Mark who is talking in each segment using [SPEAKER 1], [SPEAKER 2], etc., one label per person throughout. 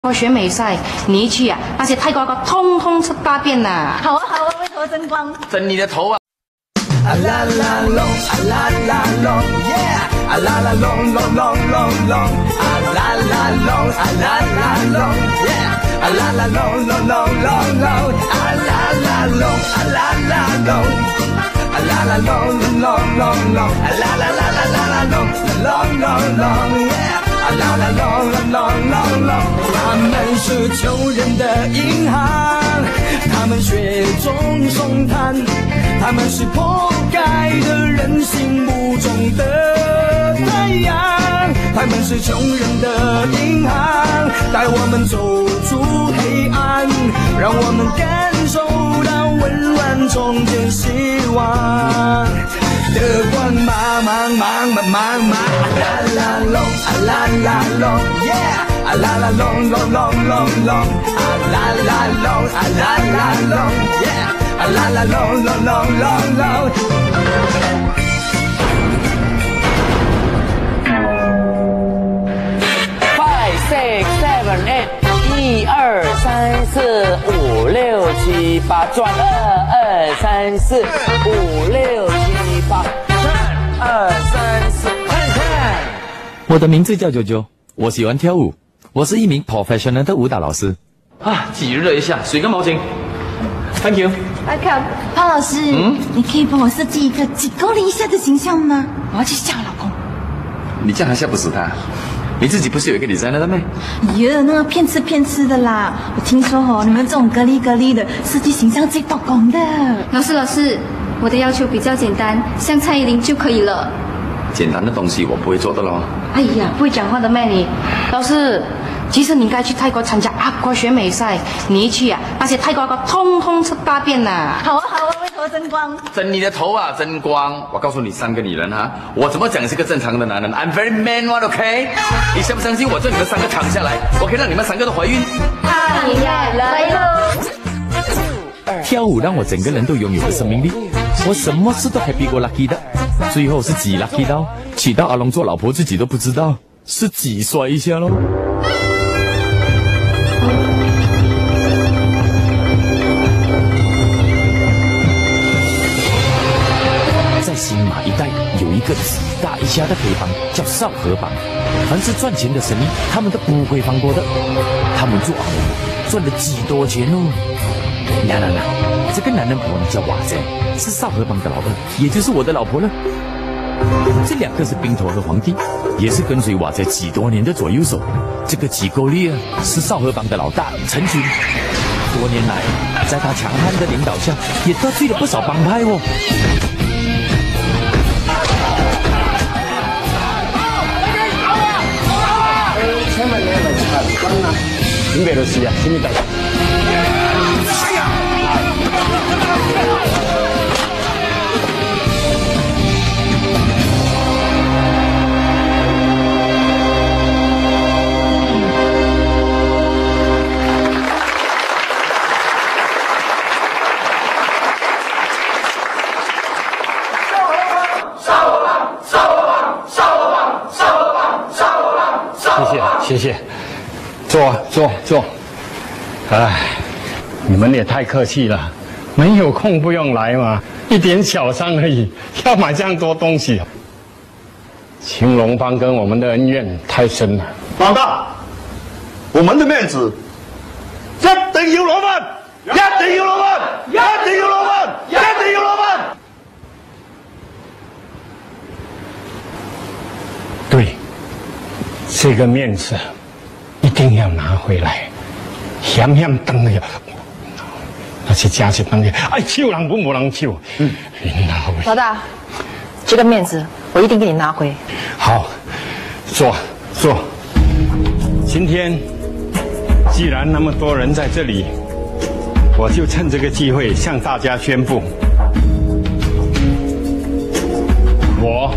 [SPEAKER 1] 选美赛，你一去啊，那些泰国哥通通吃大便呐！
[SPEAKER 2] 好啊好啊，为头争光，
[SPEAKER 3] 争你的头啊！
[SPEAKER 4] 啊啦啦隆，啊啦啦隆 ，yeah， 啊啦啦隆隆隆隆隆，啊啦啦隆，啊啦啦隆 ，yeah， 啊啦啦隆隆隆隆隆，啊啦啦隆，啊啦啦隆，啊啦啦隆隆隆隆，啊啦啦啦啦啦啦隆隆隆隆 ，yeah。啦啦隆隆隆隆隆，他们是穷人的银行，他们雪中送炭，他们是破盖的人心目中的太阳，他们是穷人的银行，带我们走出黑暗，让我们感受到温暖，重建希望。的光芒芒芒芒芒芒，啦啦隆啊啦啦隆 ，yeah， 啊啦啦隆隆隆隆隆，啊啦啦隆啊啦啦隆 ，yeah， 啊啦啦隆隆隆隆隆。
[SPEAKER 3] 5 6 7 8， 1 2 3 4 5 6 7 8，转2 2 3 4 5 6 7 8， 3 2 3 4，看看。
[SPEAKER 5] 我的名字叫九九，我喜欢跳舞，我是一名 professional 的舞蹈老师。
[SPEAKER 3] 啊，挤热一下，水跟毛巾。Thank you。
[SPEAKER 2] 潘老师，你可以帮我设计一个几公里以下的形象吗？我要去吓我老公。
[SPEAKER 3] 你这样还吓不死他？你自己不是有一个designer的咩？
[SPEAKER 2] 哟，那个骗吃的啦！我听说你们这种格力的设计形象最曝光的。
[SPEAKER 6] 老师，我的要求比较简单，像蔡依林就可以了。
[SPEAKER 3] 简单的东西我不会做的咯。
[SPEAKER 1] 哎呀，不会讲话的咩你？老师，其实你应该去泰国参加阿国选美赛，你一去啊，那些泰国哥通通吃大便呐！
[SPEAKER 2] 好啊，为头争光，
[SPEAKER 3] 争你的头啊，争光！我告诉你3个女人哈，我怎么讲是个正常的男人 ，I'm very man one OK？ 你相不相信我叫你们3个躺下来，我可以让你们3个都怀孕？
[SPEAKER 2] 来喽！
[SPEAKER 5] 跳舞让我整个人都拥有了生命力，我什么事都还比过 lucky 的，最后是几 lucky 到娶到阿龙做老婆自己都不知道，是几摔一下咯。在新马一带有一个几大一家的黑帮叫少河帮，凡是赚钱的生意他们都不会放过的，他们做阿龙赚了几多钱哦。那，这个男人婆呢叫瓦仔，是少河帮的老二，也就是我的老婆了。这2个是冰头和皇帝，也是跟随瓦仔几多年的左右手。这个吉沟利是少河帮的老大陈群，多年来在他强悍的领导下，也得罪了不少帮派哦。
[SPEAKER 7] 千万你係咪真啊？點俾到事啊？知唔知？谢谢，坐。哎，你们也太客气了，没有空不用来嘛，一点小伤而已，要买这样多东西。青龙帮跟我们的恩怨太深了，
[SPEAKER 8] 老大，我们的面子一定要攞返，一定要攞返，一定要攞返，一定要攞返。
[SPEAKER 7] 对。这个面子一定要拿回来，险等了，那些家是等的，哎，救人不无人救，拿回。
[SPEAKER 9] 老大，这个面子我一定给你拿回。
[SPEAKER 7] 好，坐。今天既然那么多人在这里，我就趁这个机会向大家宣布，我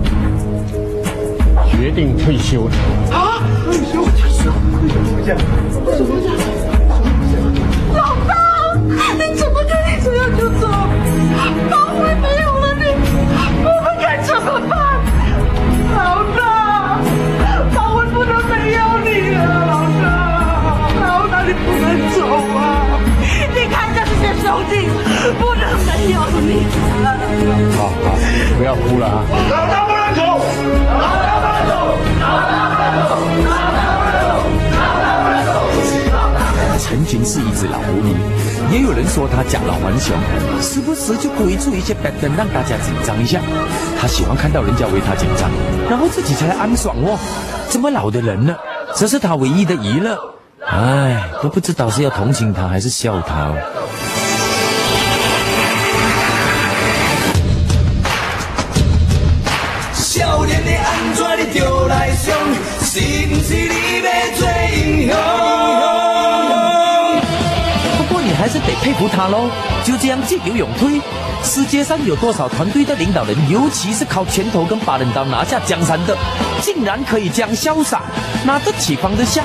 [SPEAKER 7] 决定退休了。
[SPEAKER 8] 啊！退休？这样？为什么这样？
[SPEAKER 2] 老大，你怎么可以这样就走？帮会没有了你，我们该怎么办？老大，帮会不能没有你了，老大。 兄弟不能没有你。
[SPEAKER 7] 好，不要哭了啊！
[SPEAKER 8] 老大不能走，老大不能走，老大不能走，老大不能走，老大不能走。
[SPEAKER 5] 陈群是一只老狐狸，也有人说他假老顽熊，时不时就故意出一些白灯让大家紧张一下。他喜欢看到人家为他紧张，然后自己才来安爽哦。这么老的人了，这是他唯一的娱乐。唉，都不知道是要同情他还是笑他哦。
[SPEAKER 4] 少年的安怎你就来想，是不是你要做英雄？
[SPEAKER 5] 不过你还是得佩服他喽，就这样激流勇退。世界上有多少团队的领导人，尤其是靠拳头跟把人刀拿下江山的，竟然可以这样潇洒，拿得起放得下。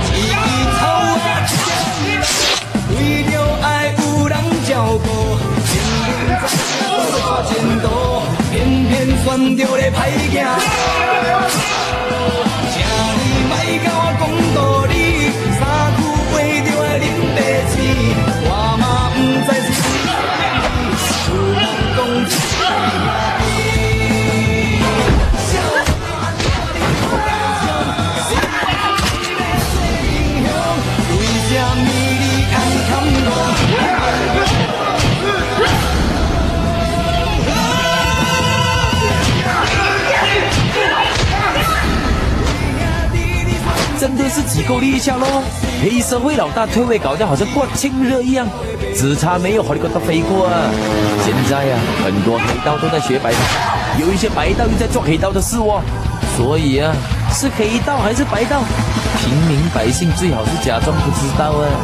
[SPEAKER 4] 为了爱有人照顾，心灵在前途，偏偏选着咧歹行。请你莫甲我讲道理，三句话就爱啉白水，我嘛不知是谁，有人讲是
[SPEAKER 5] 真的是机构力一下喽！黑社会老大退位搞得好像过庆热一样，只差没有好利哥都飞过啊！现在呀，很多黑道都在学白道，有一些白道又在做黑道的事哦。所以啊，是黑道还是白道，平民百姓最好是假装不知道啊。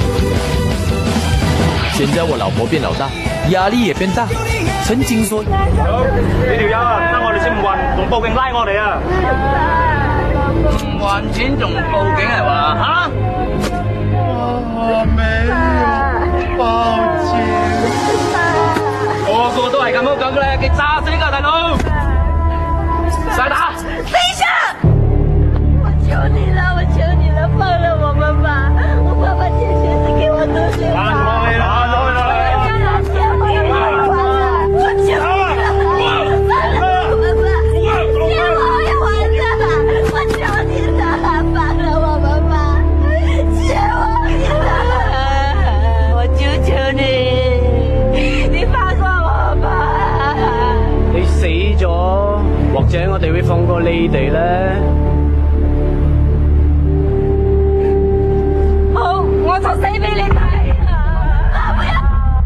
[SPEAKER 5] 现在我老婆变老大，压力也变大。曾經說：呢
[SPEAKER 10] 條友啊，得我哋先唔還，仲報警拉我哋啊！唔還錢仲報警係嘛？嚇！我沒有報警。個個都係咁樣講嘅咧，佢炸死㗎大佬！再打！
[SPEAKER 2] 等一下！我求你了，我求你了，放了我们吧！我爸爸借鞋子给我同学买。
[SPEAKER 10] 或者我哋會放過你哋咧。
[SPEAKER 2] 好，我就死俾你睇。不要！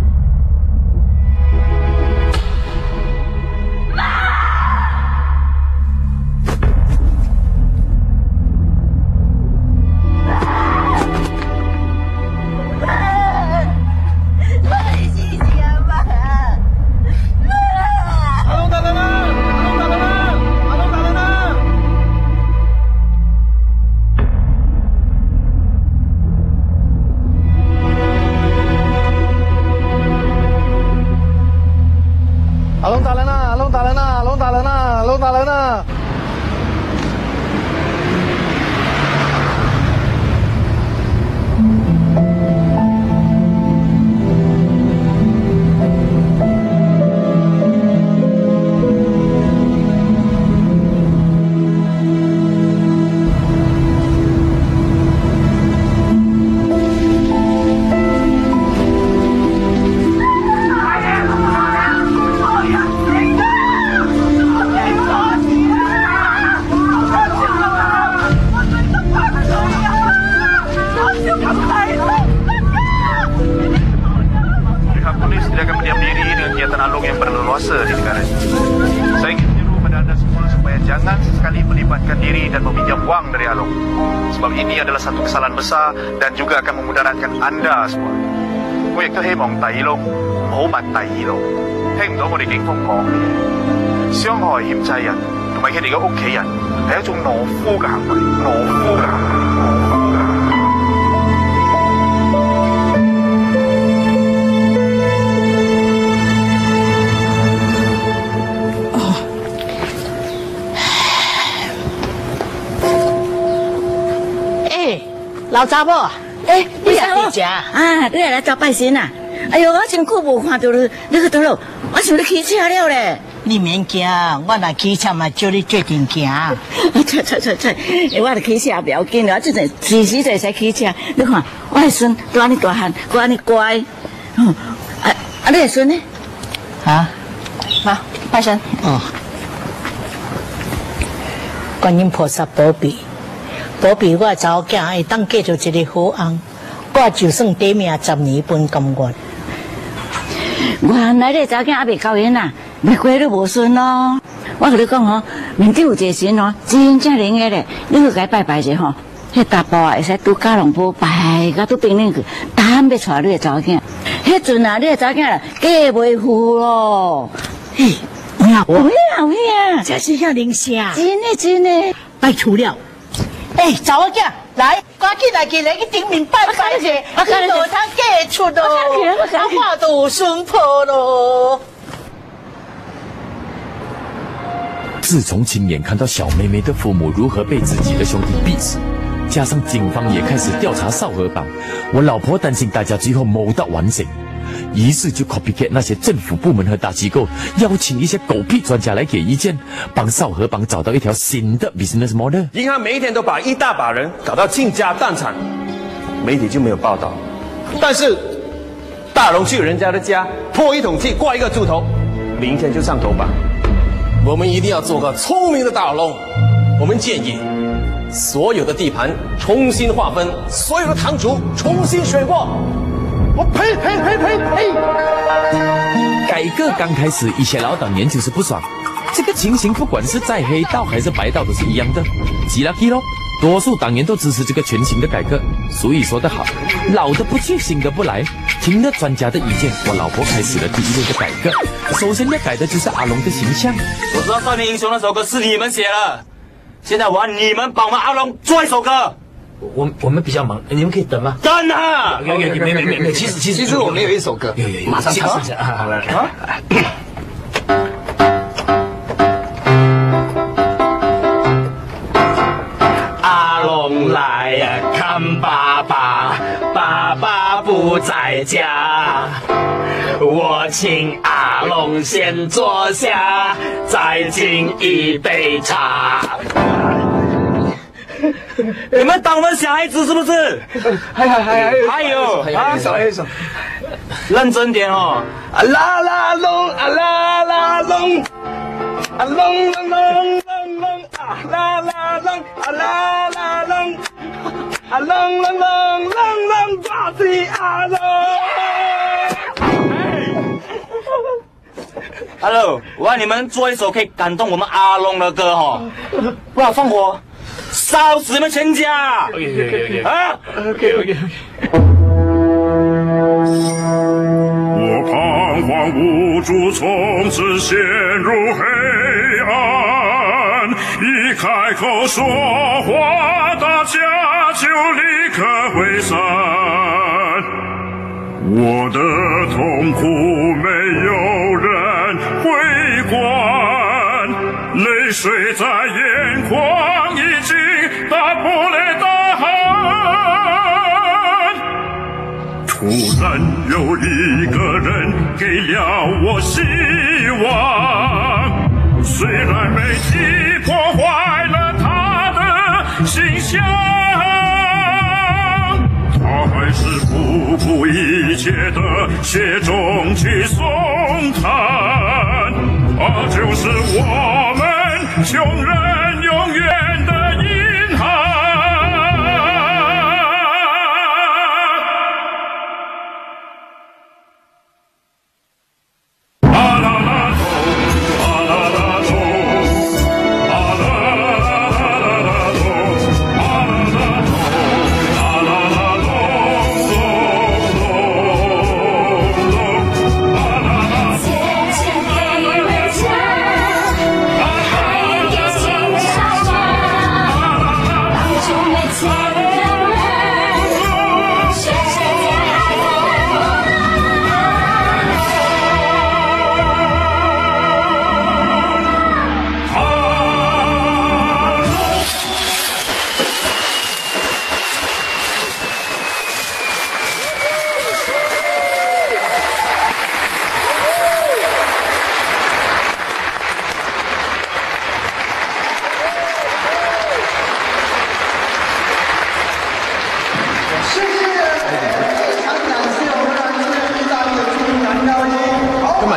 [SPEAKER 8] besar dan juga akan memudaratkan anda semua. 我亦都希望第二窿唔好問第二窿，聽唔到我哋警方講嘅嘢，傷害險濟人同埋佢哋嘅屋企人係一種懦夫嘅行為，懦夫嘅行為。
[SPEAKER 11] 老查某，
[SPEAKER 2] 你
[SPEAKER 11] 好啊，你来找拜神啊？
[SPEAKER 2] 哎呦，我真久无看到你，你去倒落？我想你骑车了咧。
[SPEAKER 11] 你免惊，我若骑车嘛，叫你做阵行。
[SPEAKER 2] 我著骑车不要紧啦，我这阵时时在骑车。你看，我的孙都安尼大汉，都安尼乖。你的孙呢？
[SPEAKER 11] 啊，
[SPEAKER 9] 妈，拜神。
[SPEAKER 11] 哦，观音菩萨保庇，保庇我查某囝会当嫁着一个好翁，我就算短命10年本甘愿。
[SPEAKER 2] 原来你查某囝还未高兴呐，未过你无孙咯。我跟你讲吼，面顶有一个神哦，真正灵个咧，你去甲伊拜拜者吼。迄大埔啊，会使拄蛟龙埔拜甲拄冰冷去，担要带你的查某囝。迄阵啊，你的查某囝啦，嫁袂赴咯。
[SPEAKER 11] 嘿，
[SPEAKER 2] 有影，
[SPEAKER 11] 这是遐灵sea，
[SPEAKER 2] 真的，
[SPEAKER 11] 拜除了。查某囝，来，赶紧来去顶面拜拜者，你就通嫁出咯，我都有孙抱咯。
[SPEAKER 5] 自从亲眼看到小妹妹的父母如何被自己的兄弟逼死，加上警方也开始调查少河帮，我老婆担心大家最后谋到完整，于是就 copycat 那些政府部门和大机构，邀请一些狗屁专家来给意见，帮少河帮找到一条新的 business model。
[SPEAKER 12] 银行每一天都把一大把人搞到倾家荡产，媒体就没有报道。但是大龙去人家的家泼一桶气，挂一个猪头，明天就上头版。我们一定要做个聪明的大龙。我们建议所有的地盘重新划分，所有的堂主重新选过。我呸！
[SPEAKER 5] 改革刚开始，一些老党员就是不爽。这个情形不管是在黑道还是白道都是一样的。急了咯，多数党员都支持这个全新的改革。所以说得好，老的不去，新的不来。听了专家的意见，我老婆开始了第一轮的改革。首先要改的就是阿龙的形象。
[SPEAKER 10] 我知道《少年英雄》那首歌是你们写的，现在我要你们帮忙阿龙做一首歌。
[SPEAKER 5] 我们比较忙，你们可以等吗？
[SPEAKER 10] 等啊！
[SPEAKER 5] 没，其实我们有一首歌，有，
[SPEAKER 10] 马上唱。
[SPEAKER 5] 好了。
[SPEAKER 10] 阿龙来呀，看爸爸，爸爸不在家，我请阿龙先坐下，再敬一杯茶。你们当我们小孩子是不是？还有一首，认真点哦！啊啦啦隆，啊啦啦隆，啊隆隆隆隆隆，啊啦啦隆，啊啦啦隆，啊隆隆隆隆隆，巴西阿龙。Hello， 我让你们做一首可以感动我们阿龙的歌哈，不然放火。烧死你们全家！啊 ！OK。
[SPEAKER 13] 我彷徨无助，从此陷入黑暗。一开口说话，大家就立刻退散。我的痛苦没有人会管，泪水在眼眶已经打破了大喊。突然有一个人给了我希望，虽然媒体破坏了他的形象，他还是不顾一切的写中去颂叹。他就是我们穷人永远的银行。啊啦啦咚，啊啦啦咚，啊啦啦啦咚，啊啦啦咚，啊啦啦咚咚咚咚，啊啦啦咚。谢谢你们家，还有心上花。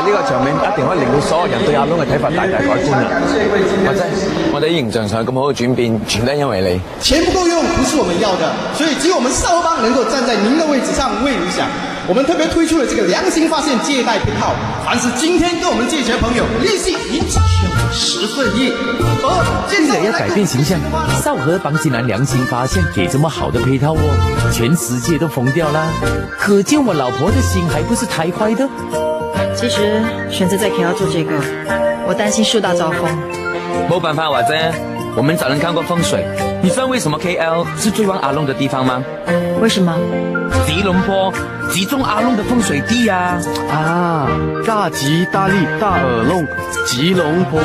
[SPEAKER 14] 呢個場面一定可以令到所有人對阿龍嘅睇法大大改觀啦。或者我哋形象上咁好嘅轉變，全都係因為你。
[SPEAKER 15] 錢不夠用，不是我們要的，所以只有我們少幫能夠站在您的位置上為你想。我們特別推出了這個良心發現借貸配套，凡是今天跟我們借錢的朋友，利息您只需要10分1。
[SPEAKER 5] 为了要改變形象，少河幫竟然良心發現給這麼好的配套哦，全世界都瘋掉啦！可見我老婆的心還不是太壞的。
[SPEAKER 9] 其實選擇在 KL 做這個，我擔心樹大招風。
[SPEAKER 14] 冇辦法，或者我們早能看過風水。你知道為什麼 KL 是最旺阿龍的地方嗎？
[SPEAKER 9] 為什麼？
[SPEAKER 14] 吉隆坡集中阿龍的風水地啊！
[SPEAKER 10] 啊，大吉大利大耳窿，吉隆坡。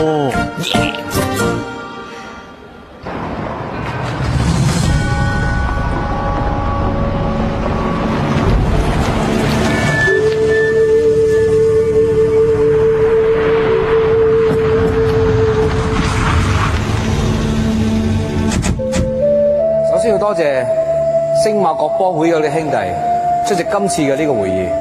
[SPEAKER 14] 首先要多謝星馬國幫會嘅啲兄弟出席今次嘅呢個會議。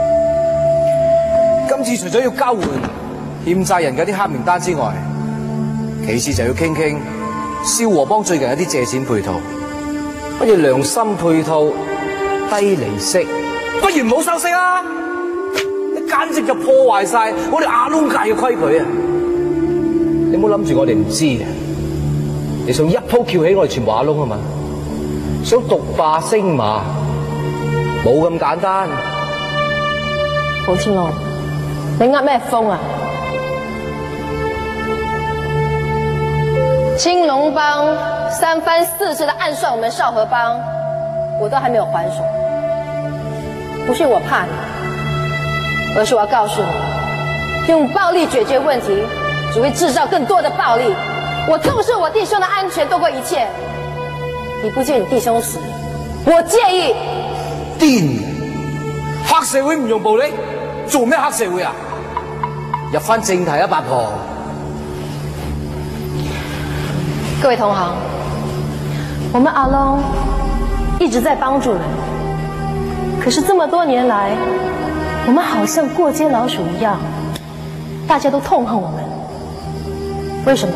[SPEAKER 14] 今次除咗要交換欠債人嘅啲黑名單之外，其次就要傾傾少和幫最近一啲借錢配套，乜嘢良心配套、低利息，不如唔好收息啦！你簡直就破壞晒我哋阿龍界嘅規矩啊！你唔好諗住我哋唔知嘅，你想一鋪撬起我哋全部阿龍啊嘛？想獨霸星馬，冇咁簡單。
[SPEAKER 9] 胡青龍，你呃咩風啊？青龍幫3番4次的暗算我們少河幫，我都還沒有還手。不是我怕你，而是我要告訴你，用暴力解決問題，只會製造更多的暴力。我重視我弟兄的安全多過一切。你不介意你弟兄死，我介意。
[SPEAKER 14] 癲！黑社會唔用暴力，做咩黑社會啊？入翻正題啊，八婆。
[SPEAKER 9] 各位同行，我們阿龍一直在幫助人，可是這麼多年來，我們好像過街老鼠一樣，大家都痛恨我們。為什麼？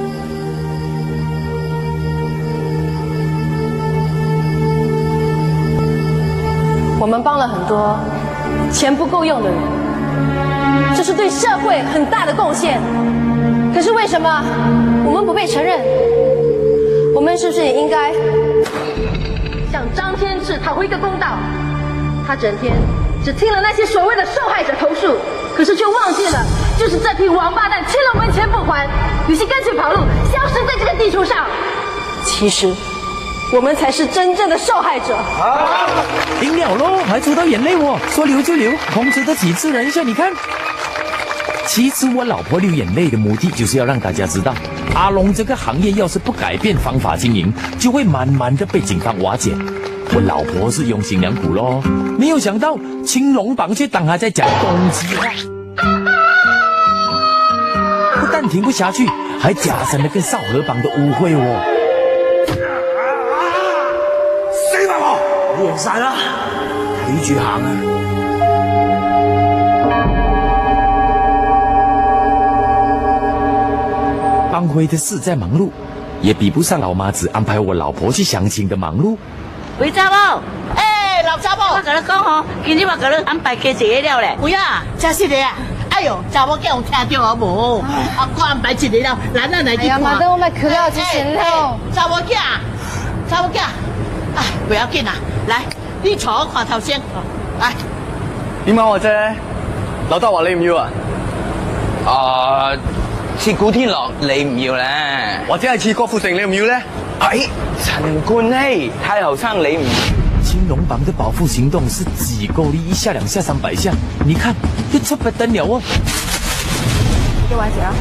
[SPEAKER 9] 我們幫了很多錢不夠用的人，這是對社會很大的貢獻。可是為什麼我們不被承認？我們是不是也應該向張天志討回一個公道？他整天只聽了那些所謂的受害者投訴，可是卻忘記了，就是這批王八蛋欠了我們錢不還，於是乾脆跑路，消失在這個地球上。其實我們才是真正的受害者。
[SPEAKER 5] 贏了咯，還出到眼淚哦，說流就流，控制得起自然一下，你看。其實我老婆流眼淚的目的就是要讓大家知道，阿龍這個行業要是不改變方法經營，就會慢慢的被警方瓦解。我老婆是用心良苦咯，沒有想到青龍幫卻當他在講攻擊話，不但停不下去，還加深了跟少河幫的誤會哦。
[SPEAKER 14] 死八婆，你贏晒啦，睇住行啊！
[SPEAKER 5] 幫會的事在忙碌，也比不上老媽子安排我老婆去相親的忙碌。
[SPEAKER 11] 喂，查某，老查某，我跟你講吼，今日我給你安排加一個了咧。有啊，真是的啊！哎呦，查某叫我聽到好無？啊，我安排一個了，咱來去看。哎呀，媽的，我們去了之前咯。查某囝，哎，不要緊啦，來，你坐我看頭先，來。
[SPEAKER 10] 點解我啫？劉德華你唔要啊？
[SPEAKER 14] 似古天樂你唔要咧，
[SPEAKER 10] 或者係似郭富城你唔要咧？
[SPEAKER 14] 哎，陳冠希太後生你唔要。
[SPEAKER 5] 青龍幫的保護行動是幾夠力，1下2下300下，你看都出不得了哦。
[SPEAKER 9] 給我姐啊！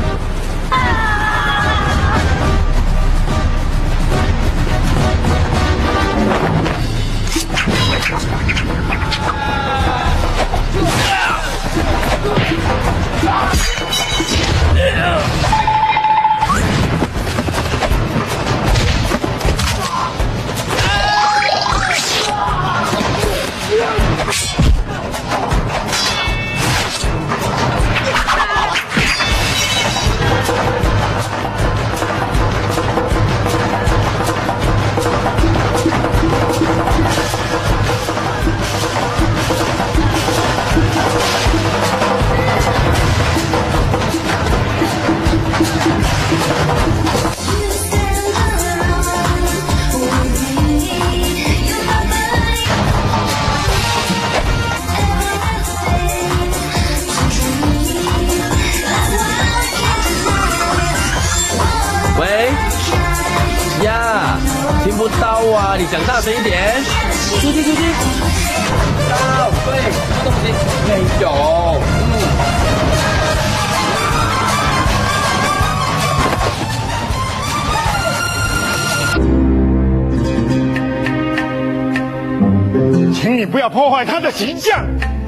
[SPEAKER 3] 讲大声一点。出去。到，对，这东西没有。
[SPEAKER 7] 请你不要破坏他的形象。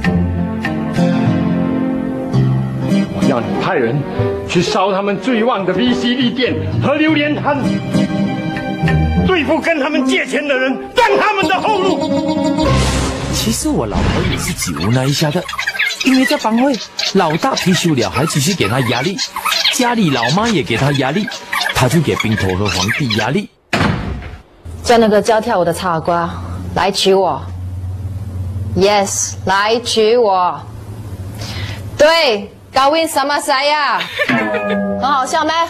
[SPEAKER 7] 我要你派人去烧他们最旺的 VCD 店和榴莲摊，对付跟他们借钱的人，断他们的后路。
[SPEAKER 5] 其实我老婆也是极无奈一下的，因为在帮会，老大退休了还继续给他压力，家里老妈也给他压力，他就给冰头和皇帝压力。
[SPEAKER 9] 叫那个教跳舞的插瓜来娶我。Yes， 来娶我。对，Kawin sama saya， 很好笑没？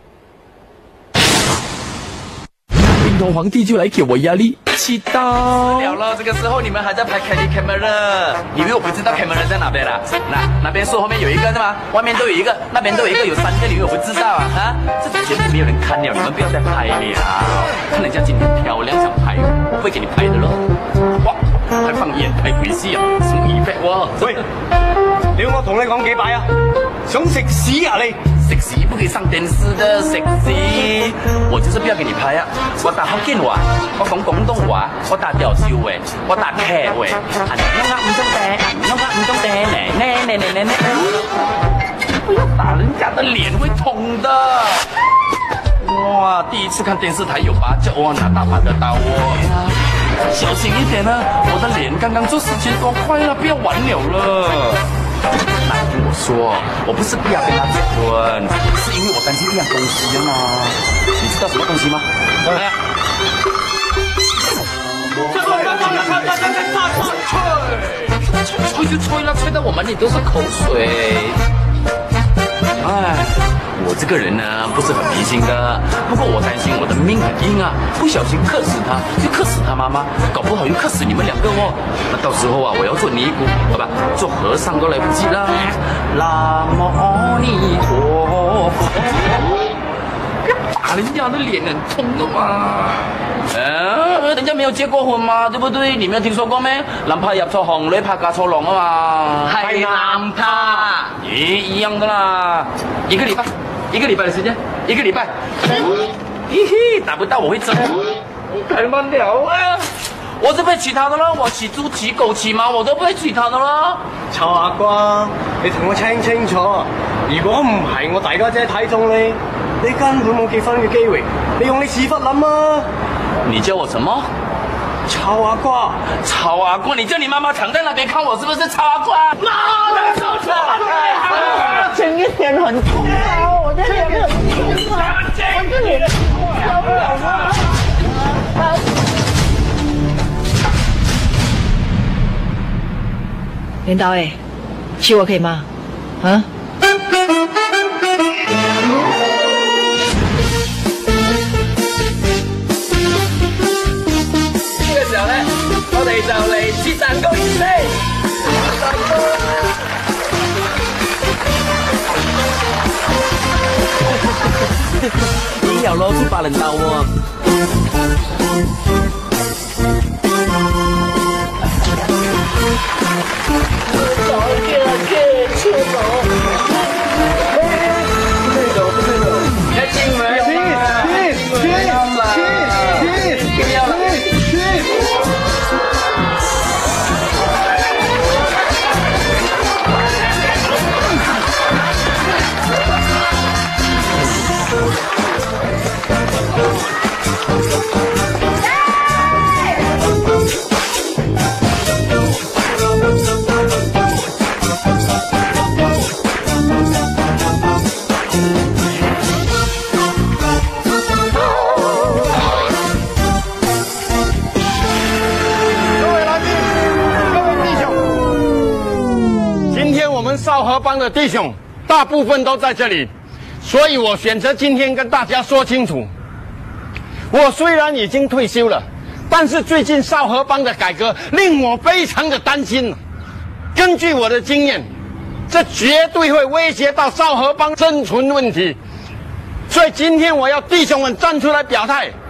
[SPEAKER 5] 冰头皇帝就来给我压力，气到
[SPEAKER 3] 了。这个时候你们还在拍 camera， 以为我不知道 camera 在哪边啦？那边树后面有一个是吗？外面都有一个，那边都有一个，有3个，你以为我不知道啊？这种节目没有人看了，你们不要再拍了。看人家今天漂亮，想拍，我不会给你拍的咯。哇！还放眼睇鬼師啊，什麼 effect 喎？
[SPEAKER 12] 喂，你要我同你講幾擺啊？想食屎啊你？
[SPEAKER 3] 食屎不可以上電視的，食屎！我就是不要給你拍啊！我打福建話，我講廣東話，我打吊銷嘅，我打劇嘅，不要打人家的臉會痛的。哇，第一次看電視台有芭蕉，哇，拿大把的刀哦。小心一點啊！我的臉剛剛做4000多塊了，不要玩了。那你聽我說，我不是不要跟他結婚，是因為我擔心一樣東西啊嘛。你知道什麼東西嗎？哎呀！吹就吹了，吹到我滿臉都是口水。哎，我這個人呢不是很迷信的，不過我擔心我的命很硬啊，不小心克死他，就克死他媽媽，搞不好又克死你們2個哦。那到時候啊，我要做尼姑，好吧，做和尚都來不及啦。南無阿彌陀佛，打人家的臉很痛的嘛。人家沒有結過婚嘛，對不對？你沒有聽說過咩？男怕入錯行，女怕嫁錯郎啊嘛。係男怕，一樣的啦。一個禮拜的時間，1個禮拜。嘿嘿，打不到我會走。太慢了啊！我是被娶她的啦，我娶豬騎狗騎馬我都被娶她的啦。
[SPEAKER 12] 臭阿瓜，你同我清清楚，如果唔係我大家姐睇中你，你根本冇結婚嘅機會。你用你屎忽諗啊！
[SPEAKER 3] 你叫我什麼？
[SPEAKER 12] 臭阿瓜！
[SPEAKER 3] 臭阿瓜！你叫你媽媽躺在那邊看我是不是臭阿瓜？媽的，臭阿
[SPEAKER 11] 前一點很痛啊！我的臉很痛啊！我這臉受不了啊！領導誒，娶我可以嗎？啊？
[SPEAKER 3] 我哋就嚟切蛋糕儀式。已經有攞出8輪豆喎。
[SPEAKER 7] 少河帮的弟兄大部分都在这里，所以我选择今天跟大家说清楚。我虽然已经退休了，但是最近少河帮的改革令我非常的担心。根据我的经验，这绝对会威胁到少河帮生存问题。所以今天我要弟兄们站出来表态，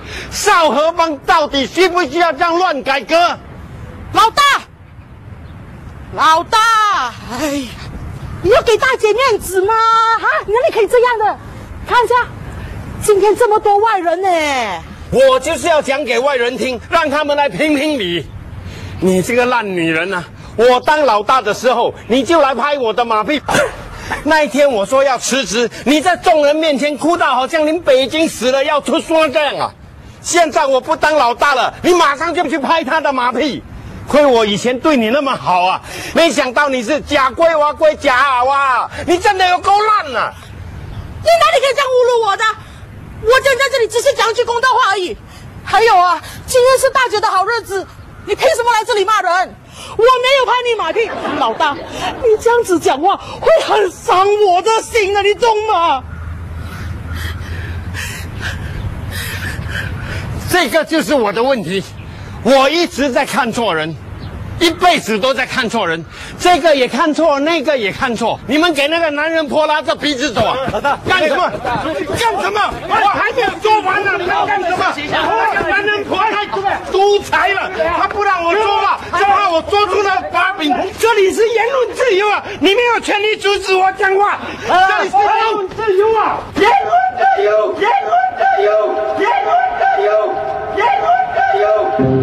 [SPEAKER 7] 少河帮到底需不需要这样乱改革？
[SPEAKER 11] 老大，老大，哎呀，你要给大姐面子吗？啊，哪里可以这样的？看一下，今天这么多外人呢。
[SPEAKER 7] 我就是要讲给外人听，让他们来评评理。你这个烂女人啊！我当老大的时候，你就来拍我的马屁。那一天我说要辞职，你在众人面前哭到好像您北京死了要出说这样啊！现在我不当老大了，你马上就去拍他的马屁。亏我以前对你那么好啊，没想到你是假龟娃龟假娃娃，你真的有够烂啊！
[SPEAKER 11] 你哪里可以这样侮辱我的？我今天在这里只是讲句公道话而已。还有啊，今天是大姐的好日子，你凭什么来这里骂人？我没有拍你马屁，老大，你这样子讲话会很伤我的心的，你懂吗？
[SPEAKER 7] 这个就是我的问题，我一直在看错人，一辈子都在看错人，这个也看错，那个也看错。你们给那个男人婆拉着鼻子走啊？干什么？干什么？我还没有说完呢，你们干什么？那个男人婆太独裁了，他不让我说话，就怕我说出那把柄。这里是言论自由啊，你没有权利阻止我讲话。这里是言论自由啊，言论自由，言论自由，言论自由，言论自由。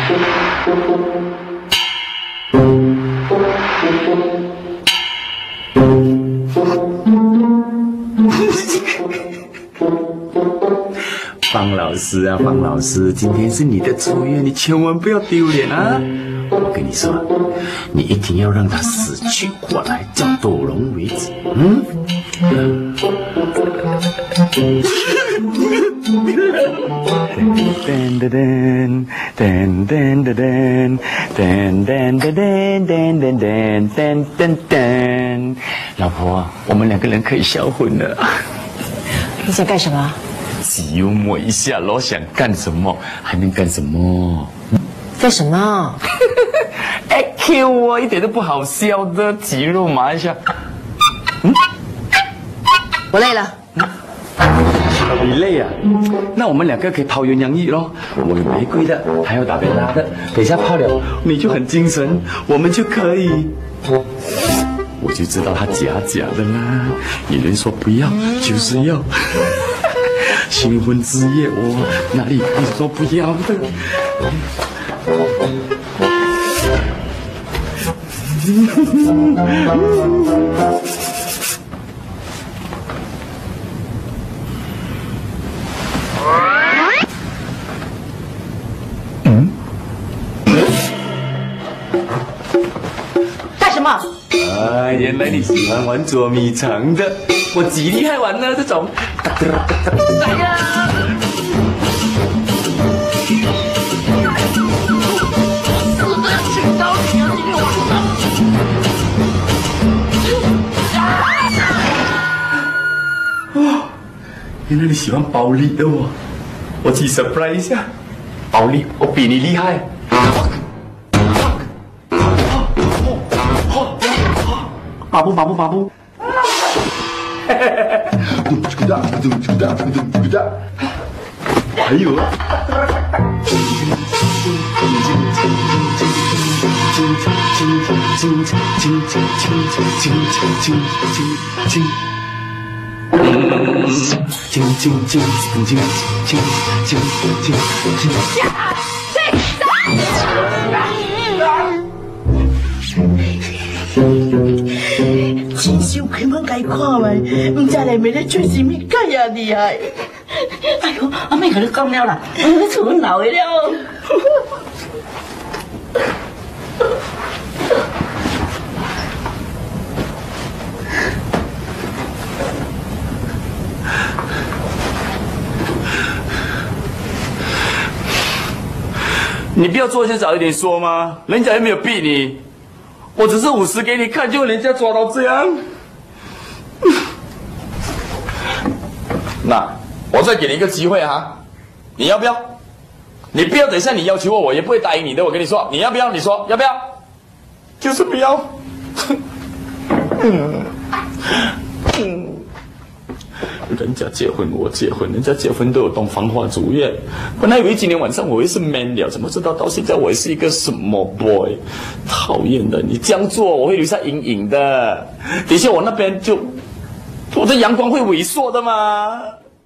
[SPEAKER 5] 方老师啊，方老师，今天是你的出院，你千万不要丢脸啊！我跟你说，你一定要让他死去活来，叫斗龙为止。嗯。噔噔噔噔噔噔噔噔噔噔噔噔噔噔噔，老婆，我们两个人可以销婚了。
[SPEAKER 9] 你想干什么？
[SPEAKER 5] 极幽默一下咯，想干什么还能干什么？
[SPEAKER 9] 干什么？
[SPEAKER 5] 哎 ，Q 我一点都不好笑的，肌肉麻一下。
[SPEAKER 9] 我累了。
[SPEAKER 5] 你累啊？那我们两个可以泡鸳鸯浴咯。我有玫瑰的，还有打贝拉的。等一下泡了，你就很精神，我们就可以。我就知道他假的啦。女人说不要就是要。新婚之夜，我哪里可以说不要的？
[SPEAKER 9] 干什么？
[SPEAKER 5] 啊，原来你喜欢玩捉迷藏的，我极厉害玩呢这种。哎呀！请到你啊，今天晚上。哦，原来你喜欢暴力的我，我去 surprise 一下，暴力我比你厉害。巴布。还有啊！
[SPEAKER 11] 真想开门该看卖，唔知内面咧做什么介呀厉害。哎呦，阿妹跟你讲了啦，我厝阮老的了。
[SPEAKER 5] 你不要做些早一点说吗？人家又没有逼你，我只是50给你看，就人家抓到这样。那我再给你一个机会啊，你要不要？你不要等一下你要求我，我也不会答应你的。我跟你说，你要不要？你说要不要？就是不要。 人家结婚我结婚，人家结婚都有洞房花烛夜。本来以为今天晚上我会是 man 了，怎么知道到现在我也是一个什么 boy？ 讨厌的，你这样做我会留下阴影的。等一下我那边就，我的阳光会萎缩的嘛。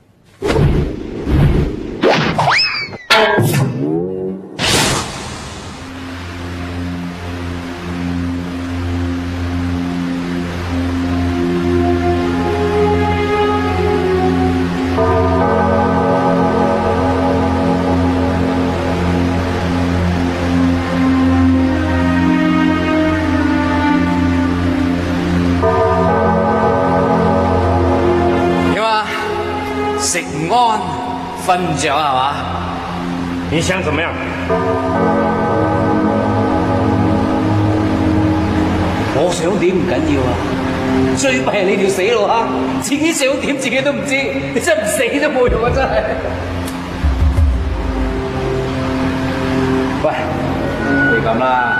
[SPEAKER 14] 食唔安，瞓唔着係嘛？
[SPEAKER 7] 你想怎麼樣？
[SPEAKER 14] 我想點唔緊要啊，最弊係你條死路啊！自己想點自己都唔知，你真係唔死都冇用啊！真係。喂，你咁啦，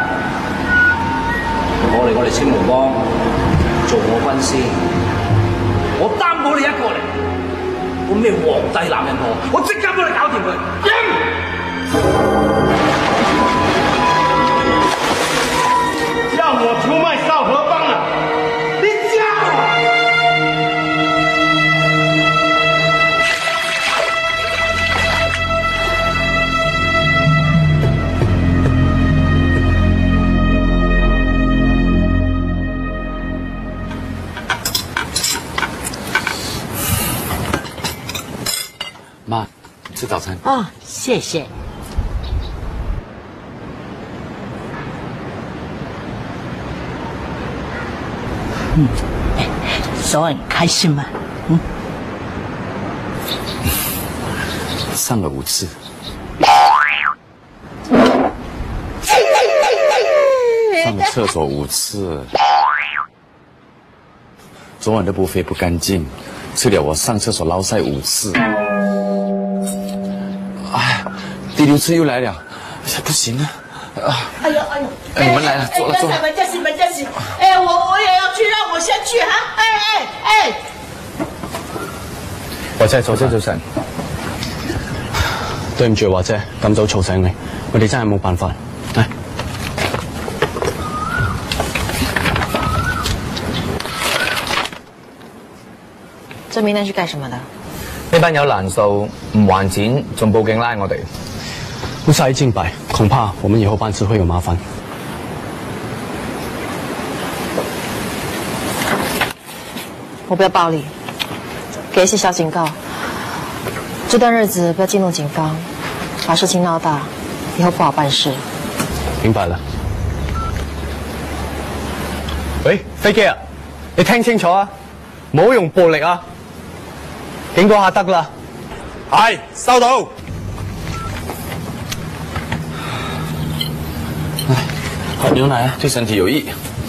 [SPEAKER 14] 我嚟青龍幫做我軍師，我擔保你一個嚟。我咩皇帝男人婆，我即刻幫你搞掂佢。
[SPEAKER 7] 叫我出賣少河幫啊！你
[SPEAKER 5] 妈，吃早餐。
[SPEAKER 11] 哦，谢谢。所以很开心吗？
[SPEAKER 5] 上了5次。上了厕所5次。昨晚的buffet不干净，吃了我上厕所捞晒5次。哎，第6次又来了，不行啊！
[SPEAKER 11] 哎呦！
[SPEAKER 5] 你们来了，坐了。
[SPEAKER 11] 门家洗。哎，我也要去，让我先去哈！哎。
[SPEAKER 16] 華姐，早晨。對唔住，華姐，咁早嘈醒你，我哋真係冇辦法。嚟。
[SPEAKER 9] 這名單是幹什麼的？
[SPEAKER 14] 呢班友難數，唔還錢，仲報警拉我哋。
[SPEAKER 16] 不殺一儆百，恐怕我們以後辦事會有麻煩。
[SPEAKER 9] 我不要暴力，給一些小警告。這段日子不要激怒警方，把事情鬧大，以後不好辦事。
[SPEAKER 16] 明白了。喂，飛機啊，你聽清楚啊，唔好用暴力啊，警告下得啦。係，收到。
[SPEAKER 5] 来，喝牛奶啊，对身体有益。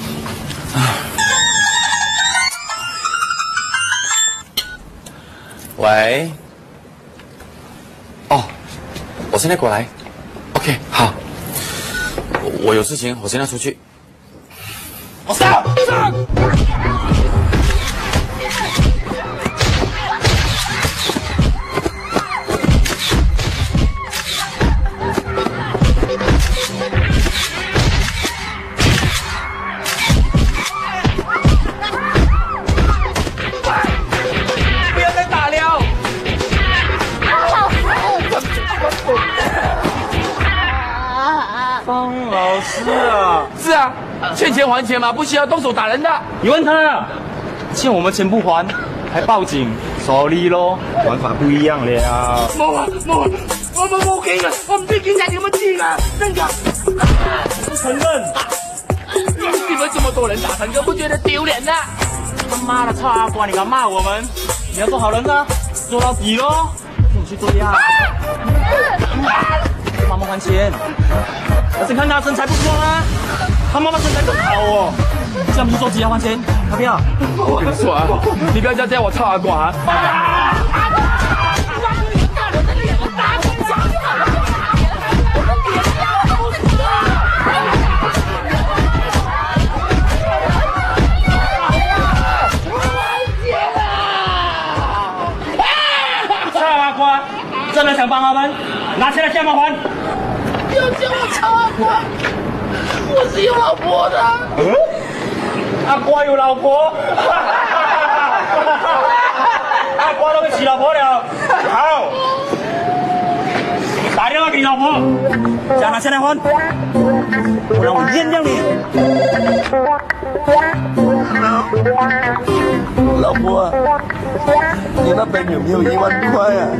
[SPEAKER 5] 喂，哦，我现在过来。OK， 好。我有事情，我现在出去。我上。
[SPEAKER 10] 是啊，欠钱还钱嘛，不需要动手打人的。
[SPEAKER 16] 你问他，欠我们钱不还，还报警，sorry咯，玩法不一样了。
[SPEAKER 10] 我冇警啊，我唔知警察點樣知噶，真噶。
[SPEAKER 16] 不承認。
[SPEAKER 10] 你們這麼多人打成個，不覺得丟臉的？
[SPEAKER 16] 他媽的臭阿瓜，你敢罵我們？你要做好人啊，做到底咯。你去做呀。媽媽還錢。而且看他身材不錯啊，他媽媽身材更好哦。這樣不是說只要還錢，要不要？
[SPEAKER 10] 我跟你說啊，你不要再叫我臭阿瓜啊！ 真的想帮他们，拿钱来向我还。
[SPEAKER 11] 不要叫我曹阿瓜，我是有老婆的。
[SPEAKER 10] 阿瓜有老婆，阿瓜都娶老婆了。好，打电话给你老婆，叫她现在还，不然我阉掉你。
[SPEAKER 11] 老婆，你那边有没有1万块啊？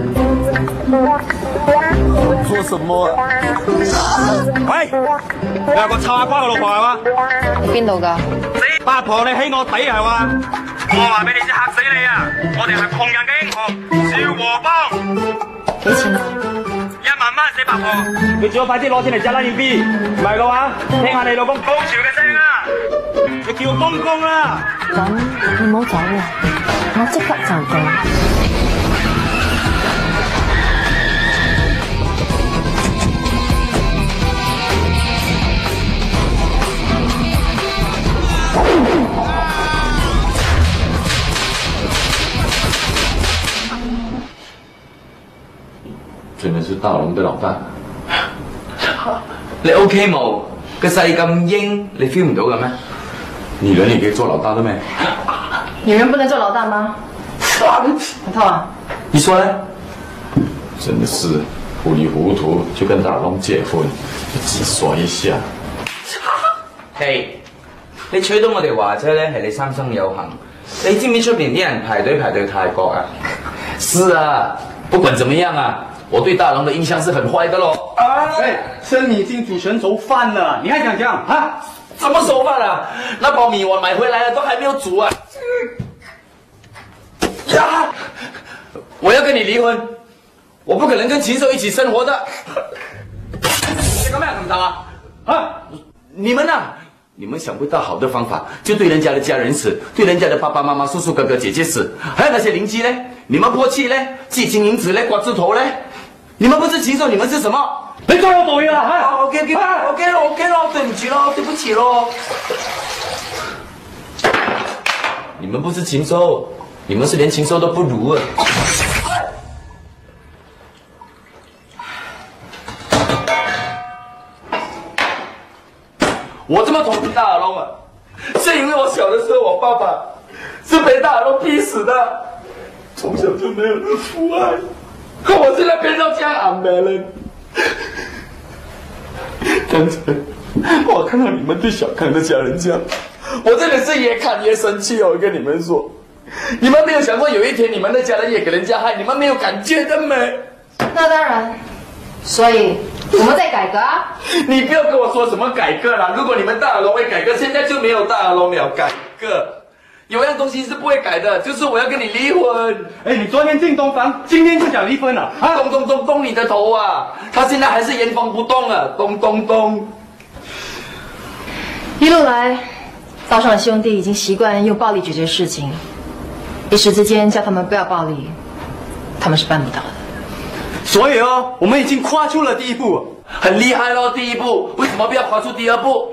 [SPEAKER 11] 做什么啊？
[SPEAKER 10] 喂，你係個臭阿瓜嘅老婆係嘛？
[SPEAKER 1] 邊度㗎？
[SPEAKER 10] 八婆你起我底係嘛？我話俾你知嚇死你啊！我哋係窮人嘅英雄，小和幫。
[SPEAKER 1] 幾錢啊
[SPEAKER 10] ？1萬蚊死八婆，你最好快啲攞錢嚟揸啦要 B， 唔係嘅話，聽下你老公高潮嘅聲啊！你叫公公啦。
[SPEAKER 9] 咁你唔好走啦，我即刻就到。
[SPEAKER 5] 真的是大龍的老大。
[SPEAKER 3] 你 OK 冇？個勢咁英，你 feel 唔到嘅咩？
[SPEAKER 5] 女人也可以做老大的咩？
[SPEAKER 9] 女人不能做老大嗎？很痛啊！
[SPEAKER 3] 你說呢？
[SPEAKER 5] 真的是糊里糊塗就跟大龍結婚，只說一下。
[SPEAKER 3] 嘿，你娶到我哋華姐咧，係你三生有幸。你知唔知出邊啲人排隊泰國啊？是啊，不管怎麼樣啊，我對大龍的印象是很壞的咯。
[SPEAKER 10] 哎，生米已經煮成熟飯了，你還想講啊？
[SPEAKER 3] 怎麼熟飯啊？那包米我買回來了，都還沒有煮啊！呀！我要跟你離婚，我不可能跟禽獸一起生活的。你幹嘛咁打啊？啊！你們啊，你們想不到好的方法，就對人家的家人死，對人家的爸爸媽媽、叔叔、哥哥、姐姐死，還有那些鄰居呢？你們潑氣呢？寄金銀紙呢？刮豬頭呢？你們不是禽獸，你們是什麼？
[SPEAKER 10] 你再有道理啦！啊
[SPEAKER 3] ，OK，咯，對唔住咯，對不起咯。你們不是禽獸，你們是連禽獸都不如啊！我這麼同情大耳窿啊，是因為我小的時候，我爸爸是被大耳窿逼死的，從小就沒有了父愛，我現在變到這樣安慰了。剛才我看到你們對小康的家人這樣，我真的是越看越生氣哦！我跟你們說，你們沒有想過有一天你們的家人也給人家害，你們沒有感覺的嗎？
[SPEAKER 9] 那當然，所以我們在改革啊！
[SPEAKER 3] 你不要跟我說什麼改革啦！如果你們大耳窿會改革，現在就沒有大耳窿了。改革有樣東西是不會改的，就是我要跟你離婚。
[SPEAKER 10] 哎，你昨天進東房，今天就講離婚了啊！
[SPEAKER 3] 動你的頭啊！他現在還是原封不動啊！動。
[SPEAKER 9] 一路來，道上的兄弟已經習慣用暴力解決事情，一時之間叫他們不要暴力，他們是辦不到的。
[SPEAKER 10] 所以哦，我們已經跨出了第一步，
[SPEAKER 3] 很厲害咯！第一步，為什麼不要跨出第二步？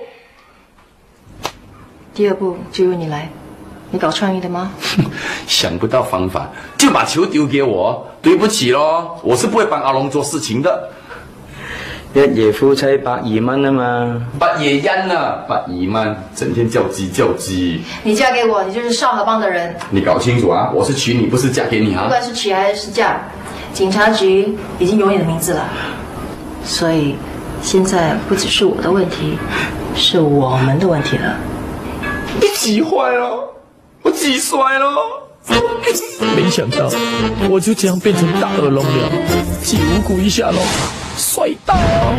[SPEAKER 9] 第二步就由你來。你搞創意的嗎？
[SPEAKER 3] 想不到方法，就把球丟給我，對不起咯，我是不會幫阿龍做事情的。
[SPEAKER 17] 一夜夫妻120蚊啊嘛，
[SPEAKER 3] 不夜恩啊，120蚊，整天叫雞。
[SPEAKER 9] 你嫁給我，你就是少河幫的人。
[SPEAKER 3] 你搞清楚啊，我是娶你，不是嫁給你啊。
[SPEAKER 9] 不管是娶還是嫁，警察局已經有你的名字了，所以現在不只是我的問題，是我們的問題了。
[SPEAKER 3] 你急壞了。我急衰咯！
[SPEAKER 5] 沒想到我就這樣變成大耳窿了，既無辜一下咯，帥到！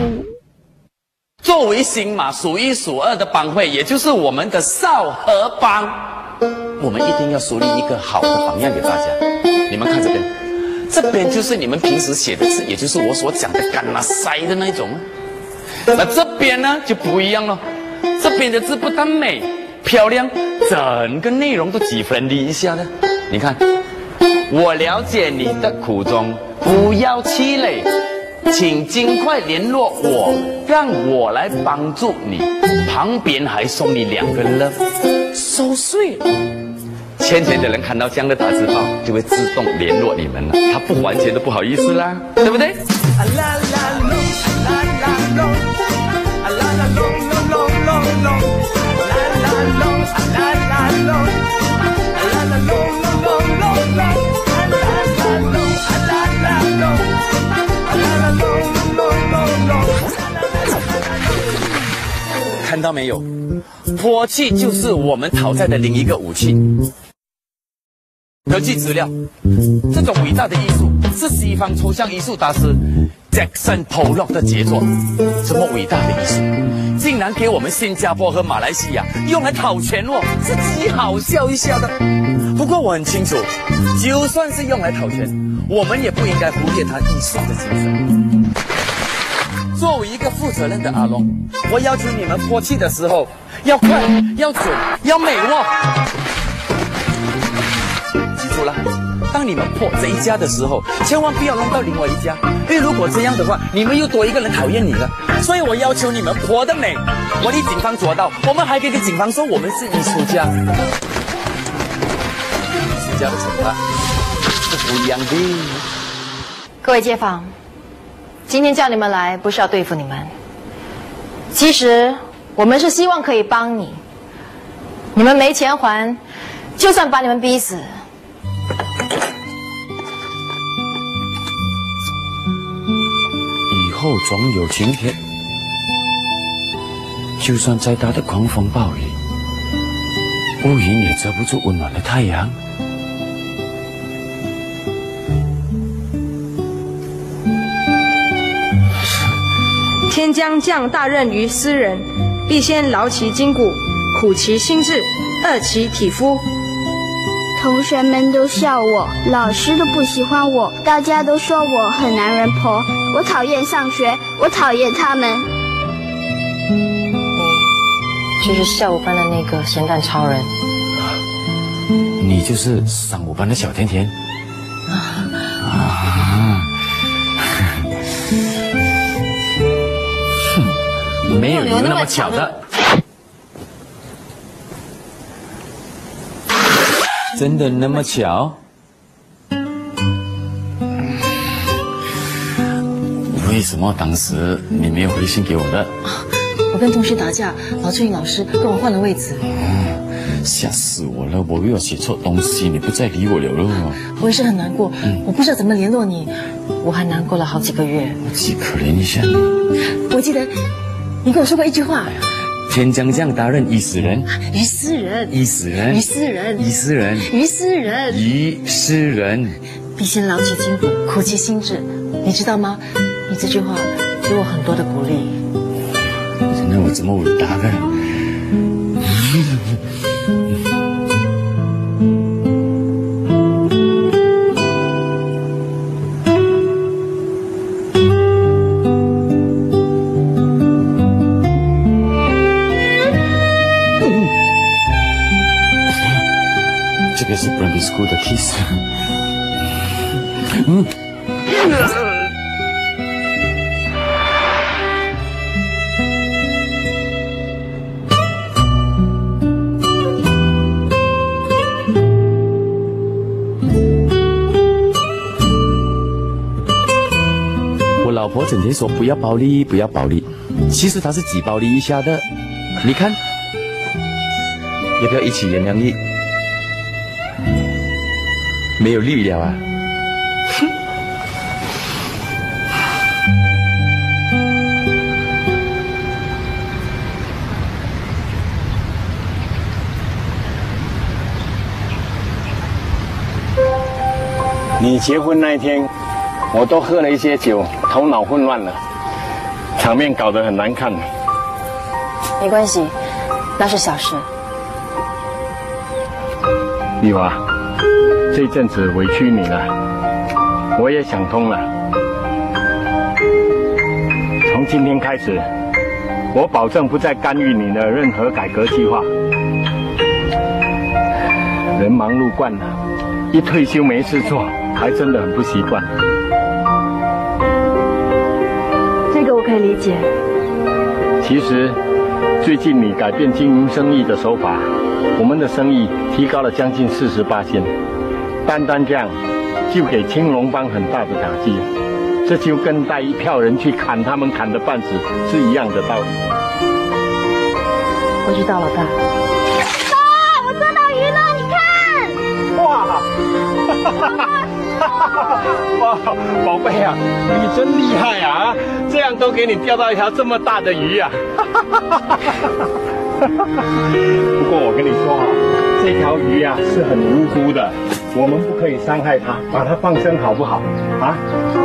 [SPEAKER 3] 作為新馬數一數二的幫會，也就是我們的少河幫，我們一定要樹立一個好的榜樣給大家。你們看這邊，這邊就是你們平時寫的字，也就是我所講的幹啦塞的那種。那這邊呢就不一樣了，這邊的字不但美。漂亮，整個內容都幾分離一下的。你看，我了解你的苦衷，不要氣餒，請盡快聯絡我，讓我來幫助你。旁邊還送你2個 love，so sweet。
[SPEAKER 18] 欠钱的人看到这样的大字报，就会自动联络你们了。他不还钱都不好意思啦，对不对？看到没有？泼气就是我们讨债的另一个武器。根据资料，这种伟大的艺术是西方抽象艺术大师 Jackson Pollock 的杰作。这么伟大的艺术，竟然给我们新加坡和马来西亚用来讨钱哦，是极好笑一下的。不过我很清楚，就算是用来讨钱，我们也不应该忽略它艺术的精神。作为一个负责任的阿龙，我要求你们泼气的时候要快、要准、要美哦。记住了，当你们泼这一家的时候，千万不要弄到另外一家，因为如果这样的话，你们又多一个人讨厌你了。所以我要求你们泼得美，我替警方做到，我们还可以跟警方说我们是艺术家。艺术家的惩罚是不一样的。
[SPEAKER 9] 各位街坊，今天叫你们来不是要对付你们，其实我们是希望可以帮你。你们没钱还，就算把你们逼死，
[SPEAKER 5] 以后总有晴天。就算再大的狂风暴雨，乌云也遮不住温暖的太阳。
[SPEAKER 19] 天将降大任于斯人，必先劳其筋骨，苦其心志，饿其体肤。
[SPEAKER 20] 同学们都笑我，老师都不喜欢我，大家都说我很男人婆，我讨厌上学，我讨厌他们。
[SPEAKER 9] 你就是下午班的那个咸蛋超人。
[SPEAKER 5] 你就是上午班的小甜甜。没有那么巧的。真的那么巧？为什么当时你没有回信给我的？
[SPEAKER 9] 我跟同学打架，老翠颖老师跟我换了位置。
[SPEAKER 5] 吓死我了！我又要写错东西，你不再理我了。
[SPEAKER 9] 我也是很难过，我不知道怎么联络你，我还难过了好几个月。
[SPEAKER 5] 我既可怜一下你。
[SPEAKER 9] 我记得你跟我说过一句话：
[SPEAKER 5] 天将降大任于斯人，
[SPEAKER 9] 于斯人，
[SPEAKER 5] 于斯人，
[SPEAKER 9] 于斯人，
[SPEAKER 5] 于斯人，
[SPEAKER 9] 于斯人，
[SPEAKER 5] 于斯人，
[SPEAKER 9] 必先劳其筋骨，苦其心志。你知道吗？你这句话给我很多的鼓励。
[SPEAKER 5] 那我怎么伟大的？这个是 Primary School 的 kiss。老婆整天说不要暴力，不要暴力，其实她是几暴力一下的。你看，要不要一起原谅你？没有力了啊！
[SPEAKER 7] 你结婚那一天，我都喝了一些酒，头脑混乱了，场面搞得很难看。
[SPEAKER 9] 没关系，那是小事。
[SPEAKER 7] 丽华，这阵子委屈你了，我也想通了。从今天开始，我保证不再干预你的任何改革计划。人忙碌惯了，一退休没事做，还真的很不习惯。
[SPEAKER 19] 这个我可以理解。
[SPEAKER 7] 其实， 最近你改变经营生意的手法，我们的生意提高了将近48%，单单这样就给青龙帮很大的打击，这就跟带一票人去砍他们砍得半死是一样的道理。
[SPEAKER 9] 我知道，老大。
[SPEAKER 20] 爸，我抓到鱼了，你看！
[SPEAKER 7] 哇，宝贝啊，你真厉害啊！这样都给你钓到一条这么大的鱼啊！不过我跟你说啊，这条鱼啊是很无辜的，我们不可以伤害它，把它放生好不好？啊？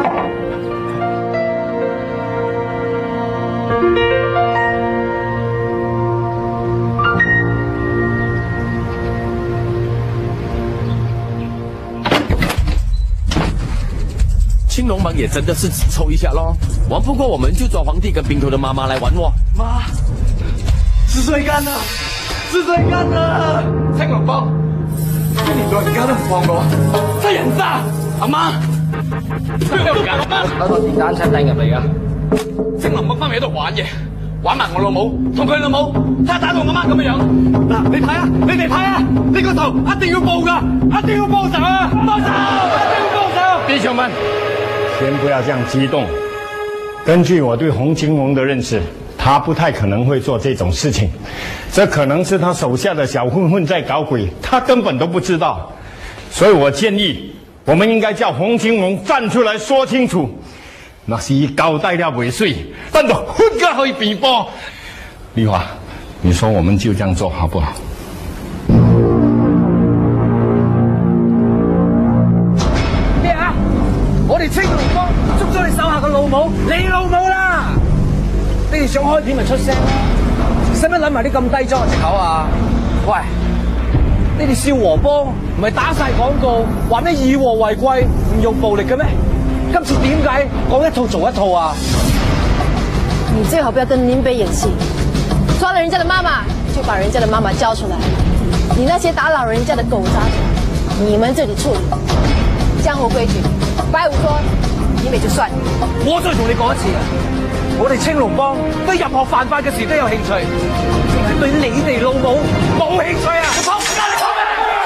[SPEAKER 18] 青龙帮也真的是只抽一下咯，玩不过我们就抓皇帝跟冰头的妈妈来玩我。
[SPEAKER 10] 妈，是谁干的？是谁干的？青龍幫，你老人家都唔放過，真人渣！阿媽，邊度搞啊？
[SPEAKER 14] 嗰個電單車掟入嚟噶。
[SPEAKER 10] 青龍幫翻嚟喺度玩嘢，玩埋我老母，同佢老母，睇下打到我媽咁嘅樣。嗱，你睇啊，你哋睇啊，呢個頭一定要報噶，一定要報仇啊！報仇，一定要報仇！
[SPEAKER 7] 弟兄们，先不要这样激动。根据我对洪金龙的认识，他不太可能会做这种事情，这可能是他手下的小混混在搞鬼，他根本都不知道。所以我建议，我们应该叫洪金龙站出来说清楚，那是他交代了未遂，等到混家可以比波。丽华，你说我们就这样做好不好？
[SPEAKER 11] 咩啊？我哋青龍幫捉咗你手下個老母，你老母啦！你哋想開片咪出聲咯，使乜諗埋啲咁低裝嘅藉口啊？喂，你哋少和幫唔係打晒廣告，話咩以和為貴，唔用暴力嘅咩？今次點解講一套做一套啊？
[SPEAKER 9] 你最好不要跟林北演戏，抓了人家的妈妈，就把人家的妈妈交出来。你那些打扰人家的狗杂种，你们这里处理。江湖规矩，白虎说，林北就算。
[SPEAKER 11] 我再同你講一次啊！我哋青龍幫對任何犯法嘅事都有興趣，淨係對你哋老母冇興趣啊！跑唔得，你跑咩？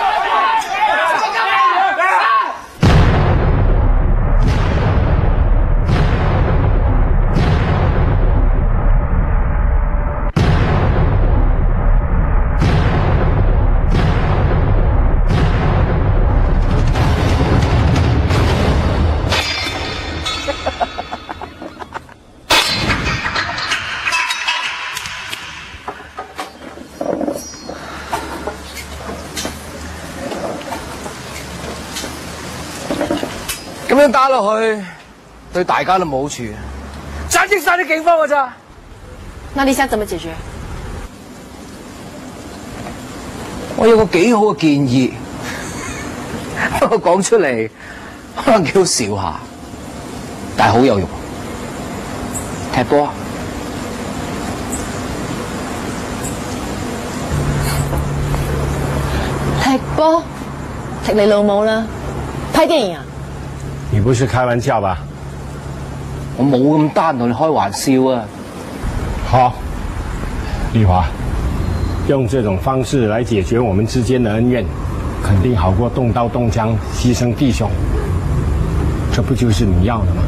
[SPEAKER 11] 咁樣打落去，對大家都冇好處，斬擊晒啲警方㗎咋？
[SPEAKER 9] 那你想怎麼解決？
[SPEAKER 14] 我有個幾好嘅建議，不過講出嚟可能幾好笑下，但係好有用。踢波啊！
[SPEAKER 9] 踢波？踢你老母啦！拍電影啊？
[SPEAKER 7] 你不是開玩笑吧？
[SPEAKER 14] 我冇咁單同你開玩笑啊！
[SPEAKER 7] 好，麗華，用這種方式來解決我們之間的恩怨，肯定好過動刀動槍犧牲弟兄。這不就是你要的嗎？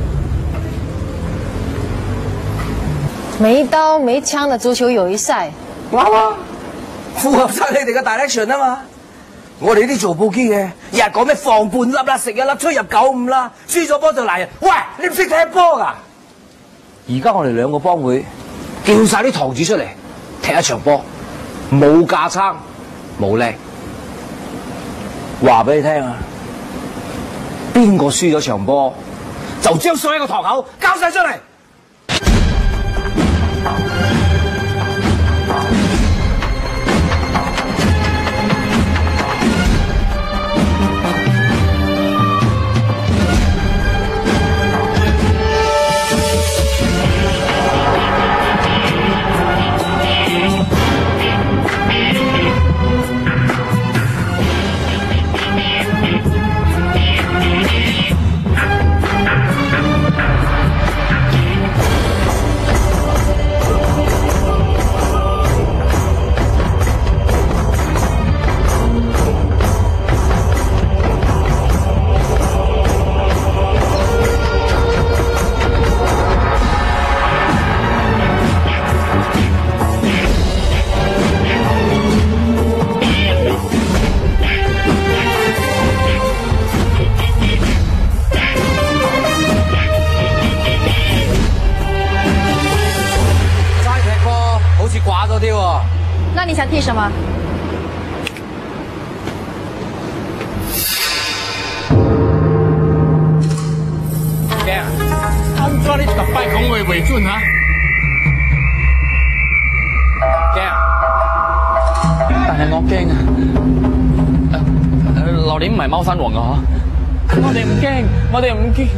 [SPEAKER 9] 沒刀沒槍的足球友誼賽，
[SPEAKER 11] 啱啊！符合晒你哋嘅 direction 啊嘛！我哋呢啲做報機嘅，日日講咩防半粒啦，食一粒出入95啦，輸咗波就賴人。喂，你唔識踢波噶？
[SPEAKER 14] 而家我哋兩個幫會叫晒啲堂主出嚟踢一場波，冇架撐，冇叻。話俾你聽啊，邊個輸咗場波，就將所有個堂口交晒出嚟。 哦。
[SPEAKER 9] 那你想替什么？
[SPEAKER 5] 爹，安怎你逐摆讲话袂准啊？爹，但係我驚啊！榴蓮唔係貓山王啊！我哋唔驚，我哋唔驚。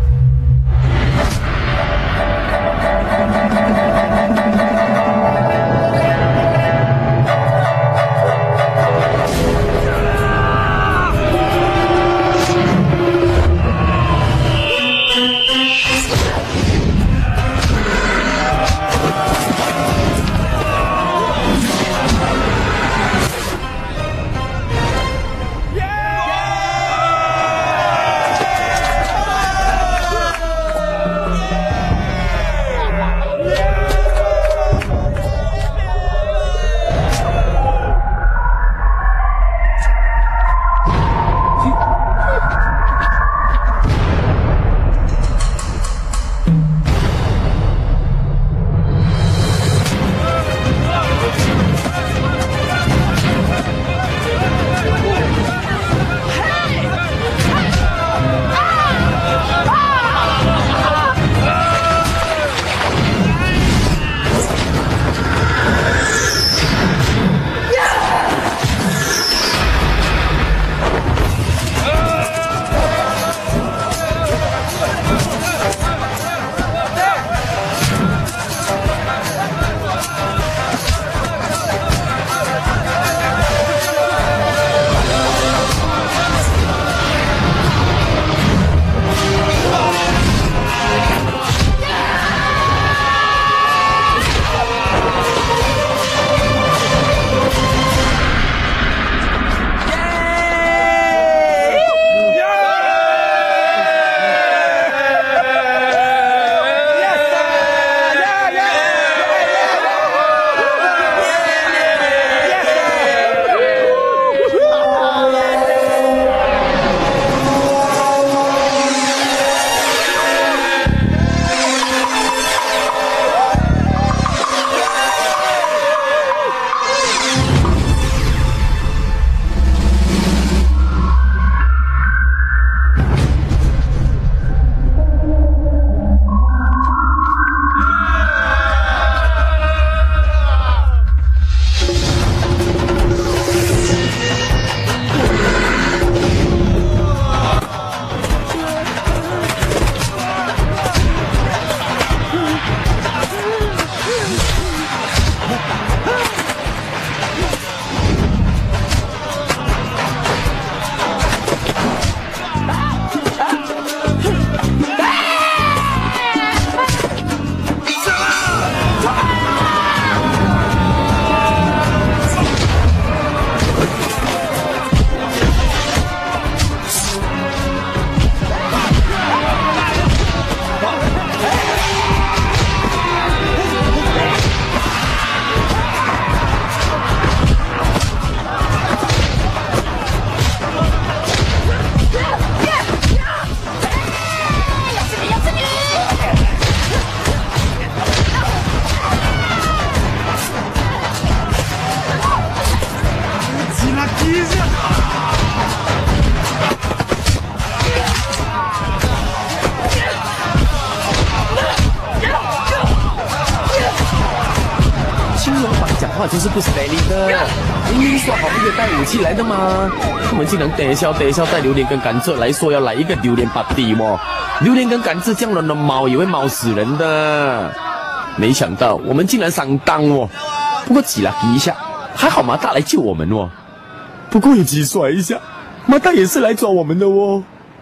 [SPEAKER 18] 话就是不 steady 的，明明说好不可以带武器来的吗？他们竟然等一下带榴莲跟甘蔗来说要来一个榴莲 party 哦，榴莲跟甘蔗这样的猫也会猫死人的。没想到我们竟然上当哦，不过挤了一下，还好马大来救我们哦。不过也挤甩一下，马大也是来抓我们的哦。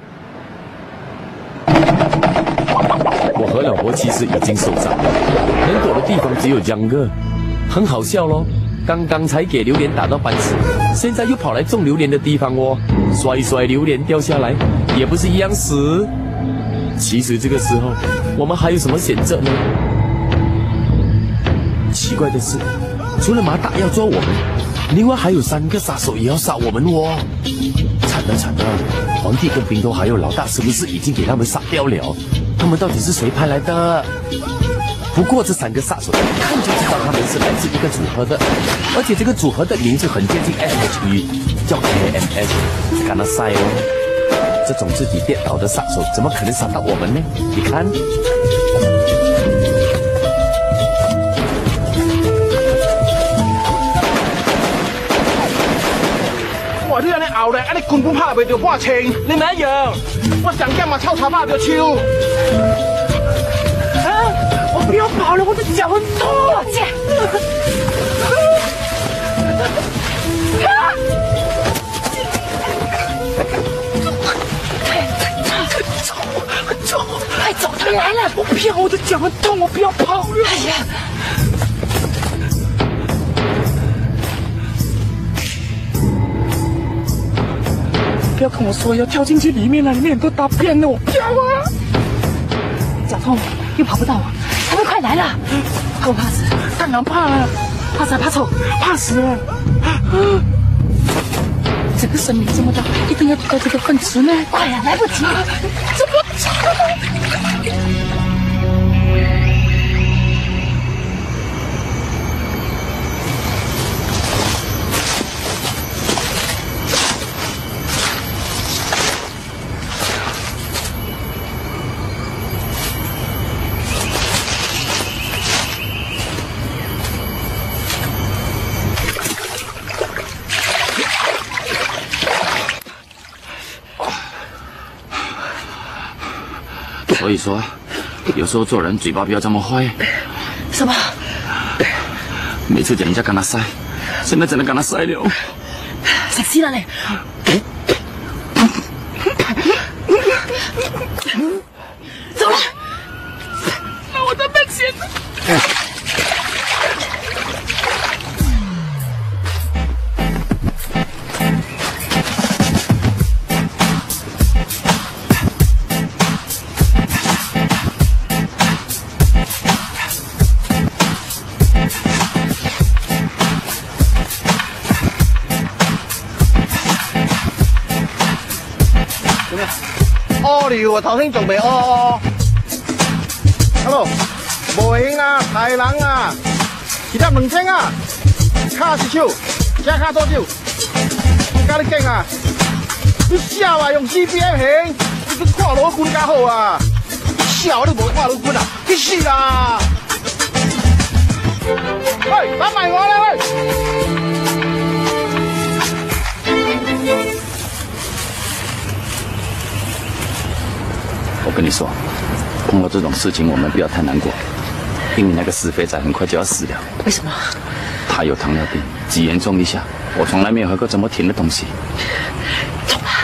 [SPEAKER 18] 我和老婆其实已经受伤了，能躲的地方只有2个。很好笑咯，刚刚才给榴莲打到半死，现在又跑来种榴莲的地方哦，甩榴莲掉下来，也不是一样死。其实这个时候，我们还有什么选择呢？奇怪的是，除了马大要抓我们，另外还有3个杀手也要杀我们哦。惨了，皇帝跟兵头还有老大是不是已经给他们杀掉了？他们到底是谁派来的？ 不过这3个杀手一看就知道他们是来自一个组合的，而且这个组合的名字很接近 SHE， 叫 KMS， 干了赛哦。这种自己跌倒的杀手，怎么可能杀到我们呢？你看。
[SPEAKER 10] 哇！你安尼熬咧，安尼根本拍袂着半千，你咪一样。我上剑嘛抄查拍着手。啊！我不要跑了，我的脚很痛。姐。快走！他来了！我不要，我的脚很痛，我不要跑了。哎呀！不要跟我说要跳进去里面了，里面很多大便的，我不要啊！脚痛又跑不到，他们快来了，怕不怕死？当然怕了，怕啥？怕丑？怕死了！这个生命这么大，一定要到这个分池呢！快呀，来不及了，怎么走？
[SPEAKER 18] 所以说，有时候做人嘴巴不要这么坏。
[SPEAKER 9] 什么？
[SPEAKER 18] 每次讲人家跟他塞，现在真的跟他塞了。
[SPEAKER 9] 食屎啦你！走了，那我的本钱呢？
[SPEAKER 10] 屙尿啊！頭先仲未屙。Hello， 無興啊，大人啊，其他兩聲啊，卡是手，加卡多少？加你勁啊！你笑啊，用 CPM 行，你個跨螺棍加好啊！笑你無跨螺棍啊，去死啦！喂，打埋我啦喂！
[SPEAKER 18] 我跟你说，碰到这种事情，我们不要太难过，因为那个死肥仔很快就要死了。
[SPEAKER 9] 为什么？
[SPEAKER 18] 他有糖尿病，极严重一下。我从来没有喝过这么甜的东西。
[SPEAKER 9] 走吧。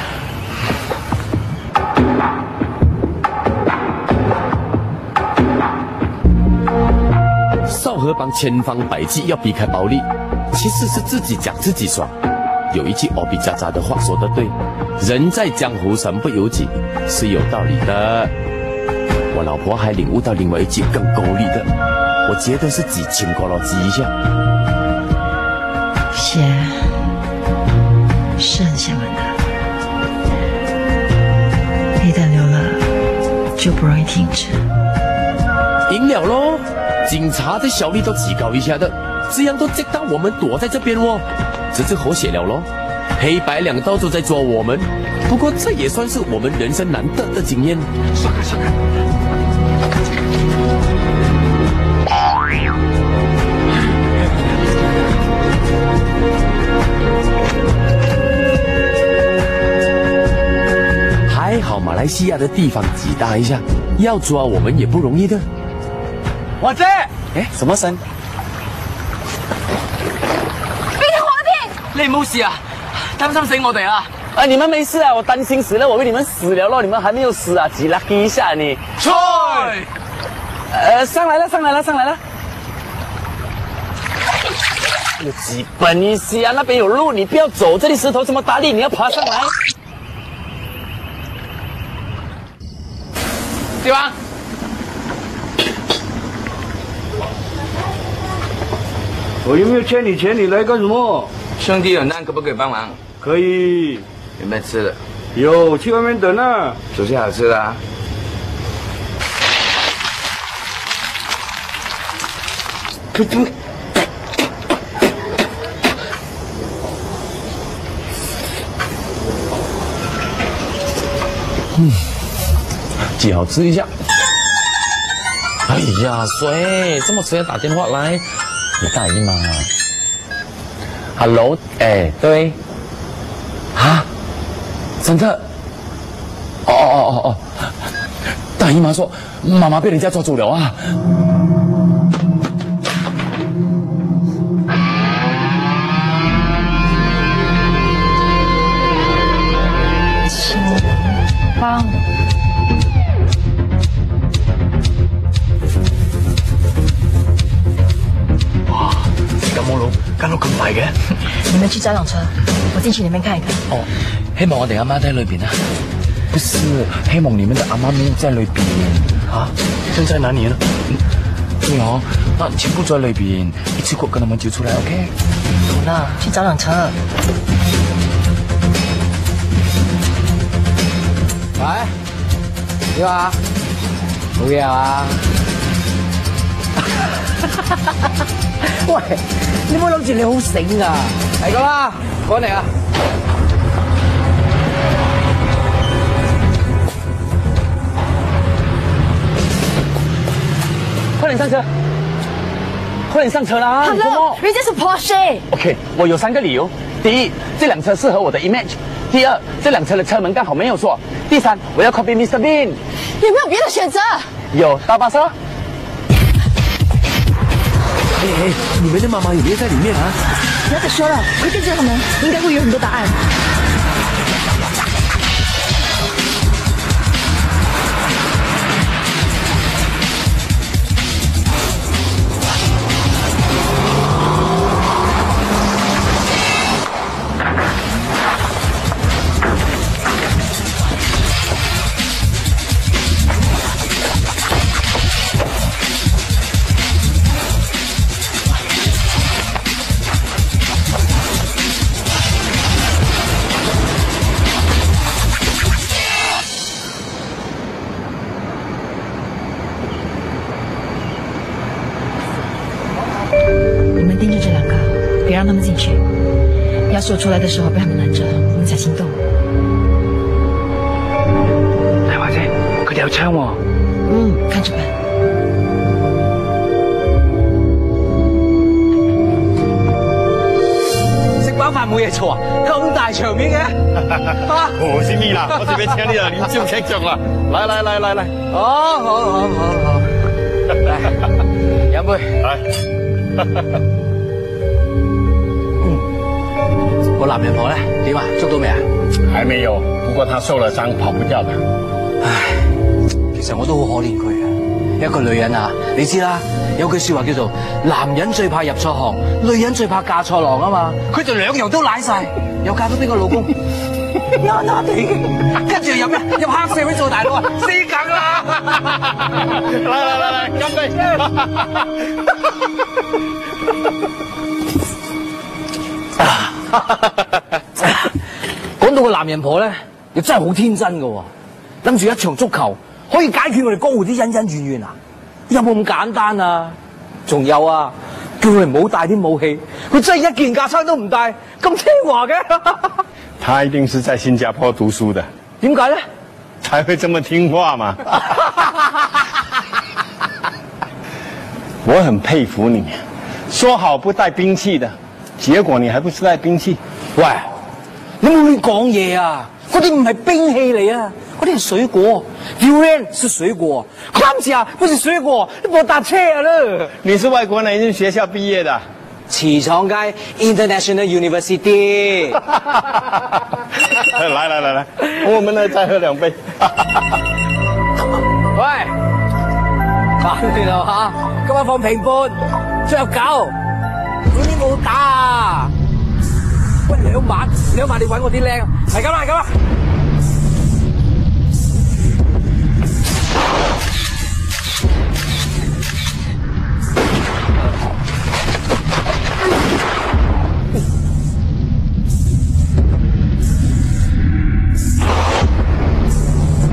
[SPEAKER 18] 少河帮千方百计要避开暴力，其实是自己讲自己爽。有一句欧比渣渣的话说得对，人在江湖身不由己，是有道理的。我老婆还领悟到另外一句更够力的，我觉得是几千个了，挤一下。
[SPEAKER 21] 血是很香的，一旦流了就不容易停止。
[SPEAKER 18] 赢了咯，警察的效率都提高一下的，这样都知道我们躲在这边哦。这次和谐了咯，黑白两道都在抓我们，不过这也算是我们人生难得的经验。
[SPEAKER 10] 算了算了。
[SPEAKER 18] 还好马来西亚的地方极大一下，要抓我们也不容易的。
[SPEAKER 10] 或者，
[SPEAKER 18] 哎，什么声？
[SPEAKER 3] 你冇事啊？擔心死我哋啊！啊，你們沒事啊，我擔心死了，我以為你們死了咯，你們還沒有死啊，幾 lucky 一下你。
[SPEAKER 10] 去！
[SPEAKER 3] 上來了，上來了，上來了。有幾本一些啊，那邊有路，你不要走，這裏石頭這麼大力，你要爬上來。對吧？
[SPEAKER 10] 我有沒有欠你錢？你來幹什麼？
[SPEAKER 3] 兄弟有難，可不可以幫忙？
[SPEAKER 10] 可以。
[SPEAKER 3] 有沒有吃的？
[SPEAKER 10] 有，去外面等啊。
[SPEAKER 3] 有些好吃的啊。
[SPEAKER 5] 只好吃一下。哎呀，谁这么迟才打电话来？你大姨妈。Hello， 哎，对。啊？真的？哦，大姨妈说妈妈被人家抓走了啊。
[SPEAKER 1] 帮。
[SPEAKER 16] 哇，時間冇路，間屋咁大嘅。
[SPEAKER 21] 你們去找輛車，我進去裡面看一看。
[SPEAKER 5] 哦，希望我哋阿媽在裏邊啊。不是，希望你們的阿媽咪在裏邊啊。
[SPEAKER 16] 現在哪裡呢？
[SPEAKER 5] 對哦，那全部在裏邊，一次過跟他們揪出來 ，OK？
[SPEAKER 21] 好啦，去找輛車。
[SPEAKER 14] 喂，點啊？冇嘢啊？喂，你唔好諗住你好醒啊！係咁啦，趕嚟啊！
[SPEAKER 18] 快點上車，快點上車啦
[SPEAKER 21] Hello， 人家是 Porsche。OK，
[SPEAKER 18] 我有3個理由：第一，這輛車適合我的 image；第二，這輛車的車門剛好沒有鎖；第三，我要 copy Mr. Bean。
[SPEAKER 9] 有沒有別的選擇？
[SPEAKER 18] 有，大巴車。
[SPEAKER 21] 哎，
[SPEAKER 18] 你們的媽媽有沒有在裡面啊？
[SPEAKER 21] 不要再說了，快進這個門，應該會有很多答案。让他们进去，要是我出来的时候被他们拦着，我们才行动。
[SPEAKER 18] 大華姐，佢哋有槍喎。
[SPEAKER 21] 看着辦。
[SPEAKER 14] 食飽飯冇嘢做啊！咁大場面嘅。
[SPEAKER 7] 我是蜜啦，我這邊請你了，你就吃醬了。來。
[SPEAKER 14] 好。來，飲杯。來。我男人婆咧點啊？捉到未啊？
[SPEAKER 7] 還沒有，不過他受了傷，跑不掉的。
[SPEAKER 14] 唉，其實我都好可憐佢啊！一個女人啊，你知啦，有句說話叫做男人最怕入錯行，女人最怕嫁錯郎啊嘛。佢就兩樣都賴晒，又嫁咗俾個老公，乸地，跟住又入咩？入黑社會做大佬啊，死梗啦！嚟，乾杯！講到個男人婆咧，又真係好天真噶，諗住一場足球可以解決我哋江湖啲恩恩怨怨啊？有冇咁簡單啊？仲有啊，叫佢唔好帶啲武器，佢真係一件架槍都唔帶，咁聽話嘅。
[SPEAKER 7] 他一定是在新加坡讀書的。
[SPEAKER 14] 點解咧？
[SPEAKER 7] 才會這麼聽話嘛。我很佩服你，說好不帶兵器的。結果你還不是帶兵器？
[SPEAKER 14] 喂，你冇亂講嘢啊！嗰啲唔係兵器嚟啊，嗰啲係水果。Durian 是水果，框架不是水果，你冇搭車啊啦！
[SPEAKER 7] 你是外國哪間學校畢業的？
[SPEAKER 14] 茨廠街 International University。
[SPEAKER 7] 來，我們呢再喝2杯。
[SPEAKER 14] 喂，搞掂啦嚇，今晚放平半，最後9。呢啲冇打啊！喂，2晚你揾我啲靚，係咁啦。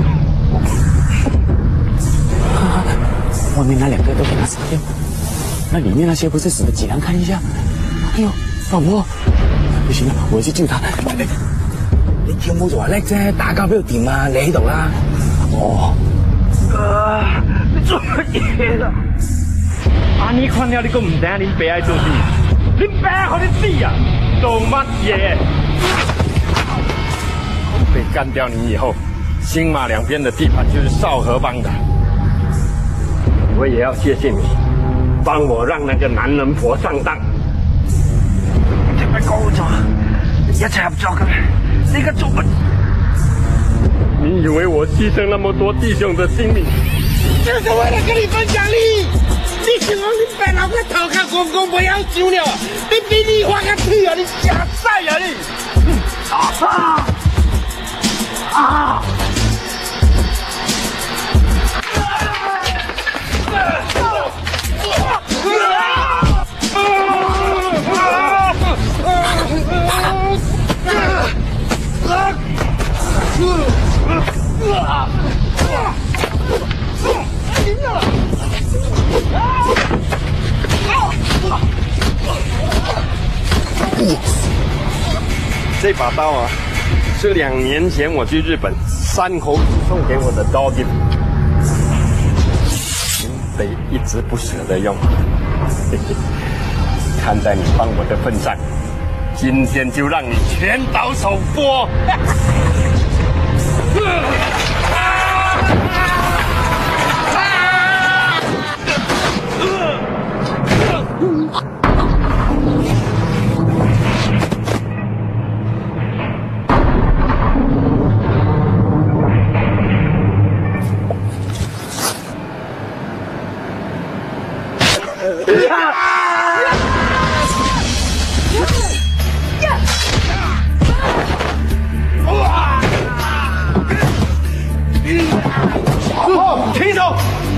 [SPEAKER 14] 外面那2個都給他殺掉。
[SPEAKER 18] 那里面那些不是死的，尽量看一下。哎呦，老婆，不行了，我要去救他。你跳舞就話叻啫，打交邊度掂啊？你喺度啦。哦。
[SPEAKER 10] 你做乜嘢啦？啊！你看了你個唔聽恁爸喺做事，恁爸和你死啊！做乜嘢？
[SPEAKER 7] 被干掉你以后，新马两边的地盘就是少河帮的。我也要谢谢你，帮我让那个男人婆上当。
[SPEAKER 10] 聽咪講咗，一齊合作嘅，你而家做乜？
[SPEAKER 7] 你以为我牺牲那么多弟兄的性命，
[SPEAKER 10] 就是为了跟你分享利益？你希望你爸老個頭殼公公不要救了，你比你花個屁啊！你瞎晒啊你！啊！
[SPEAKER 7] 这把刀啊，是2年前我去日本山口组送给我的刀子，得一直不舍得用。嘿嘿，看在你帮我的份上，今天就让你全刀手剥。
[SPEAKER 10] 停手！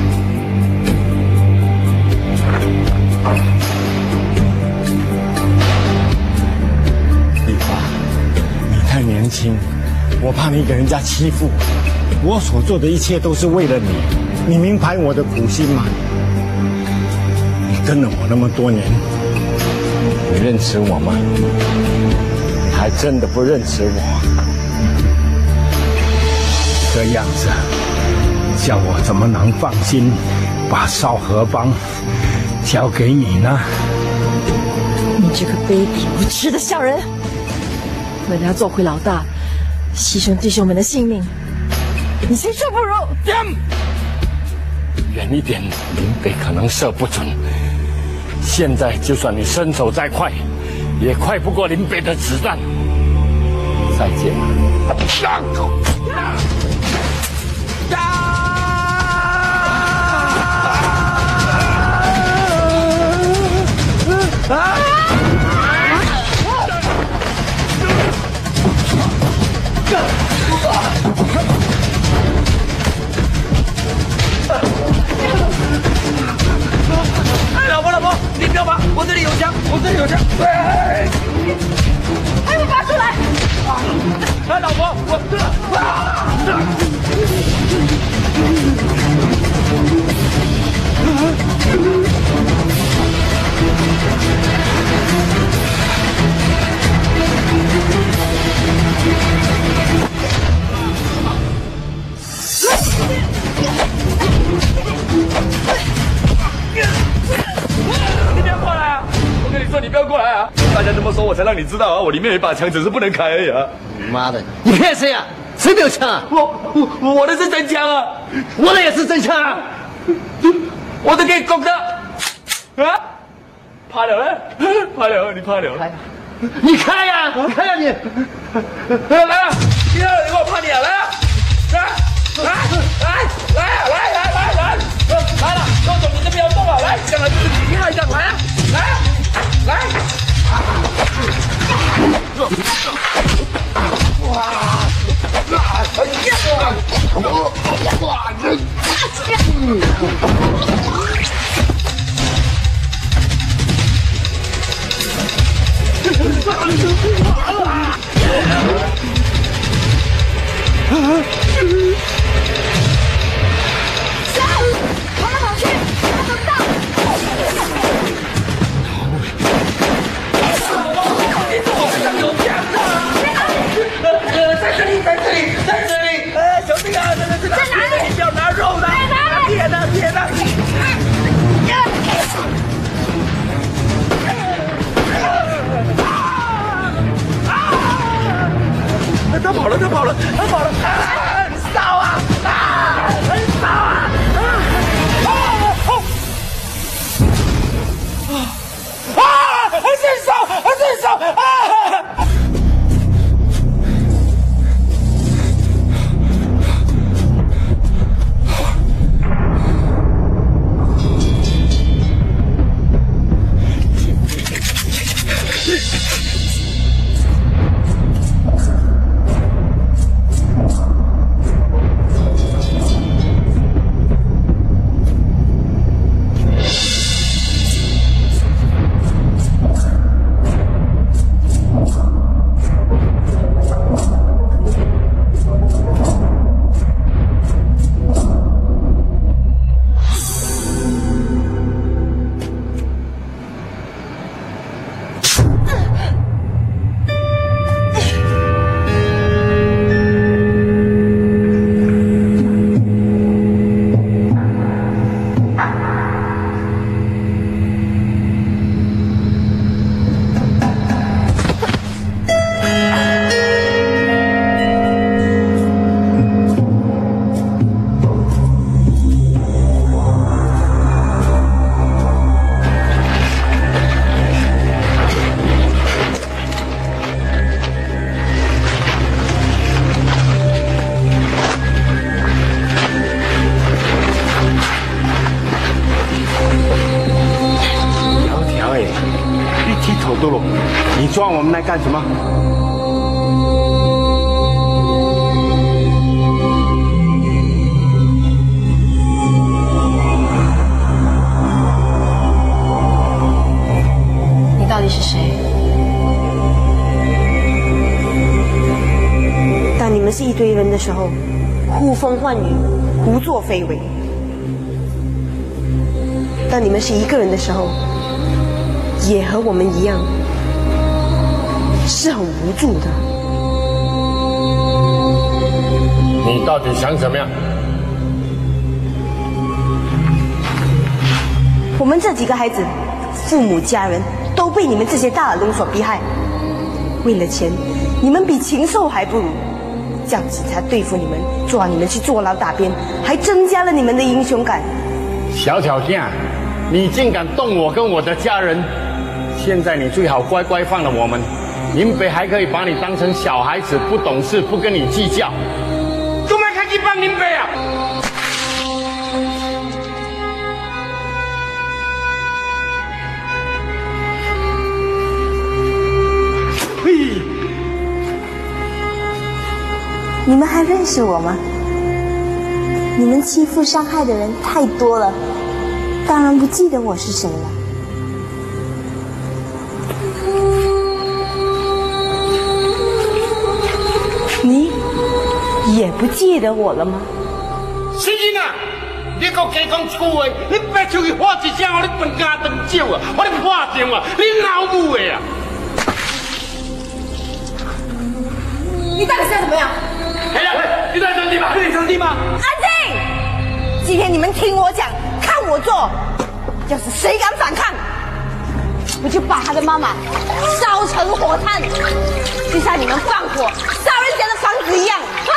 [SPEAKER 7] 丽华，你太年轻，我怕你给人家欺负。我所做的一切都是为了你，你明白我的苦心吗？你跟了我那么多年，你认识我吗？你还真的不认识我。这样子，叫我怎么能放心把少河帮交给你呢？
[SPEAKER 21] 你这个卑鄙无耻的小人！为了要做回老大，牺牲弟兄们的性命，你谁说不如？
[SPEAKER 7] 远一点，林北可能射不准。现在就算你身手再快，也快不过林北的子弹。再见了。
[SPEAKER 10] 老婆，你不要怕，我这里有枪，
[SPEAKER 21] 还不拔出来！
[SPEAKER 10] 哎，老婆，你不要过来啊！我跟你说，你不要过来啊！大家这么说，我才让你知道啊，我里面有一把枪，只是不能开而已啊！
[SPEAKER 14] 妈的，你骗谁啊？谁没有枪啊？
[SPEAKER 10] 我的是真枪啊，
[SPEAKER 14] 我的也是真枪啊！
[SPEAKER 10] 我都给你拱的啊！怕了了，你怕了？
[SPEAKER 14] 你开呀，开呀你！
[SPEAKER 10] 来啊！第二，你给我怕你啊！来啊！来了，周总，你这边要动啊！来，将来就是你害的，来啊！来！跑去，他等到。
[SPEAKER 12] 他跑了，他跑了，他跑了！很骚啊！很骚啊！很骚，很骚啊！
[SPEAKER 7] 你抓我们来干什么？
[SPEAKER 9] 你到底是谁？
[SPEAKER 6] 当你们是一堆人的时候，呼风唤雨，胡作非为；当你们是一个人的时候，也和我们一样，是很无助的。
[SPEAKER 7] 你到底想怎么样？
[SPEAKER 6] 我们这几个孩子，父母家人都被你们这些大耳窿所逼害。为了钱，你们比禽兽还不如。叫警察对付你们，抓你们去坐牢打鞭，还增加了你们的英雄感。
[SPEAKER 7] 小挑战，你竟敢动我跟我的家人！现在你最好乖乖放了我们，林北还可以把你当成小孩子，不懂事，不跟你计较。都没开去帮林北啊！
[SPEAKER 6] 嘿，你们还认识我吗？你们欺负伤害的人太多了，当然不记得我是谁了。你也不记得我了吗？
[SPEAKER 7] 是啊，你个假讲一句话，你别出去花一声，你本家长少啊，我你破掉啊，你老母的啊！
[SPEAKER 6] 你到底是要怎么样？
[SPEAKER 7] 哎呀，你在生气吗？你在生气吗？
[SPEAKER 6] 安静！今天你们听我讲，看我做。要是谁敢反抗，我就把他的妈妈烧成火炭，就像你们放火烧人家的房子一样。啊！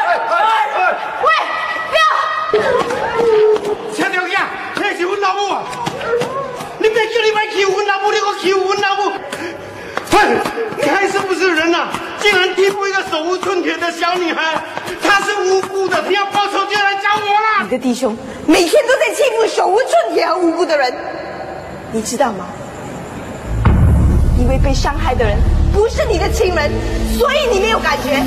[SPEAKER 6] 喂，不要！
[SPEAKER 7] 车条仔，这是我老母啊！你别叫你别欺负我老母，你给我欺负我老母！哼，你还是不是人啊？竟然欺负一个手无寸铁的小女孩，她是无辜的，你要报仇就来找我啦！
[SPEAKER 6] 你的弟兄每天都在欺负手无寸铁和无辜的人，你知道吗？因为被伤害的人不是你的亲人，所以你没有感觉。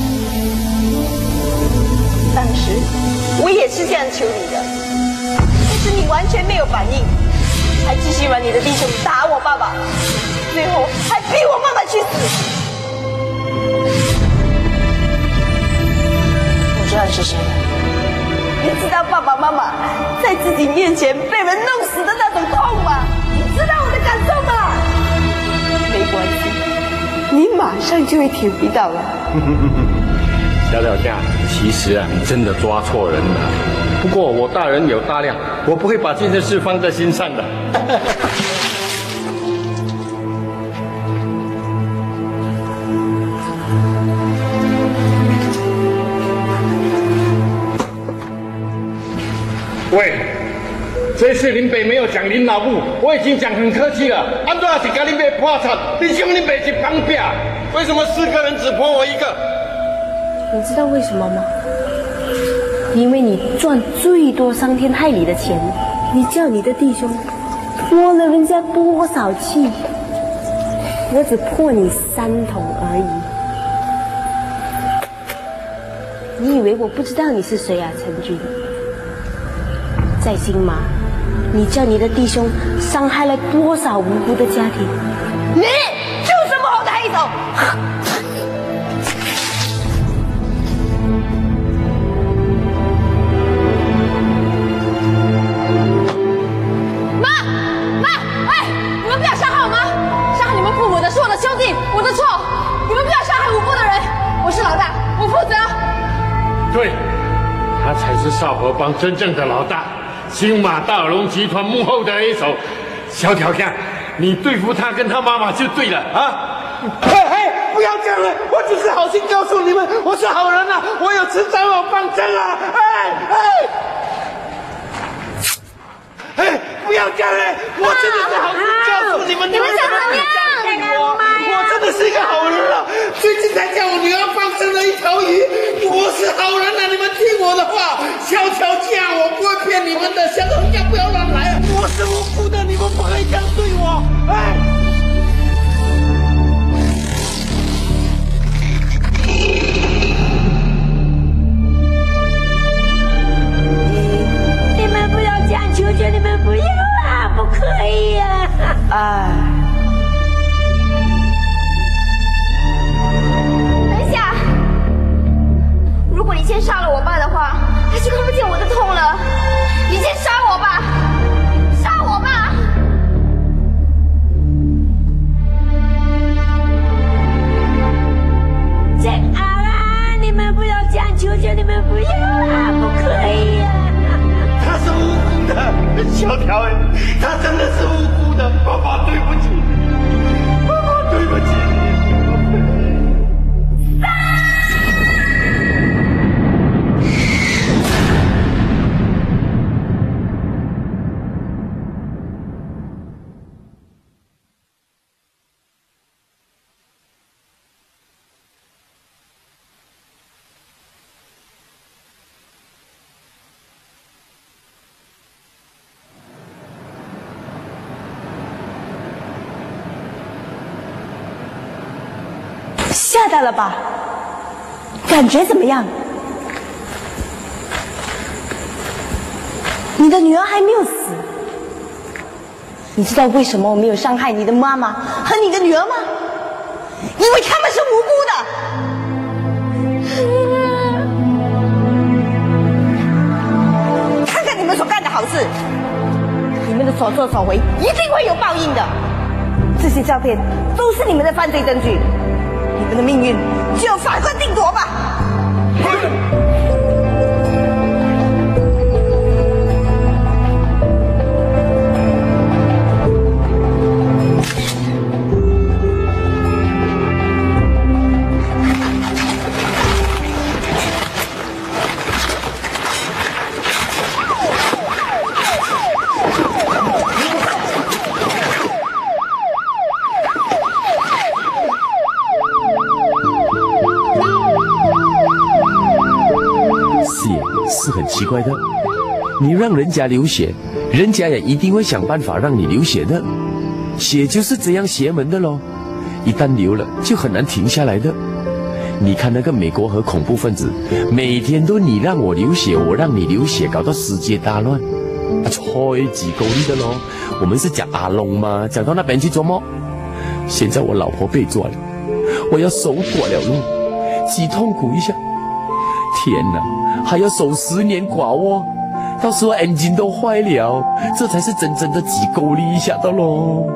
[SPEAKER 6] 当时我也是这样求你的，但是你完全没有反应，还继续让你的弟兄打我爸爸，最后还逼我妈妈去死。
[SPEAKER 9] 我知道你是谁了。
[SPEAKER 6] 你知道爸爸妈妈在自己面前被人弄死的那种痛吗？你知道我的感受吗？没关系，你马上就会体会到了。
[SPEAKER 7] 小小架，其实啊，你真的抓错人了。不过我大人有大量，我不会把这件事放在心上的。 这次林北没有讲林老母，我已经讲很客气了。安怎是跟林北破产？你兄林北去旁边，为什么4个人只泼我1个？
[SPEAKER 9] 你知道为什么吗？因为你赚最多伤天害理的钱，你叫你的弟兄泼了人家多少气？我只泼你3桶而已。你以为我不知道你是谁啊，陈军？在新马，你叫你的弟兄伤害了多少无辜的家庭？你就是幕后的黑手！你们不要伤害我妈！伤害你们父母的是我的兄弟，我的错。你们不要伤害无辜的人，我是老大，我负责。
[SPEAKER 7] 对，他才是少河帮真正的老大，新马大耳龙集团幕后的黑手。小条看，你对付他跟他妈妈就对了啊！
[SPEAKER 10] 不要这样了，我只是好心告诉你们，我是好人啊，我有吃长老方针啊！不要这样了，我真的是好心告诉你们，你们怎么相信我？我真的是一个好人了，最近才叫我女儿放生了1条鱼，我是好人啊，你们听我的话，悄悄嫁，我不会骗你们的，小人家不要乱来，我是无辜的，你们不可以这样对我，
[SPEAKER 11] 你们不要这样，求求你们不要啊，不可以啊！
[SPEAKER 20] 等一下，如果你先杀了我爸的话，他就看不见我的痛了。你先杀我吧，杀我吧！
[SPEAKER 11] 真好啊！你们不要这样，求求你们不要啊，不可以啊！
[SPEAKER 10] 他是无辜的，小条他真的是无辜的，爸爸对不起，爸爸对不起。
[SPEAKER 6] 吓到了吧？感觉怎么样？你的女儿还没有死，你知道为什么我没有伤害你的妈妈和你的女儿吗？因为他们是无辜的。看看你们所干的好事，你们的所作所为一定会有报应的。这些照片都是你们的犯罪证据。你们的命运就由法官定夺吧。
[SPEAKER 5] 是很奇怪的，你让人家流血，人家也一定会想办法让你流血的。血就是这样邪门的咯，一旦流了就很难停下来的。你看那个美国和恐怖分子，每天都你让我流血，我让你流血，搞到世界大乱。超级够力的咯，我们是讲阿龙嘛，讲到那边去做梦。现在我老婆被抓了，我要守寡了咯，极痛苦一下。天哪，还要守10年寡窝，到时候眼睛都坏了，这才是真正的挤够力一下的咯。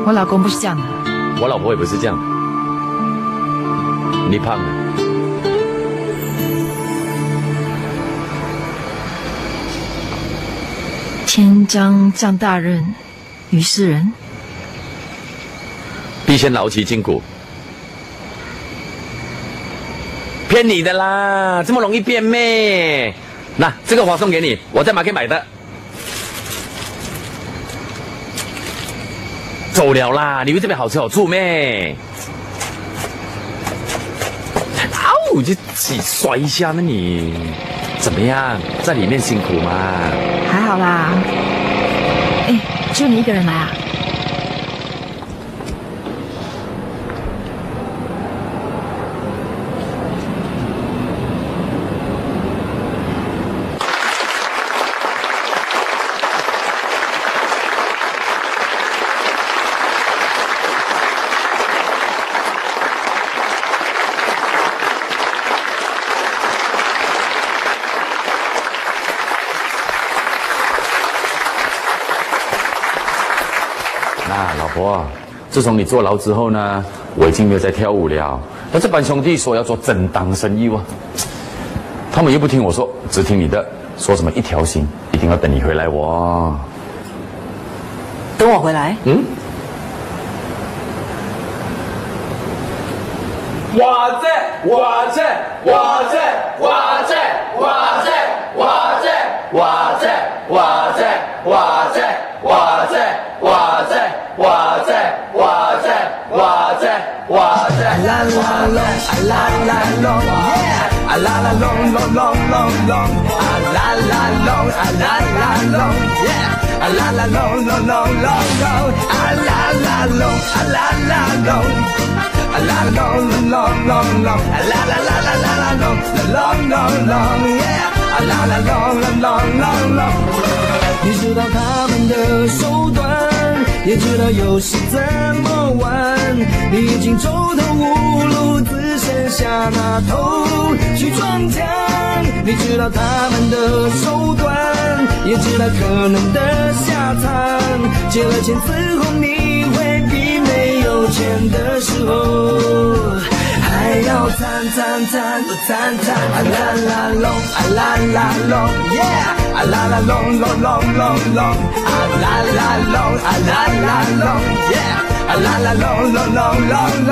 [SPEAKER 21] 我老公不是这样的。
[SPEAKER 18] 我老婆也不是这样的。你胖了。
[SPEAKER 21] 天将降大任于斯人，
[SPEAKER 18] 必先劳其筋骨。骗你的啦，这么容易变咩？那这个花送给你，我在马可买的。走了啦，你以为这边好吃好住咩？哦，就自己摔一下呢你，怎么样？在里面辛苦吗？
[SPEAKER 21] 还好啦。哎，就你一个人来啊？
[SPEAKER 18] 老婆，自从你坐牢之后呢，我已经没有再跳舞了。但这班兄弟说要做正当生意哦，他们又不听我说，只听你的，说什么一条心，一定要等你回来哦。
[SPEAKER 19] 等我回来。
[SPEAKER 18] 嗯。
[SPEAKER 10] 我这。
[SPEAKER 4] la la long, la la long, yeah. La la long, long, long, long, long. La la long, la la long, yeah. La la long, long, long, long, long. La la long, la la long. La long, long, long, long. La la la la la la long, long, long, long, yeah. La la long, long, long, long. 你知道他们的手段，也知道游戏怎么玩，你已经走投无路，只剩下那头去撞墙。你知道他们的手段，也知道可能的下场。借了钱之后，你会比没有钱的时候还要惨。啊啦啦隆，啊啦啦隆 ，yeah， 啊啦啦隆隆隆隆隆，啊啦啦隆，啊啦啦隆 ，yeah， 啊啦啦隆隆隆隆隆。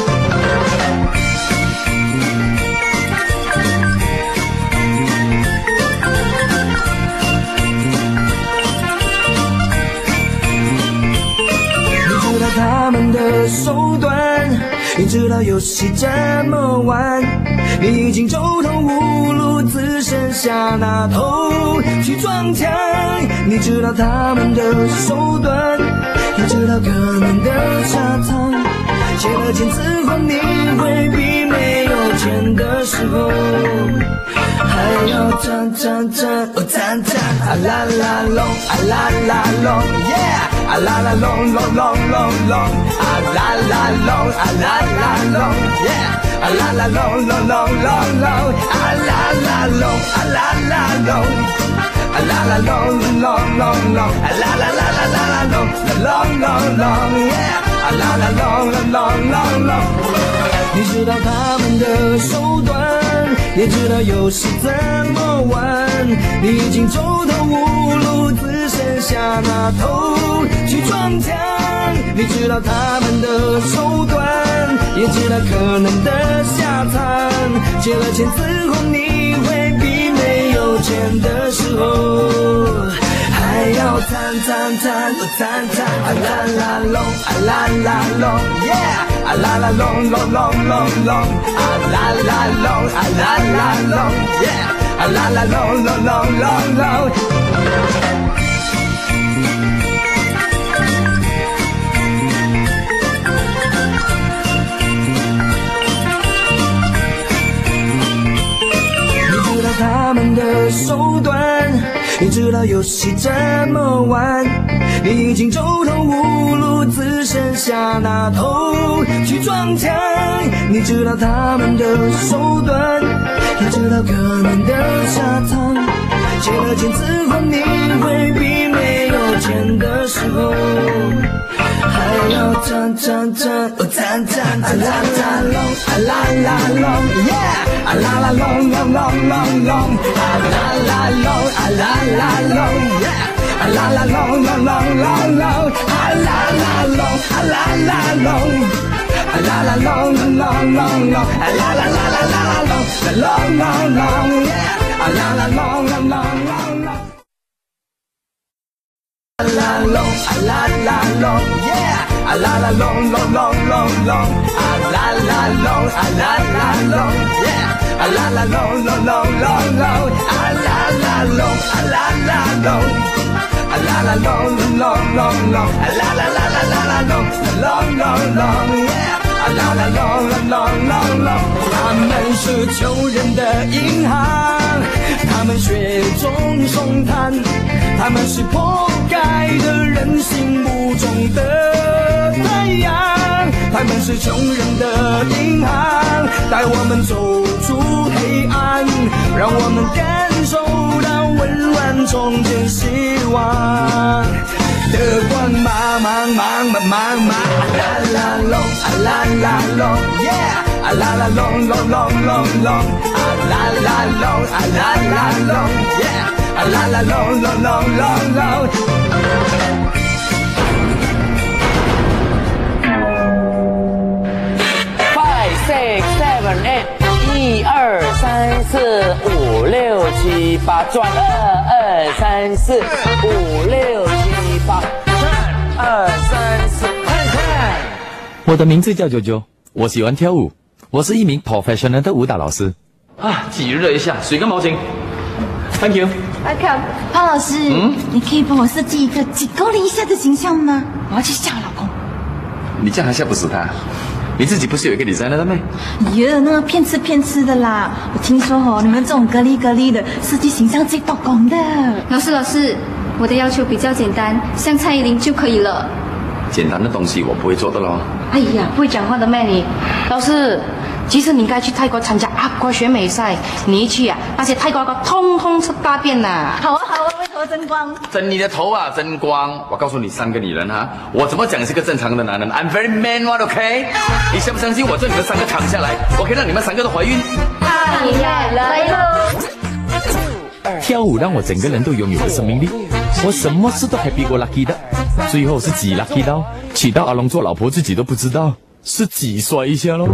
[SPEAKER 4] 他们的手段，你知道游戏怎么玩，你已经走投无路，只剩下那头去撞墙。你知道他们的手段，也知道可能的下场。借了钱之后，你会比没有钱的时候还要惨。啊啦啦隆，啊啦啦隆 ，yeah。啊啦啦隆隆隆隆隆，啊啦啦隆，啊啦啦隆 ，yeah， 啊啦啦隆隆隆隆隆，啊啦啦隆，啊啦啦隆，啊啦啦隆隆隆隆，啊啦啦啦啦啦啦隆隆隆隆 ，yeah， 啊啦啦隆隆隆隆隆。你知道他们的手段，也知道游戏怎么玩，你已经走投无路，只剩下那头去撞墙。你知道他们的手段，也知道可能的下场。借了钱之后，你会比没有钱的时候还要惨。啊啦啦隆，啊啦啦隆 ，yeah， 啊啦啦隆隆隆隆隆，啊啦啦隆，啊啦啦隆 ，yeah， 啊啦啦隆隆隆隆隆。他们的手段，你知道游戏怎么玩，你已经走投无路，只剩下那头去撞墙。你知道他们的手段，也知道可能的下场。借了钱之后，你会比没有钱的时候还他们是穷人的银行，他们雪中送炭，他们是破盖的人心目中的太阳，他们是穷人的银行，带我们走出黑暗，让我们感受到温暖中间希望的光芒，啦啦隆，啦啦隆 ，yeah， 啦啦隆隆隆隆隆，啦啦隆，啦啦隆 ，yeah， 啦啦隆隆隆隆隆。
[SPEAKER 3] 5 6 7 8 1 2 3 4 5 6 7 8转2 2 3 4 5 6 7 8转2 3 4看看。
[SPEAKER 5] 我的名字叫九九，我喜欢跳舞，我是一名 professional 的舞蹈老师。啊，挤热一下，水跟毛巾。Thank you。
[SPEAKER 8] Welcome， 潘老师，你可以帮我设计一个几公里以下的形象吗？我要去吓我老公。
[SPEAKER 5] 你这样还吓不死他？你自己不是有一个designer的吗？
[SPEAKER 8] 哟，那个骗吃的啦！我听说你们这种格力的设计形象最多功的。
[SPEAKER 1] 老师，我的要求比较简单，像蔡依林就可以了。
[SPEAKER 5] 简单的东西我不会做的咯。
[SPEAKER 1] 哎呀，不会讲话的咩你？老师，其实你应该去泰国参加阿瓜选美赛，你一去啊，那些泰国阿瓜通通吃大便呐！
[SPEAKER 8] 好啊，为头争光。
[SPEAKER 5] 争你的头啊，争光！我告诉你3个女人哈，我怎么讲是个正常的男人 ？I'm very man one, OK？ 你相不相信我叫你们3个躺下来，我可以让你们3个都怀孕？
[SPEAKER 8] 太来了！
[SPEAKER 5] 跳舞让我整个人都拥有了生命力，我什么事都还比过 lucky 的，最后是几 lucky 到娶到阿龙做老婆自己都不知道，是几摔一下咯。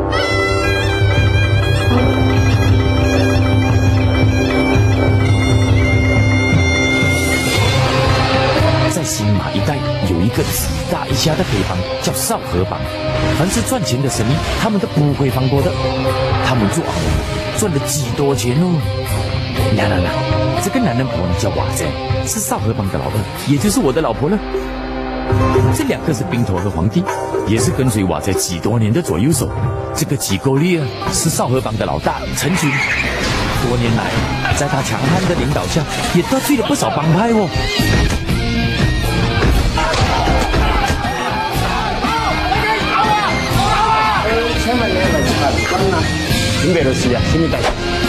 [SPEAKER 5] 在新马一带有一个极大一家的黑帮叫少河帮，凡是赚钱的生意他们都不会放过的，他们做阿龙赚了几多钱哦。那，这个男人婆呢叫瓦仔，是少河帮的老二，也就是我的老婆了。这2个是冰头和皇帝，也是跟随瓦仔几多年的左右手。这个吉沟利啊，是少河帮的老大陈军。多年来，在他强悍的领导下，也得罪了不少帮派哦。
[SPEAKER 7] 千万年来讲啊，准备的是啊，什么代？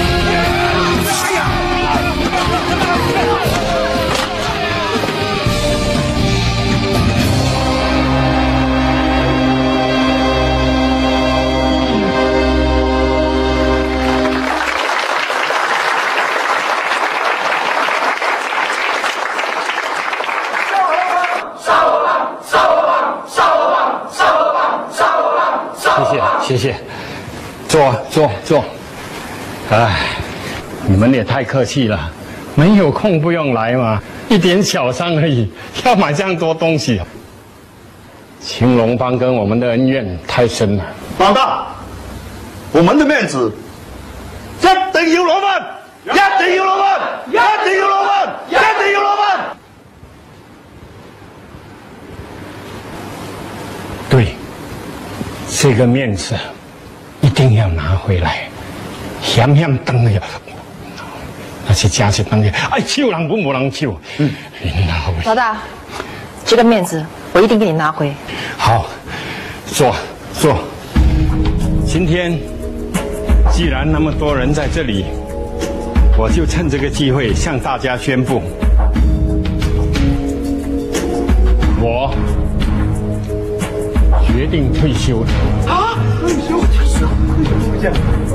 [SPEAKER 7] 谢谢，坐。哎，你们也太客气了，没有空不用来嘛，一点小伤而已，要买这样多东西。青龙帮跟我们的恩怨太深了。
[SPEAKER 10] 老大，我们的面子一定要攞翻，一定要攞翻，一定要攞翻，一定要攞翻。
[SPEAKER 7] 对。这个面子一定要拿回来，咸当的，那些家是当的，哎，抢人不无人抢，拿回。
[SPEAKER 9] 老大，这个面子我一定给你拿回。
[SPEAKER 7] 好，坐。今天既然那么多人在这里，我就趁这个机会向大家宣布， 决定退休了。
[SPEAKER 10] 啊！退休！这样，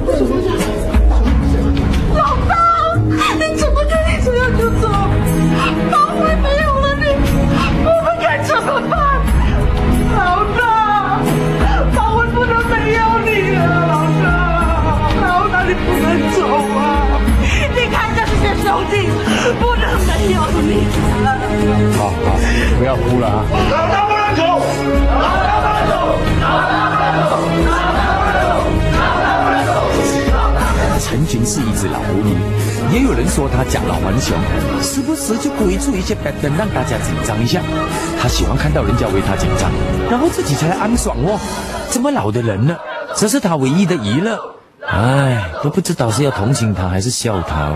[SPEAKER 11] 老大，你怎么可以这样就走？保会没有了你，我们该怎么办？老大，保会不能没有你了，老大，你不能走啊！你看着这些兄弟，不能没有你。
[SPEAKER 7] 好，不要哭了啊！
[SPEAKER 10] 老大不能走，老大不能走，老大不能走，老大不能走，老大不能走。
[SPEAKER 5] 陈群是一只老狐狸，也有人说他家老顽熊，时不时就鬼出一些白灯让大家紧张一下。他喜欢看到人家为他紧张，然后自己才来安爽哦。这么老的人了，这是他唯一的娱乐。唉，都不知道是要同情他还是笑他。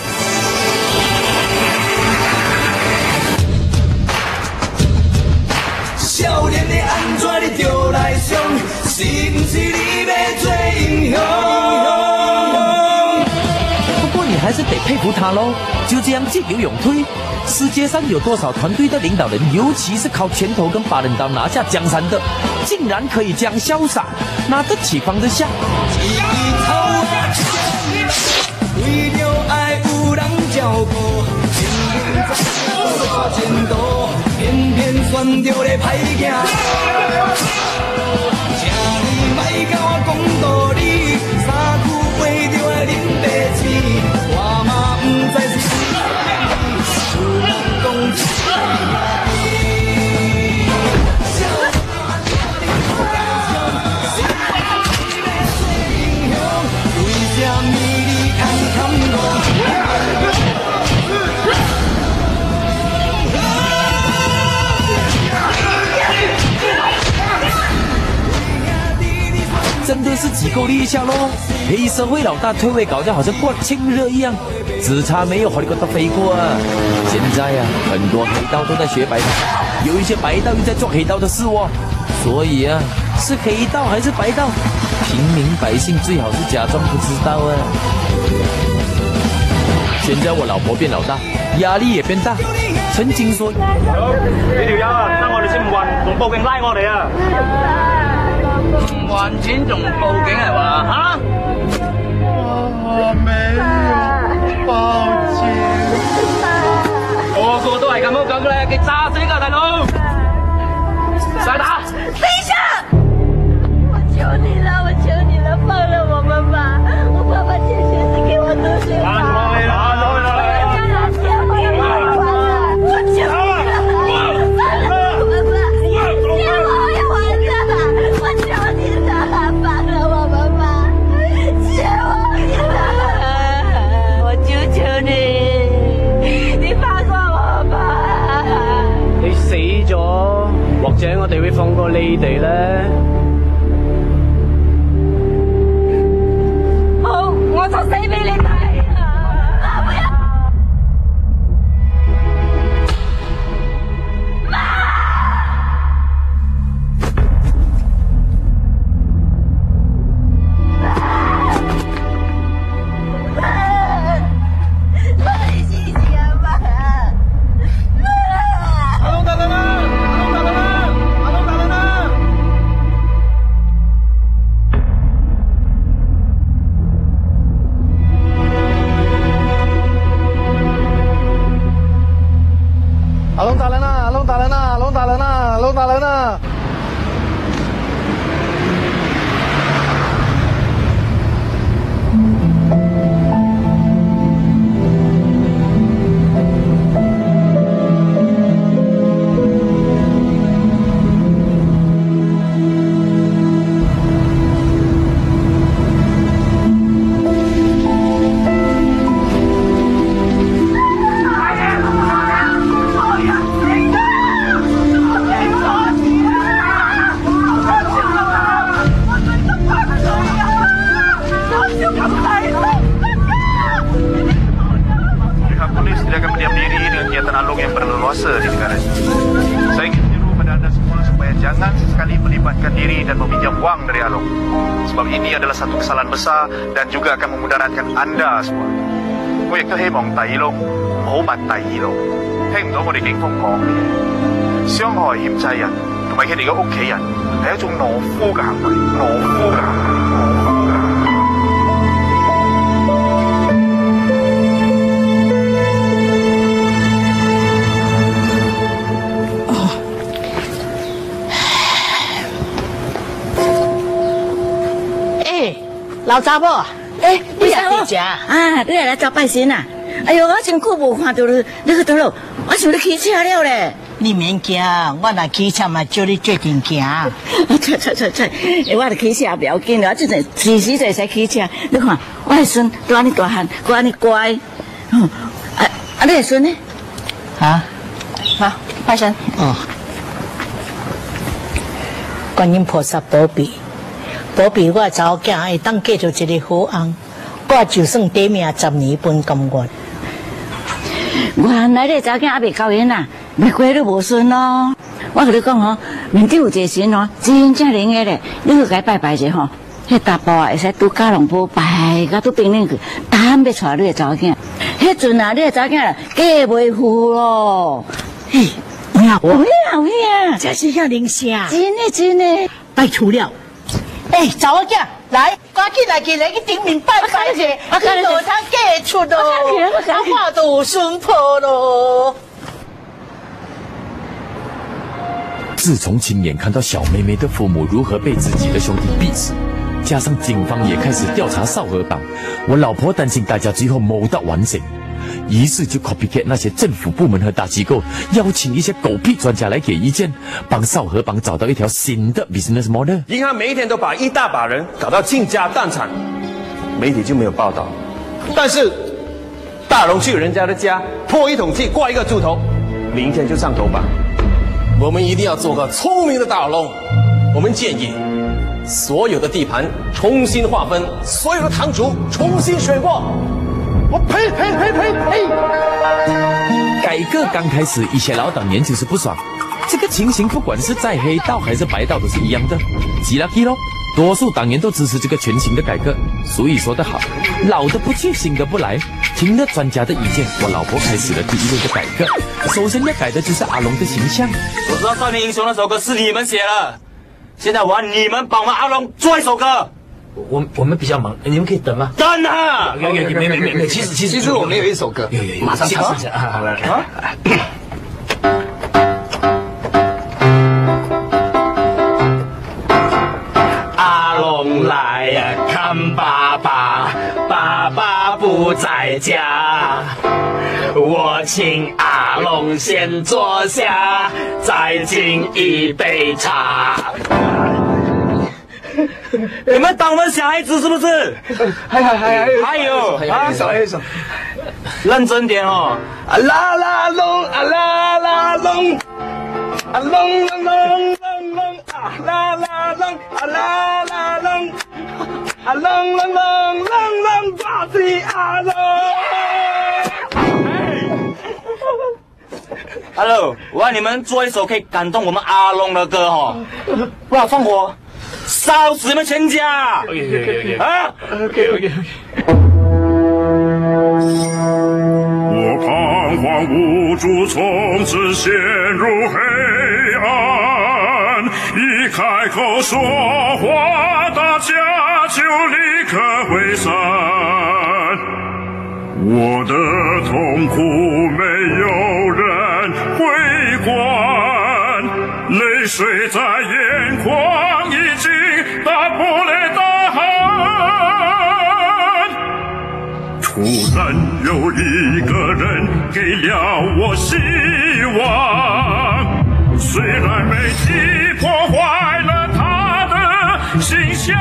[SPEAKER 4] 少年的安怎你就来想，是不是你要做英雄？
[SPEAKER 5] 不过你还是得佩服他喽，就这样借由勇退。世界上有多少团队的领导人，尤其是靠拳头跟八人刀拿下江山的，竟然可以这样潇洒，拿得起放得下。
[SPEAKER 4] 为了爱有人照顾，前途偏偏选着咧歹行。请你莫甲我讲道理，三句话就爱啉白水，我嘛不知是谁有人讲是
[SPEAKER 5] 真的是机构立下喽！黑社会老大退位搞得好像国庆日一样，只差没有好利哥都飞过啊！现在呀，很多黑道都在学白道，有一些白道又在做黑道的事哦。所以啊，是黑道还是白道，平民百姓最好是假装不知道啊。现在我老婆变老大，压力也变大。曾經說：呢
[SPEAKER 10] 條友啊，得我哋先唔還，仲報警拉我哋啊！唔還錢仲報警係嘛？嚇！我沒有報警。個個都係咁樣講嘅咧，佢炸死㗎大佬！再打！
[SPEAKER 11] 等一下！我求你了，我求你了，放了我们吧！我爸爸借钱是给我读书吧。
[SPEAKER 10] 或者我哋會放過你哋咧。
[SPEAKER 11] 好，我就死俾你睇。
[SPEAKER 2] dan juga akan memudaratkan anda semua. 我亦都希望第二窿唔好問第二路，聽唔到我哋警方講嘅，傷害欠債人同埋佢哋嘅屋企人係一種懦夫嘅行為，懦夫嘅行為。
[SPEAKER 11] 老查某，你也伫遮啊？你也来走拜神啊？哎呦，我真久无看到你，你去倒落？我想你骑车了咧。你免惊，我若骑车嘛，叫你决定行。出，我著骑车不要紧啦，这阵时时就会使骑车。你看，我的孙都安尼大汉，佫安尼乖。你的孙呢？啊，
[SPEAKER 9] 好，拜神。
[SPEAKER 11] 哦，观音菩萨保庇。保庇我查某囝会当嫁着一个好翁，我就算短命10年本甘愿。原来你查某囝还未交缘啊，未过你无顺咯。我跟你讲吼，面顶有一个神哦，真正灵个咧，你去甲伊拜拜者吼，迄大埔啊会使拄蛟龙埔拜甲拄冰冷去，担要带你个查某囝。迄阵啊，你个查某囝嫁袂赴咯。嘿，有影，这是遐灵sea，真的，拜除了。查某囝，来，赶紧来去顶面拜拜者，你就通嫁出咯，我都有孙婆咯。
[SPEAKER 5] 自从亲眼看到小妹妹的父母如何被自己的兄弟逼死，加上警方也开始调查少河帮，我老婆担心大家最后谋到完成，于是就 copycat 那些政府部门和大机构，邀请一些狗屁专家来给意见，帮少河帮找到一条新的 business model。
[SPEAKER 12] 银行每一天都把一大把人搞到倾家荡产，媒体就没有报道。但是大龙去人家的家破一桶气，挂一个猪头，明天就上头版。我们一定要做个聪明的大龙。我们建议所有的地盘重新划分，所有的堂主重新选过。我呸！
[SPEAKER 5] 改革刚开始，一些老党员就是不爽。这个情形不管是在黑道还是白道都是一样的。急了咯，多数党员都支持这个全新的改革。俗语说得好，老的不去，新的不来。听了专家的意见，我老婆开始了第一轮的改革。首先要改的就是阿龙的形象。
[SPEAKER 10] 我知道《少年英雄》那首歌是你们写的，现在我要你们帮我们阿龙做一首歌。
[SPEAKER 14] 我们比较忙，你们可以等吗？
[SPEAKER 10] 等啊！
[SPEAKER 14] 没，其实我们有一首歌，有，马上尝试一下。好了。
[SPEAKER 10] 阿龙来呀，看爸爸，爸爸不在家，我请阿龙先坐下，再敬一杯茶。你们当我们小孩子是不是？还有一首，认真点哦！啊啦啦隆，啊啦啦隆，啊隆隆隆隆隆，啊啦啦隆，啊啦啦隆，啊隆隆隆隆隆，巴西阿龙。Hello， 我让你们做一首可以感动我们阿龙的歌哦，不然放火。烧死你们全家！啊 ！OK。
[SPEAKER 13] 我彷徨无助，从此陷入黑暗。一开口说话，大家就立刻退散。我的痛苦没有人会管，泪水在眼眶已经打破了大喊。突然有一个人给了我希望，虽然媒体破坏了他的形象，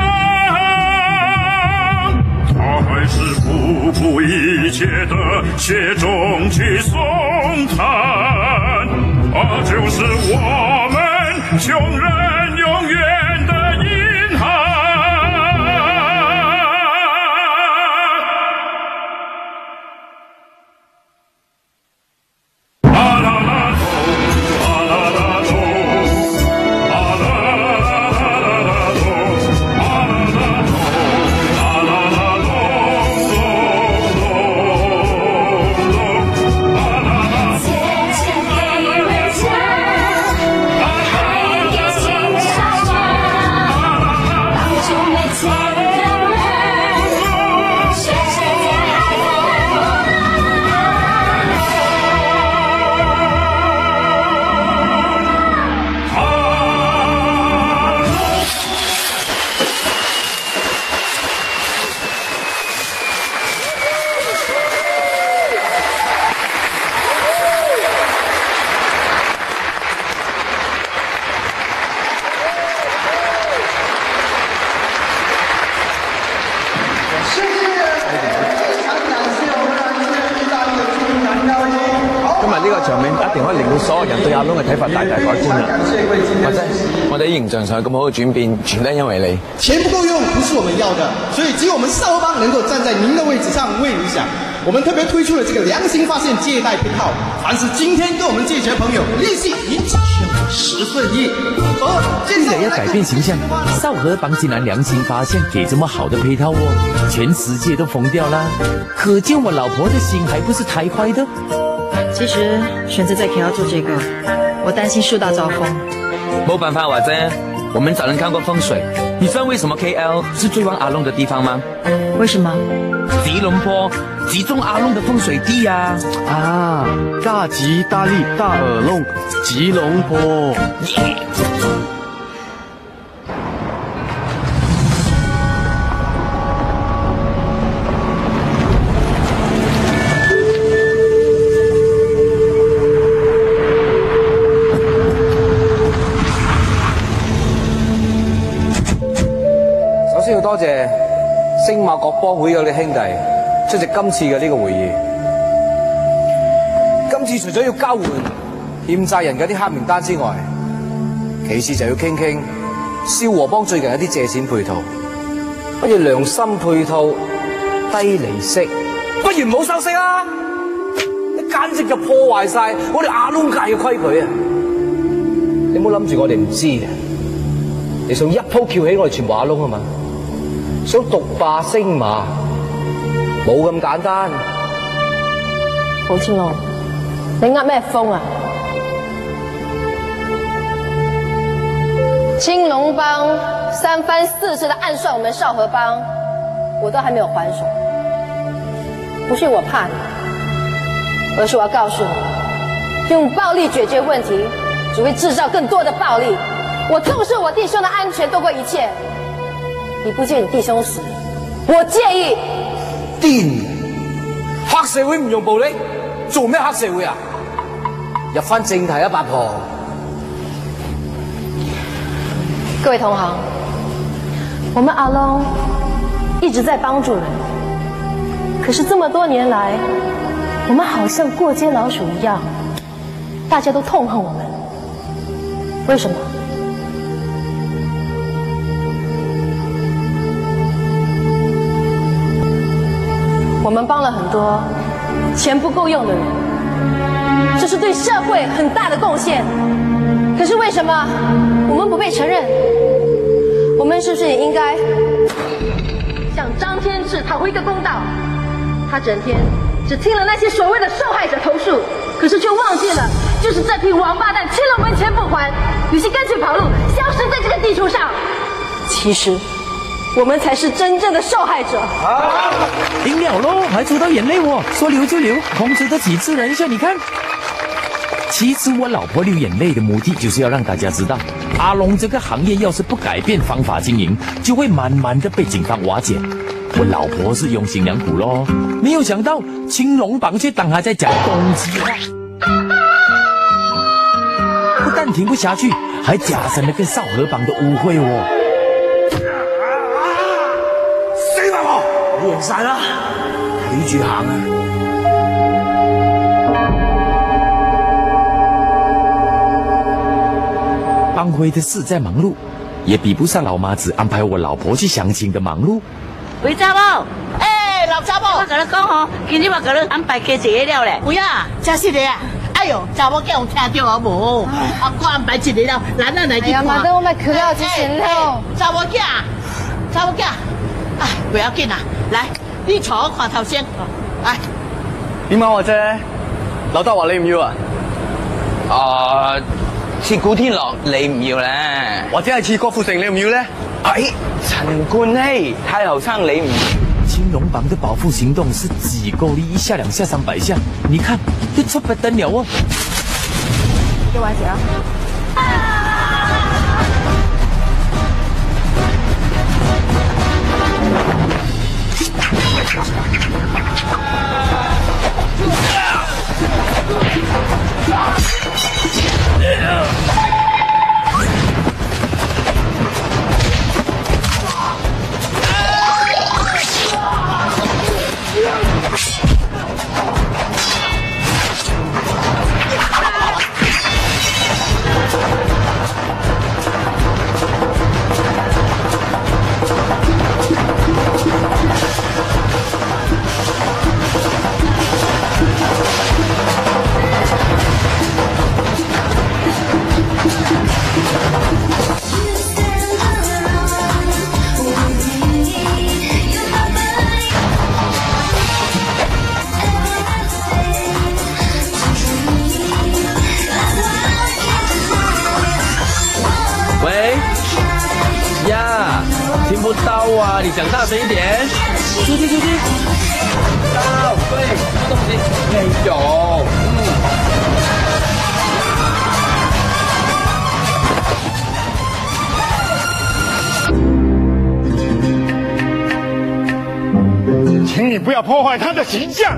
[SPEAKER 13] 他还是不顾一切的写中去送炭，他就是我们穷人永远的银行。
[SPEAKER 22] 谢谢你留下
[SPEAKER 3] 呢個場面一定可以令到所有人對阿龍嘅睇法大大改觀啦。或者我哋形象上有咁好嘅轉變，全都因為你。
[SPEAKER 15] 錢不夠用，不是我們要的，所以只有我們少幫能夠站在您的位置上為你想。我們特別推出了這個良心發現借貸配套，凡是今天跟我們借錢的朋友，利息您只需要10分1。
[SPEAKER 5] 为了要改變形象，少河幫竟然良心發現給這麼好的配套哦，全世界都瘋掉啦！可見我老婆的心還不是太壞的。
[SPEAKER 8] 其實選擇在 KL 做這個，我擔心樹大招風。
[SPEAKER 18] 冇辦法，或者我們找人看過風水。你知道為什麼 KL 是最旺阿龍的地方嗎？
[SPEAKER 8] 為什麼？
[SPEAKER 18] 吉隆坡集中阿龍的風水地呀！
[SPEAKER 16] 啊，大吉大利大耳窿，吉隆坡。
[SPEAKER 14] 首先要多謝星馬國幫會嗰啲兄弟出席今次嘅呢個會議。今次除咗要交換欠債人嘅啲黑名單之外，其次就要傾傾蕭和幫最近一啲借錢配套，乜嘢良心配套、低利息，不如唔好收息啦！你簡直就破壞晒我哋阿龍界嘅規矩啊！你唔好諗住我哋唔知嘅，你想一鋪撬起我哋全部阿龍啊嘛？想獨霸星馬，冇咁簡單。
[SPEAKER 9] 胡青龍，你噏咩風啊？青龍幫3番4次的暗算我們少河幫，我都還沒有還手。不是我怕你，而是我要告訴你，用暴力解決問題，只會製造更多的暴力。我重視我弟兄的安全多過一切。你不介意你弟兄死，我介意。
[SPEAKER 14] 癲！黑社會唔用暴力，做咩黑社會啊？入翻正題啊，八婆。
[SPEAKER 9] 各位同行，我們阿龍一直在幫助人，可是這麼多年來，我們好像過街老鼠一樣，大家都痛恨我們。為什麼？我們幫了很多錢不夠用的人，這是對社會很大的貢獻。可是為什麼我們不被承認？我們是不是也應該向張天志討回一個公道？他整天只聽了那些所謂的受害者投訴，可是卻忘記了，就是這批王八蛋欠了我們錢不還，於是乾脆跑路，消失在這個地球上。其實我們才是真正的受害者。
[SPEAKER 5] 赢了咯，还出到眼泪哦，说流就流，控制得起自然一下，你看。其实我老婆流眼泪的目的，就是要让大家知道，阿龍這個行業要是不改變方法經營，就會慢慢的被警方瓦解。我老婆是用心良苦咯，沒有想到青龍幫卻當她在講攻擊話，不但停不下去，還加深了跟少河幫的誤會哦。
[SPEAKER 14] 死八婆，你贏晒啦，睇住行啊！
[SPEAKER 5] 幫會的事在忙碌，也比不上老媽子安排我老婆去相親的忙碌。
[SPEAKER 11] 喂，查某，老查某，我跟你講吼，今日我給你安排加一個了咧。有啊，真是的啊！哎呦，查某叫我聽到好無？啊，我安排一個了，咱來去看。
[SPEAKER 9] 媽的，我們去了之前了。
[SPEAKER 11] 查某囝，查某囝，哎，不要緊啦，來，你坐我看頭先，來。
[SPEAKER 16] 點解我啫？劉德華你唔要啊？
[SPEAKER 18] 似古天樂你唔要咧，
[SPEAKER 16] 或者係似郭富城你唔要咧？
[SPEAKER 18] 哎，陳冠希太後生你唔要。
[SPEAKER 5] 青龍幫的保護行動是幾夠力，1下2下300下，你看都出不得了哦。
[SPEAKER 9] 給我姐啊！
[SPEAKER 18] 喂，呀，听不到啊，你讲大声一点。出去。到，对，这东西没有。
[SPEAKER 7] 请你不要破坏他的形象。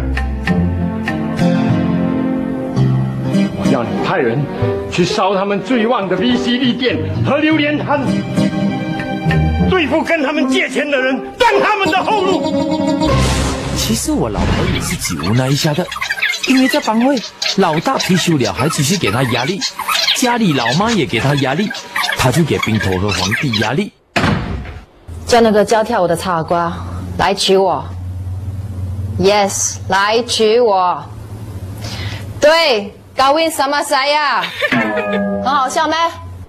[SPEAKER 7] 我要你派人去烧他们最旺的 VCD 店和榴莲摊，对付跟他们借钱的人，断他们的后路。
[SPEAKER 5] 其实我老婆也是几无奈一下的，因为在帮会，老大退休了还继续给他压力，家里老妈也给他压力，他就给冰头和皇帝压力。
[SPEAKER 21] 叫那个教跳舞的插瓜来娶我。Yes， 来娶我。对，Kawin sama saya， 很好笑咩？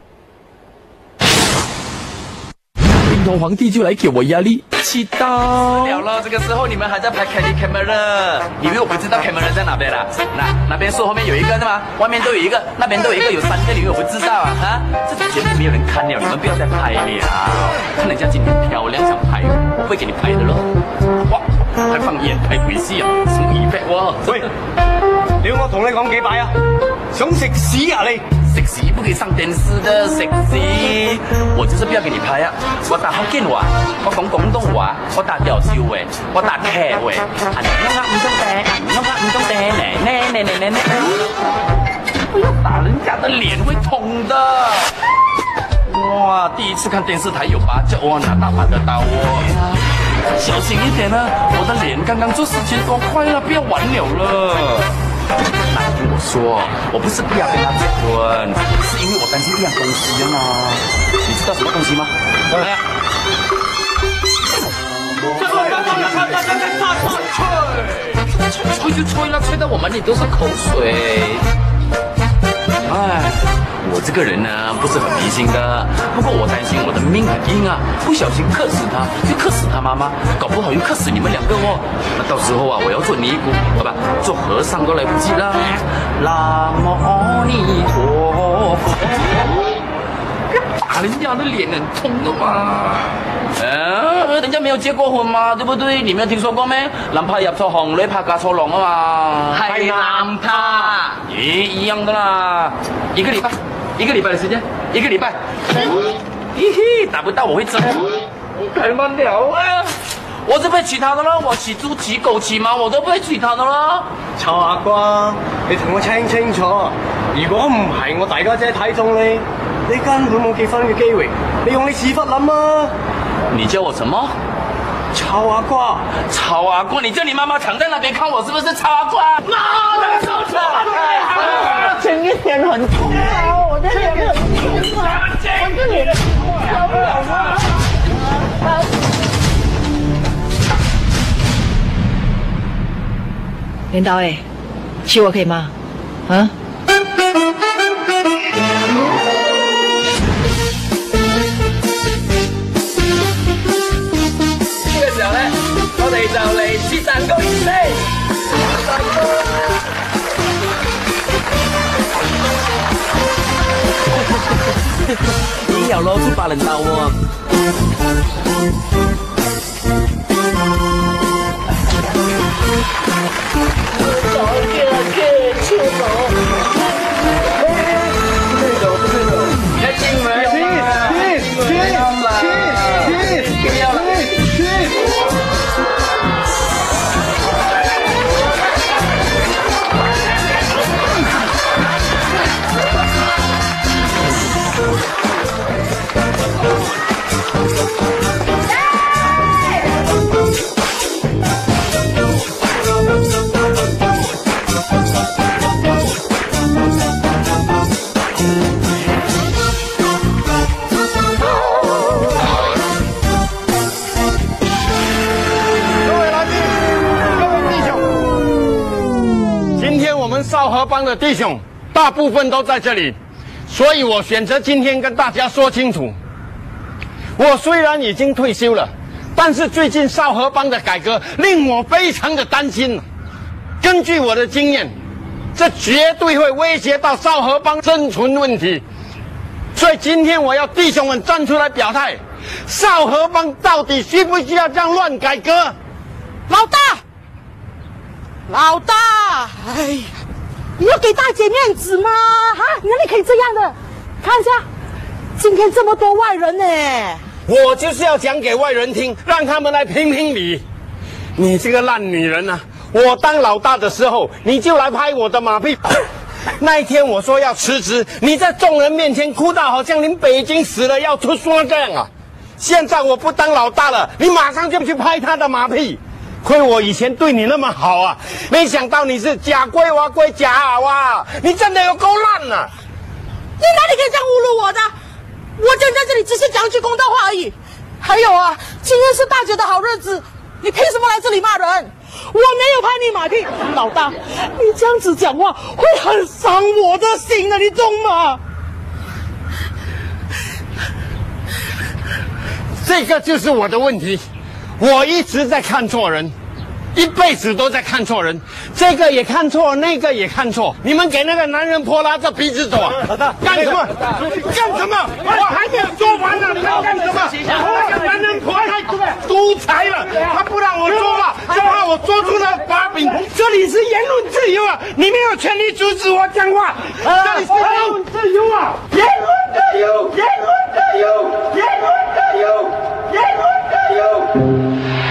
[SPEAKER 5] 冰头皇帝就来给我压力，气到
[SPEAKER 18] 了。这个时候你们还在拍 camera， 以为我不知道 camera 在哪边啦？那边树后面有一个对吗？外面都有一个，那边都有一个，有3个，你以为我不知道啊？啊，这种节目没有人看了，你们不要再拍了。看人家今天漂亮，想拍，我会给你拍的咯。哇！还放眼睇鬼師啊，什麼 effect 喎？
[SPEAKER 16] 喂，你要我同你講幾擺啊？想食屎啊你？
[SPEAKER 18] 食屎不可以上電視的，食屎！我就是不要給你拍啊！我打福建話，我講廣東話，我打吊橋嘅，我打劇嘅，不要打人家的臉會痛的。哇！第一次看電視台有芭蕉，哇，拿大把的刀哦。小心一點啊！我的臉剛剛做4000多塊了，不要玩了。那你聽我說，我不是不要跟他結婚，是因為我擔心一樣東西啊嘛。你知道什麼東西嗎？來呀！吹就吹了，吹到我們裡都是口水。哎，我這個人呢不是很迷信的，不過我擔心我的命很硬啊，不小心克死他，就克死他媽媽，搞不好又克死你們2個哦。那到時候啊，我要做尼姑，好吧，做和尚都來不及啦。南無阿彌陀佛，打人家的臉很痛的嘛。人家沒有結過婚嘛，對不對？你沒有聽說過咩？男怕入錯行，女怕嫁錯郎啊嘛。係男怕。一樣的啦，一個禮拜的時間，1個禮拜。嘿嘿，打不到我會走。太慢了啊！我就不會娶她的啦，我娶豬騎狗騎馬我都不會娶她的啦。
[SPEAKER 16] 臭阿瓜，你同我清清楚，如果唔係我大家姐睇中你，你根本冇結婚嘅機會，你用你屎忽諗啊！
[SPEAKER 18] 你叫我什麼？
[SPEAKER 16] 臭阿瓜，
[SPEAKER 18] 臭阿瓜！你叫你媽媽躺在那邊看我，是不是臭阿瓜？媽的，臭阿
[SPEAKER 11] 前一點很痛啊，我的臉很痛啊，我的臉受不了啊！
[SPEAKER 21] 領導誒，娶我可以嗎？啊？
[SPEAKER 18] 我哋就嚟切蛋糕儀式。已經有攞出8輪豆喎。
[SPEAKER 7] 少河帮的弟兄大部分都在这里，所以我选择今天跟大家说清楚。我虽然已经退休了，但是最近少河帮的改革令我非常的担心。根据我的经验，这绝对会威胁到少河帮生存问题。 所以今天我要弟兄们站出来表态，少河帮到底需不需要这样乱改革？
[SPEAKER 11] 老大，老大，哎呀，你要给大姐面子吗？啊，哪里可以这样的？看一下，今天这么多外人呢。
[SPEAKER 7] 我就是要讲给外人听，让他们来评评理。你这个烂女人啊！我当老大的时候，你就来拍我的马屁。那一天我说要辞职，你在众人面前哭到好像您北京死了要出说这样啊！现在我不当老大了，你马上就去拍他的马屁。亏我以前对你那么好啊，没想到你是假龟娃龟假娃娃，你真的有够烂啊！
[SPEAKER 11] 你哪里可以这样侮辱我的？我就在这里只是讲句公道话而已。还有啊，今天是大姐的好日子，你凭什么来这里骂人？我没有拍你马屁，老大，你这样子讲话会很伤我的心的，你懂吗？
[SPEAKER 7] 这个就是我的问题，我一直在看错人，一辈子都在看错人，这个也看错，那个也看错。你们给那个男人婆拉着鼻子走啊？干什么？干什么？我还没有说完呢，你们干什么？那个男人婆太独裁了，他不让我说话，就怕我说出那把柄。这里是言论自由啊，你没有权利阻止我讲话。这里是言论自由啊，言论自由，言论自由，言论自由，言论自由。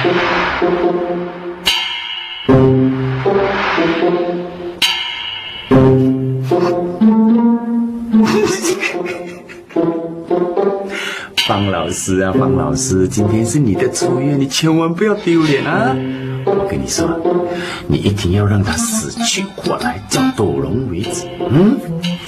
[SPEAKER 18] 方老师啊，方老师，今天是你的出院，你千万不要丢脸啊！我跟你说，你一定要让他死去活来，叫斗龙为止。嗯。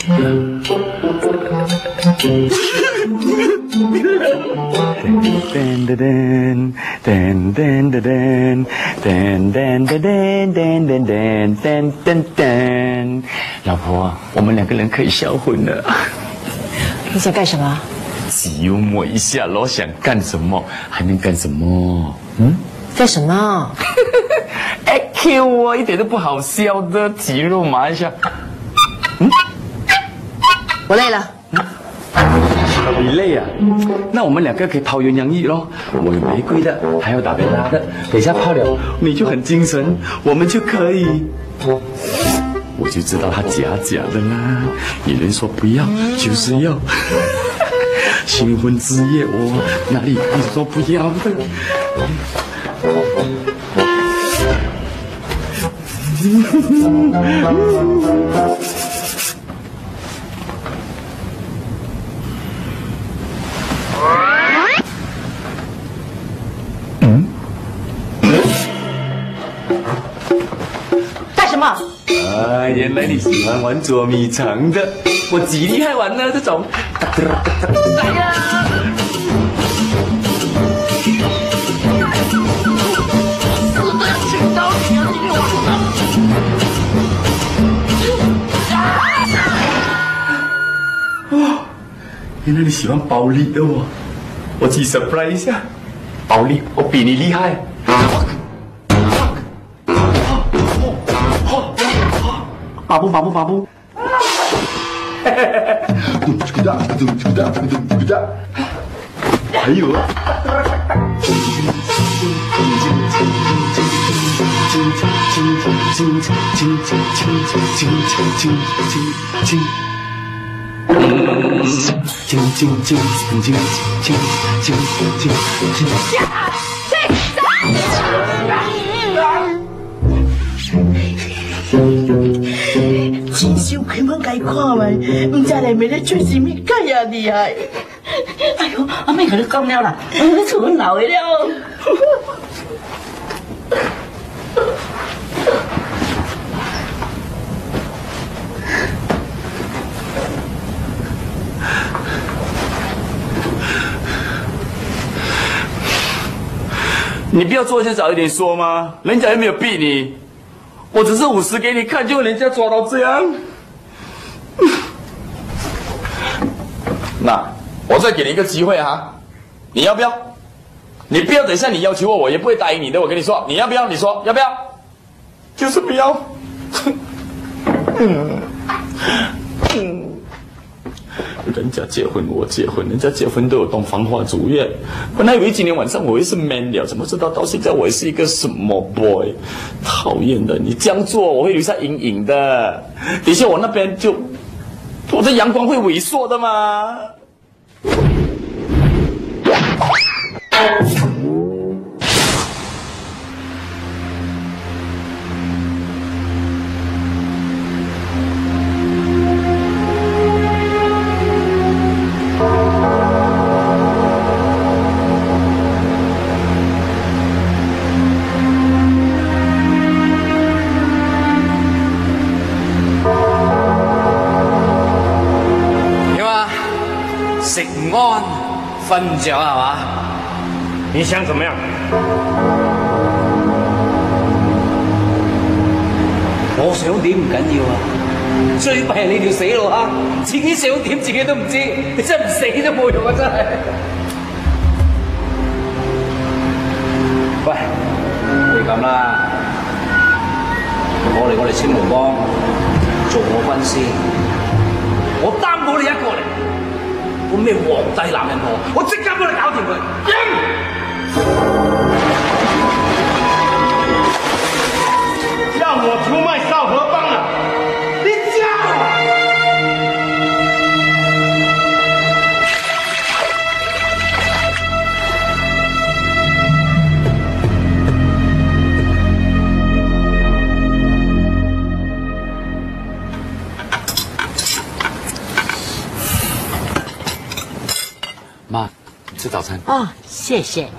[SPEAKER 18] 噔噔噔噔噔噔噔噔噔噔噔噔噔噔噔，老婆，我们两个人可以销婚了。
[SPEAKER 21] 你想干什么？
[SPEAKER 18] 只幽默一下咯，想干什么还能干什么？嗯，
[SPEAKER 21] 干什么
[SPEAKER 18] ？Q 啊，一点都不好笑的，肌肉麻一下。嗯，
[SPEAKER 21] 我累了。
[SPEAKER 18] 你累啊？那我们两个可以泡鸳鸯浴咯。我有玫瑰的，还有打贝拉的。等一下泡了，你就很精神，我们就可以。我就知道他假的啦。女人说不要就是要。新婚之夜，我哪里可以说不要的？
[SPEAKER 11] 干什么？
[SPEAKER 18] 啊，原来你喜欢玩捉迷藏的，我极厉害玩呢这种。来呀！请到你啊，今天哇，原来你喜欢暴力的我去 surprise 一下，暴力我比你厉害。巴布。还有啊！
[SPEAKER 11] 真想开门该看卖，唔知内面咧做什么介啊厉害！哎呦，阿妹跟你讲了啦，你厝阮老的了。
[SPEAKER 18] 你不要做些早一点说吗？人家又没有逼你，我只是50给你看，就人家抓到这样。那我再给你一个机会啊，你要不要？你不要等一下你要求我，我也不会答应你的。我跟你说，你要不要？你说要不要？就是不要。 人家结婚我结婚，人家结婚都有洞房花烛夜。本来以为今天晚上我会是 man 了，怎么知道到现在我也是一个什么 boy？ 讨厌的，你这样做我会留下阴影的。等一下我那边就，我的阳光会萎缩的嘛。
[SPEAKER 14] 食唔安，瞓唔着係嘛？
[SPEAKER 7] 你想怎麼樣？
[SPEAKER 14] 我想點唔緊要啊，最弊係你條死路啊！自己想點自己都唔知，你真係唔死都冇用啊！真係。喂，你咁啦，我嚟青龍幫做我軍師，我擔保你一個嚟。我咩皇帝男人婆，我即刻幫你搞掂佢。
[SPEAKER 7] 讓我出賣少河幫啊！你
[SPEAKER 18] 妈，吃早餐。
[SPEAKER 11] 哦，谢谢。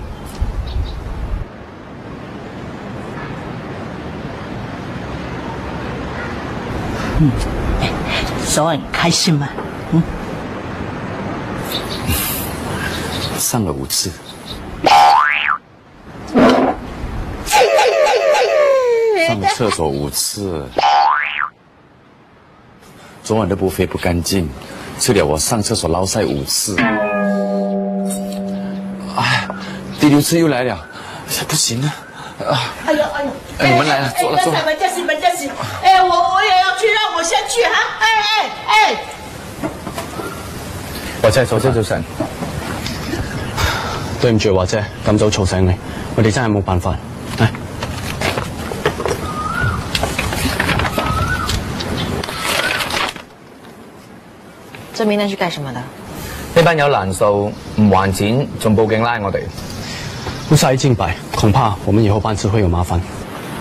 [SPEAKER 11] 手很开心吗？
[SPEAKER 18] 上了5次。上厕所5次。昨晚的buffet不干净，吃了我上厕所捞晒5次。第6次又来了，不行了。
[SPEAKER 11] 哎呦！
[SPEAKER 18] 你们来了，坐了。
[SPEAKER 11] 门家喜，哎，我也要去，让我先去哈。哎。
[SPEAKER 16] 華姐，早晨。對唔住，華姐，咁早嘈醒你，我哋真係冇辦法。嚟，
[SPEAKER 21] 这名单是干什么的？
[SPEAKER 14] 呢班友難數唔還錢，仲報警拉我哋。
[SPEAKER 16] 不殺一儆百，恐怕我們以後辦事會有麻煩。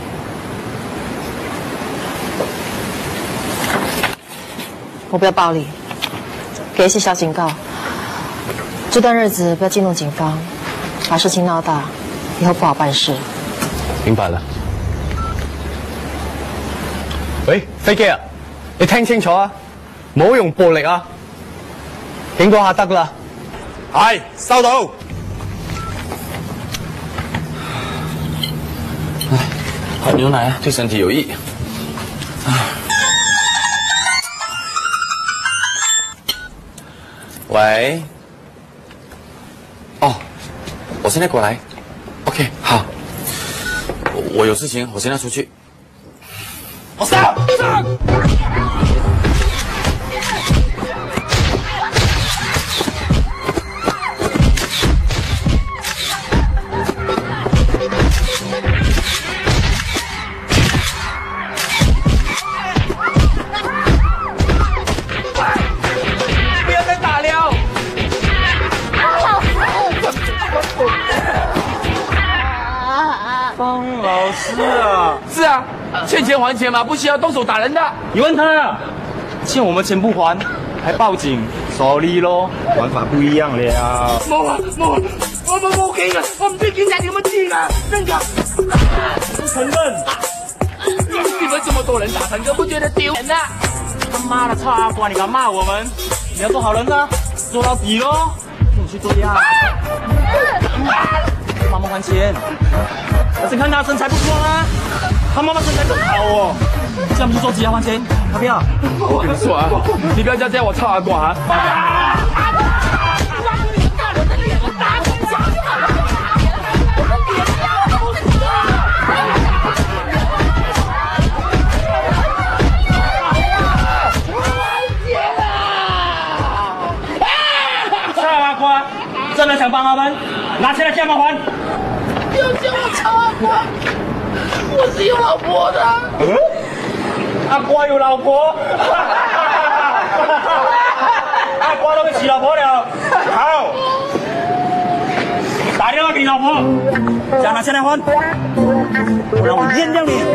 [SPEAKER 21] 我不要暴力，给一些小警告。这段日子不要激怒警方，把事情闹大，以后不好办事。
[SPEAKER 16] 明白了。喂，飛機啊，你聽清楚啊，唔好用暴力啊，警告下得啦。
[SPEAKER 12] 係，收到。
[SPEAKER 18] 喝牛奶啊，对身体有益。喂，哦，我现在过来。OK， 好。我有事情，我现在出去。我上。
[SPEAKER 10] 是啊，欠钱还钱嘛，不需要动手打人的。你问他，欠我们钱不还，还报警，sorry咯，玩法不一样了。
[SPEAKER 11] 冇警啊，我唔知警察點樣知噶，真噶。
[SPEAKER 10] 不承认？你们这么多人打成哥，不觉得丢人啊？他妈的臭阿瓜，你敢骂我们？你要做好人啊，做到底咯。你去做呀。妈妈还钱。而且看他身材不错啊，他妈妈身材真好哦。这样不是做鸡要还钱？要不要？我跟你说啊，你不要再叫我臭阿瓜啊！ 真的想帮他们，拿钱来加麻烦。
[SPEAKER 11] 不要叫我曹阿瓜，我是有老婆的。
[SPEAKER 10] 阿瓜有老婆，阿瓜都娶老婆了。好，打电话给老婆，叫他下来还，不然我阉掉你。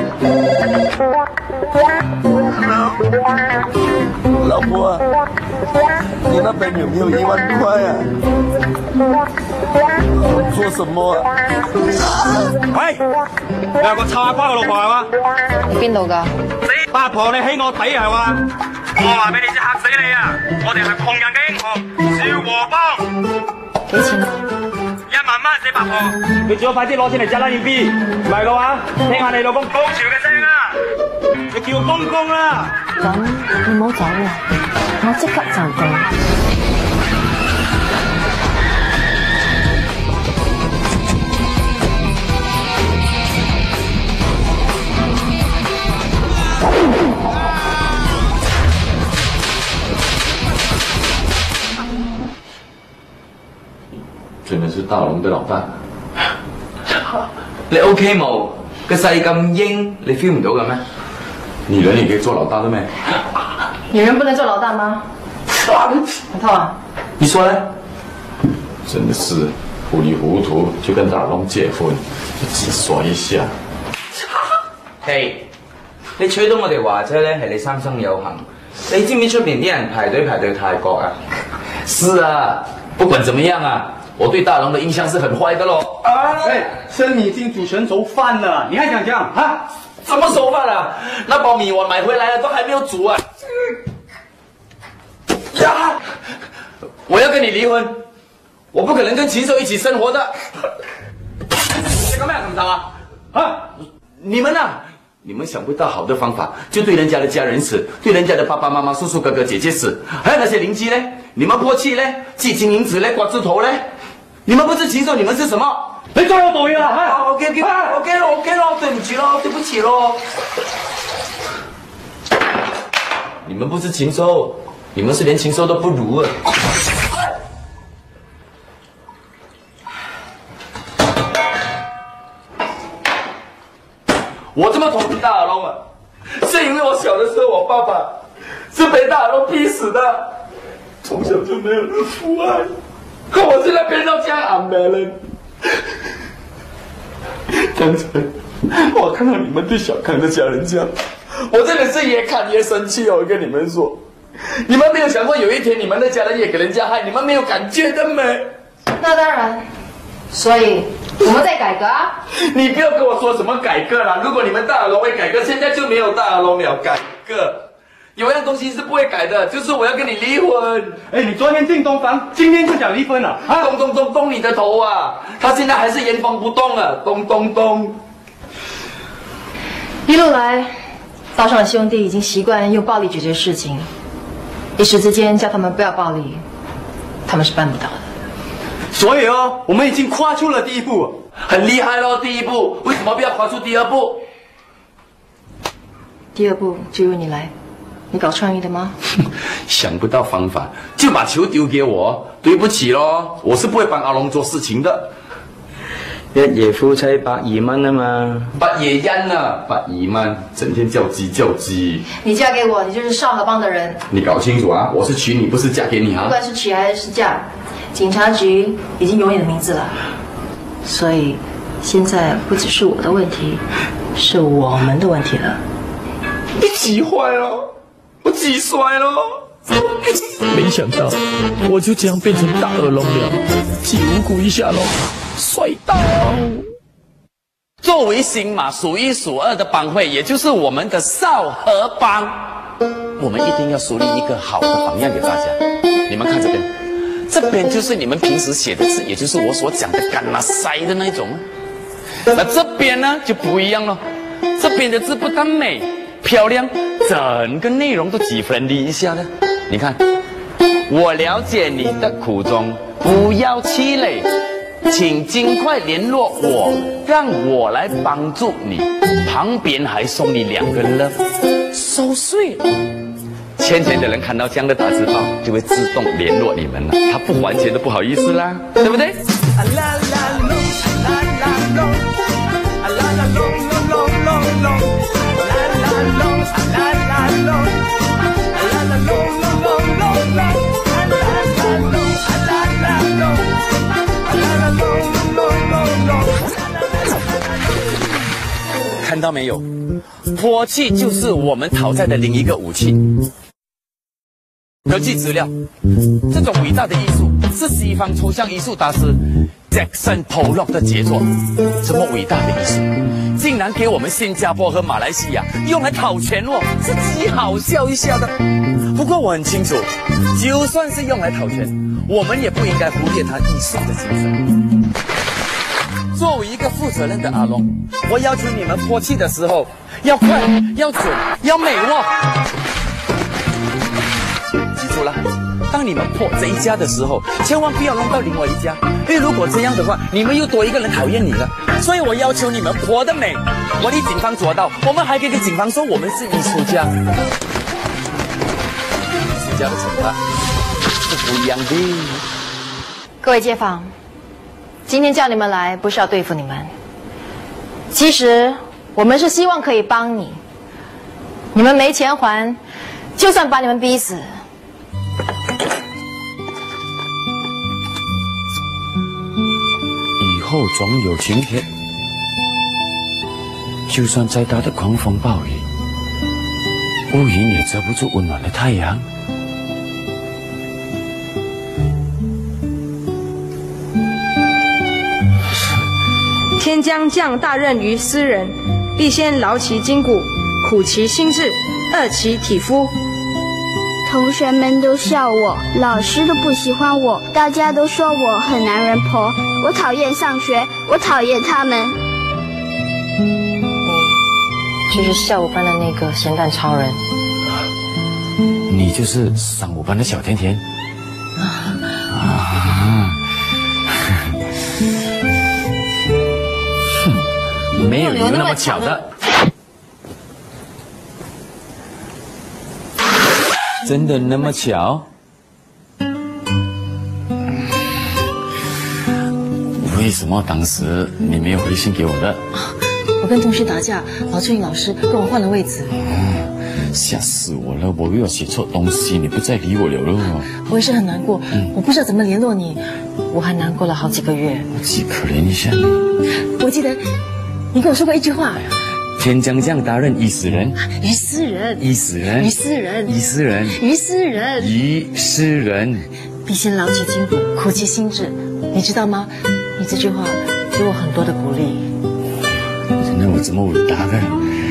[SPEAKER 11] 老婆啊，你那边有没有1万块啊？做什么啊？
[SPEAKER 10] 喂，你係個臭阿瓜嘅老婆係嘛？
[SPEAKER 21] 邊度㗎？
[SPEAKER 10] 八婆你起我睇係嘛？我話俾你知嚇死你啊！我哋係窮人嘅英雄，小和幫。
[SPEAKER 21] 幾錢啊
[SPEAKER 10] ？1萬蚊死八婆，你最好快啲攞錢嚟扎啦要 B， 唔係嘅話，聽下你老公高潮嘅聲啊！你叫公公啦。
[SPEAKER 21] 咁你唔好走啦，我即刻就到。
[SPEAKER 18] 真的是大龍的老大。你 OK 冇？個勢咁英，你 feel 唔到嘅咩？女人也可以做老大的咩？
[SPEAKER 9] 女人不能做老大嗎？很痛啊！
[SPEAKER 18] 你說呢？真的是糊里糊塗就跟大龍結婚，只說一下。
[SPEAKER 3] 嘿，你娶到我哋華姐咧，係你三生有幸。你知唔知出邊啲人排隊泰國啊？
[SPEAKER 18] 是啊，不管怎麼樣啊，我對大龍的印象是很壞的咯。
[SPEAKER 10] 哎，生米已經煮成熟飯了，你還想這樣啊？
[SPEAKER 18] 什麼熟飯啊？那包米我買回來了，都還沒有煮啊！呀！我要跟你離婚，我不可能跟禽獸一起生活的。你幹嘛咁吵啊？啊！你們啊，你們想不到好的方法，就對人家的家人死，對人家的爸爸媽媽、叔叔哥哥姐姐死，還有那些鄰居呢？你們潑氣呢？寄金銀紙呢？刮豬頭呢？你們不是禽獸，你們是什麼？
[SPEAKER 10] 你再有道理啦！啊
[SPEAKER 18] ，OK 咯，對唔住咯，對不起咯。你們不是禽獸，你們是連禽獸都不如啊！我這麼同情大耳窿啊，是因為我小的時候，我爸爸是被大耳窿逼死的，從小就沒有人父愛，可我現在變到這樣安沒人。剛才我看到你們對小康的家人這樣，我真的是越看越生氣哦！我跟你們說，你們沒有想過有一天你們的家人也給人家害，你們沒有感覺的嗎？
[SPEAKER 9] 那當然，所以我們在改革啊！
[SPEAKER 18] 你不要跟我說什麼改革啦！如果你們大耳窿會改革，現在就沒有大耳窿了。改革有樣東西是不會改的，就是我要跟你離婚。
[SPEAKER 10] 哎，你昨天進東房，今天就想離婚了啊？
[SPEAKER 18] 動你的頭啊！他現在還是原封不動啊！動。
[SPEAKER 9] 一路來，道上的兄弟已經習慣用暴力解決事情，一時之間叫他們不要暴力，他們是辦不到的。
[SPEAKER 10] 所以哦，我們已經跨出了第一步，
[SPEAKER 18] 很厲害咯！第一步，為什麼不要跨出第二步？
[SPEAKER 9] 第二步就由你來。你搞創意的嗎？
[SPEAKER 18] 想不到方法，就把球丟給我，對不起咯，我是不會幫阿龍做事情的。
[SPEAKER 3] 一夜夫妻120蚊啊嘛，
[SPEAKER 18] 不夜恩啊，120蚊，整天叫雞。
[SPEAKER 9] 你嫁給我，你就是少河幫的人。
[SPEAKER 18] 你搞清楚啊，我是娶你，不是嫁給你啊。
[SPEAKER 9] 不管是娶還是嫁，警察局已經有你的名字了，所以現在不只是我的問題，是我們的問題了。
[SPEAKER 18] 你急壞了。我幾衰咯！
[SPEAKER 5] 沒想到我就這樣變成大耳窿了，幾無辜一下咯，帥到！
[SPEAKER 18] 作為新馬數一數二的幫會，也就是我們的少河幫，我們一定要樹立一個好的榜樣給大家。你們看這邊，這邊就是你們平時寫的字，也就是我所講的幹嘛塞的那種。那這邊呢就不一樣了，這邊的字不但美漂亮，整個內容都幾分離一下的。你看，我了解你的苦衷，不要氣餒，請盡快聯絡我，讓我來幫助你。旁邊還送你2個love，so sweet。 欠钱的人看到这样的打字报，就会自动联络你们了。他不还钱都不好意思啦，对不对？看到没有？泼气就是我们讨债的另一个武器。根据资料，这种伟大的艺术是西方抽象艺术大师 Jackson Pollock 的杰作。这么伟大的艺术，竟然给我们新加坡和马来西亚用来讨钱哦，是极好笑一下的。不过我很清楚，就算是用来讨钱，我们也不应该忽略它艺术的精神。作为一个负责任的阿龙，我要求你们泼气的时候要快、要准、要美哦。记住了，当你们泼这一家的时候，千万不要弄到另外一家，因为如果这样的话，你们又多一个人讨厌你了。所以我要求你们泼得美，我替警方做到，我们还可以跟警方说我们是艺术家。艺术家的惩罚是不一样的。
[SPEAKER 21] 各位街坊，今天叫你们来不是要对付你们，其实我们是希望可以帮你。你们没钱还，就算把你们逼死，
[SPEAKER 5] 以后总有晴天。就算再大的狂风暴雨，乌云也遮不住温暖的太阳。
[SPEAKER 19] 天将降大任于斯人，必先劳其筋骨，苦其心志，饿其体肤。
[SPEAKER 20] 同学们都笑我，老师都不喜欢我，大家都说我很男人婆。我讨厌上学，我讨厌他们。
[SPEAKER 21] 就是下午班的那个咸蛋超人。
[SPEAKER 5] 你就是上午班的小甜甜。没有那么巧的。真的那么巧？为什么当时你没有回信给我的？
[SPEAKER 21] 我跟同学打架，老春雨老师跟我换了位置。
[SPEAKER 5] 吓死我了！我又要写错东西，你不再理我了。
[SPEAKER 21] 我也是很难过，我不知道怎么联络你，我还难过了好几个月。
[SPEAKER 5] 我既可怜一下你。
[SPEAKER 21] 我记得你跟我说过一句话：
[SPEAKER 5] 天将降大任于斯人，
[SPEAKER 21] 于斯人，
[SPEAKER 5] 于斯人，
[SPEAKER 21] 于斯人，
[SPEAKER 5] 于斯人，
[SPEAKER 21] 于斯人，
[SPEAKER 5] 于斯人，
[SPEAKER 21] 必先劳其筋骨，苦其心志。你知道吗？你这句话给我很多的鼓励。
[SPEAKER 5] 那我怎么伟大的？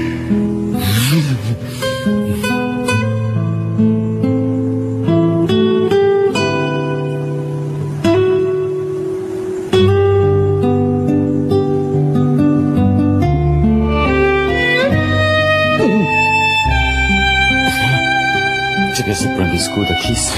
[SPEAKER 5] 这个是 Brandy School 的 kiss。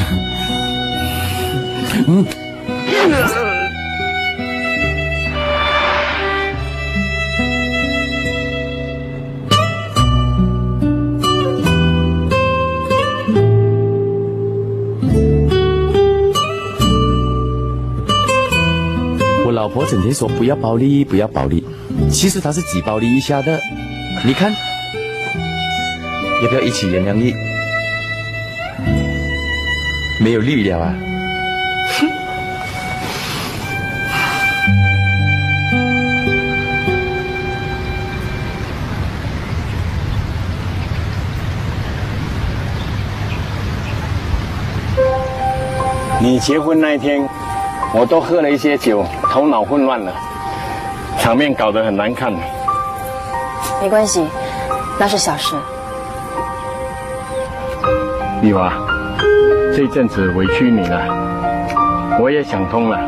[SPEAKER 5] 老婆整天说不要暴力，不要暴力，其实她是几暴力一下的。你看，要不要一起原谅你？没有力了啊！
[SPEAKER 7] 你结婚那一天，我都喝了一些酒，头脑混乱了，场面搞得很难看。
[SPEAKER 21] 没关系，那是小事。
[SPEAKER 7] 丽华，这阵子委屈你了，我也想通了。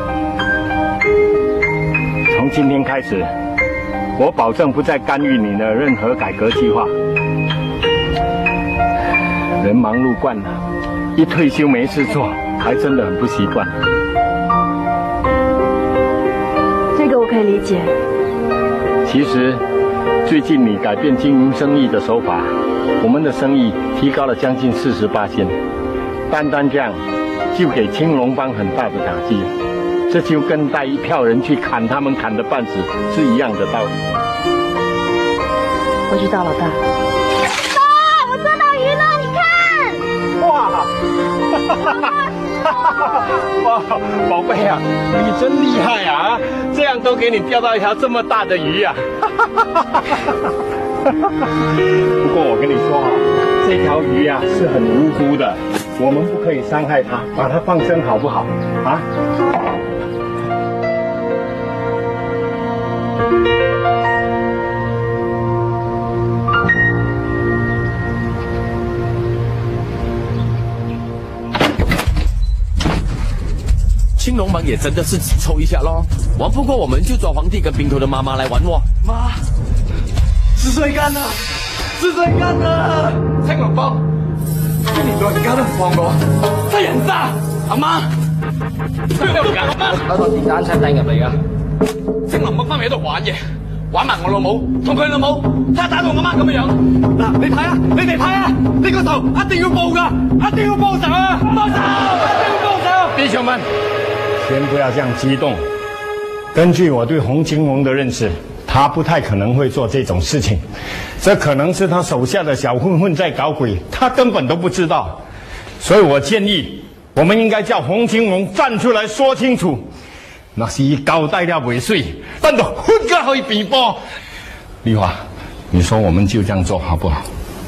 [SPEAKER 7] 从今天开始，我保证不再干预你的任何改革计划。人忙碌惯了，一退休没事做，还真的很不习惯。
[SPEAKER 21] 这个我可以理解。
[SPEAKER 7] 其实， 最近你改变经营生意的手法，我们的生意提高了将近48%，单单这样就给青龙帮很大的打击，这就跟带一票人去砍他们砍得半死是一样的道理。
[SPEAKER 9] 我知道，老大。
[SPEAKER 20] 爸，我抓到鱼了，你看！
[SPEAKER 7] 哇，宝贝啊，你真厉害啊！这样都给你钓到一条这么大的鱼啊！不过我跟你说啊，这条鱼啊是很无辜的，我们不可以伤害它，把它放生好不好？啊？
[SPEAKER 18] 青龙帮也真的是只凑一下咯，玩不过我们就抓皇帝跟冰头的妈妈来玩我。
[SPEAKER 10] 妈，是谁干的？是谁干的？青龍幫，一年到而家都唔放過，真人渣！阿媽，邊度㗎？
[SPEAKER 14] 攞個電單車掟入嚟㗎。
[SPEAKER 10] 青龍幫翻嚟喺度玩嘢，玩埋我老母，同佢老母，睇下打到我媽咁嘅樣。嗱，你睇啊，你哋睇啊，呢個仇一定要報㗎，一定要報仇啊！報仇，一定要報仇！
[SPEAKER 7] 弟兄們，先不要這樣激動。根據我對洪金龍的認識，他不太可能會做這種事情，這可能是他手下的小混混在搞鬼，他根本都不知道。所以我建議，我們應該叫洪金龍站出來說清楚，那是以交代了未遂，等到混個可以比波。麗華，你說我們就這樣做好不好？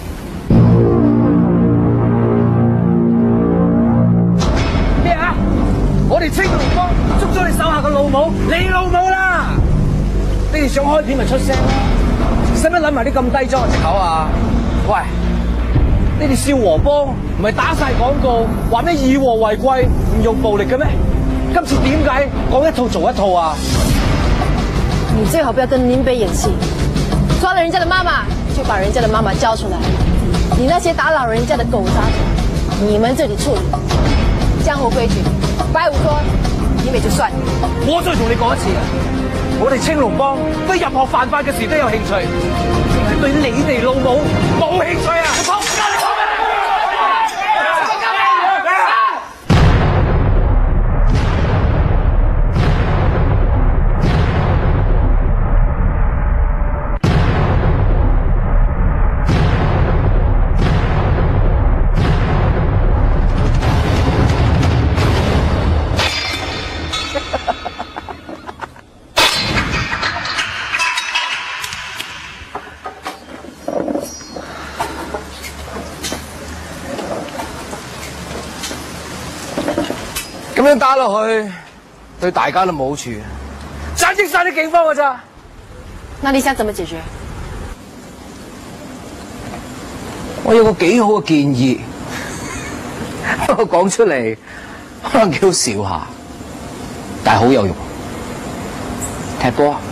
[SPEAKER 14] 咩啊？我哋青龍幫捉咗你手下個老母，你老母啦！你哋想開片咪出聲咯，使乜諗埋啲咁低裝嘅藉口啊？喂，你哋少和幫唔係打晒廣告，話咩以和為貴，唔用暴力嘅咩？今次點解講一套做一套啊？
[SPEAKER 9] 你最好不要跟林北演戏，抓了人家的媽媽，就把人家的媽媽交出來。你那些打擾人家的狗雜種，你們這裡處理。江湖規矩，白無說，林北就算。
[SPEAKER 14] 我再同你講一次啊！我哋青龍幫對任何犯法嘅事都有興趣，淨係對你哋老母冇興趣啊！咁樣打落去，對大家都冇好處，斬擊晒啲警方㗎咋？
[SPEAKER 9] 那你想怎麼解決？
[SPEAKER 14] 我有個幾好嘅建議，不過講出嚟可能幾好笑下，但係好有用。踢波啊！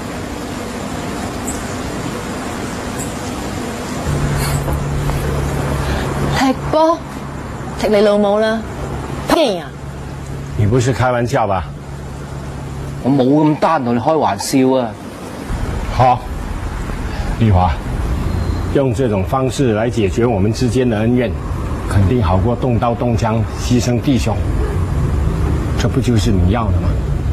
[SPEAKER 9] 踢波？踢你老母啦！電影啊！
[SPEAKER 7] 你不是開玩笑吧？
[SPEAKER 14] 我冇咁單同你開玩笑啊！
[SPEAKER 7] 好，麗華，用這種方式來解決我們之間的恩怨，肯定好過動刀動槍犧牲弟兄。這不就是你要的嗎？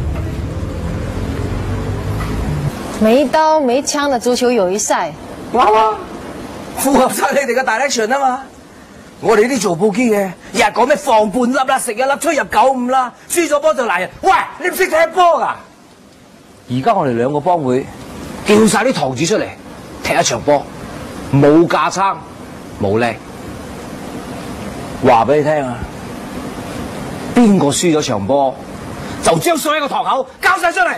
[SPEAKER 9] 沒刀沒槍的足球友誼賽，
[SPEAKER 14] 哇哇，符合晒你哋嘅 direction 啊嘛！我哋啲做報機嘅，日日講咩防半粒啦，食一粒出入95啦，輸咗波就賴人。喂，你唔識踢波噶？而家我哋兩個幫會叫晒啲堂主出嚟踢一場波，冇架撐，冇叻。話俾你聽啊，邊個輸咗場波，就將所有個堂口交晒出嚟。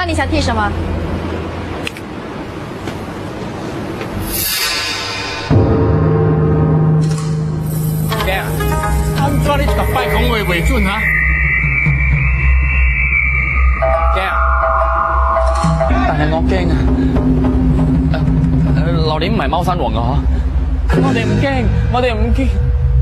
[SPEAKER 9] 那你想替什么？
[SPEAKER 5] 爹，安怎你逐摆讲话袂准啊？爹，但係我驚啊！榴蓮唔係貓山王啊嗬，我哋唔驚，我哋唔驚。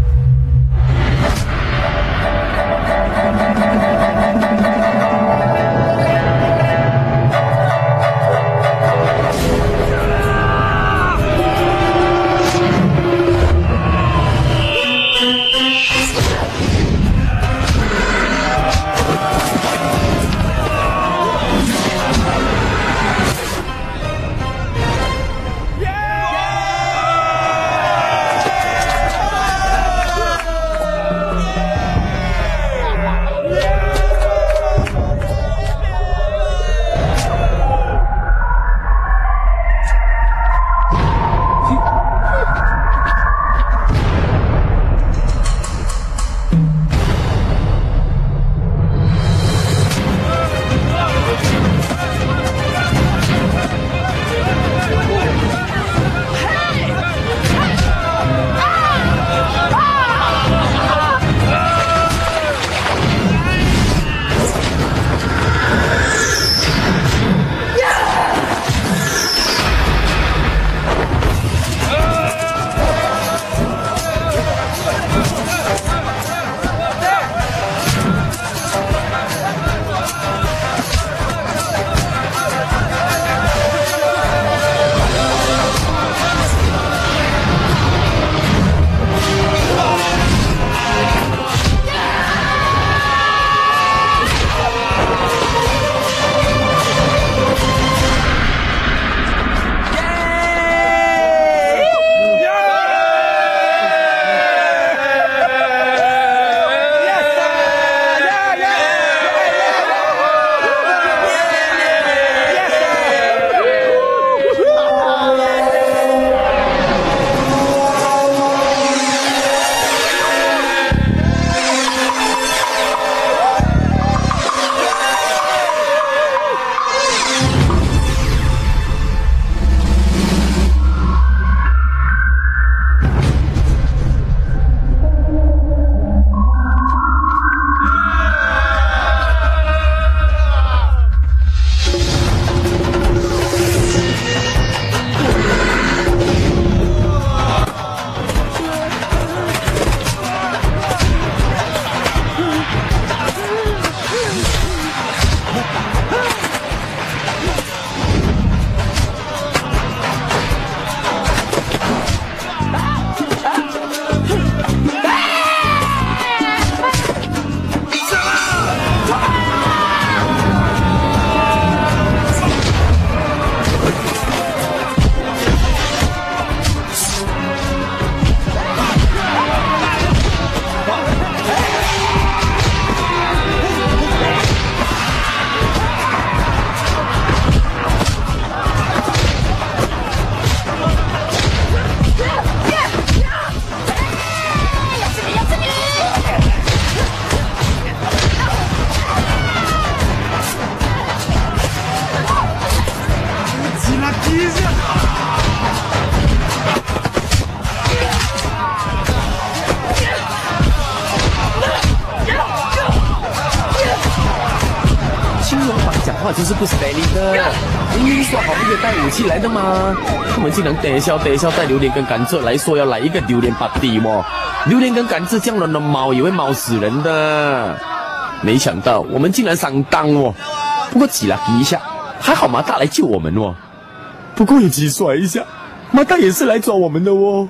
[SPEAKER 18] 就是不 steady 的，明明说好不可以带武器来的吗？他们竟然等一下带榴莲跟甘蔗来说要来一个榴莲 party 嘛！榴莲跟甘蔗这样软的猫也会猫死人的。没想到我们竟然上当哦！不过挤了一下，还好马大来救我们哦。不过也挤甩一下，马大也是来抓我们的哦。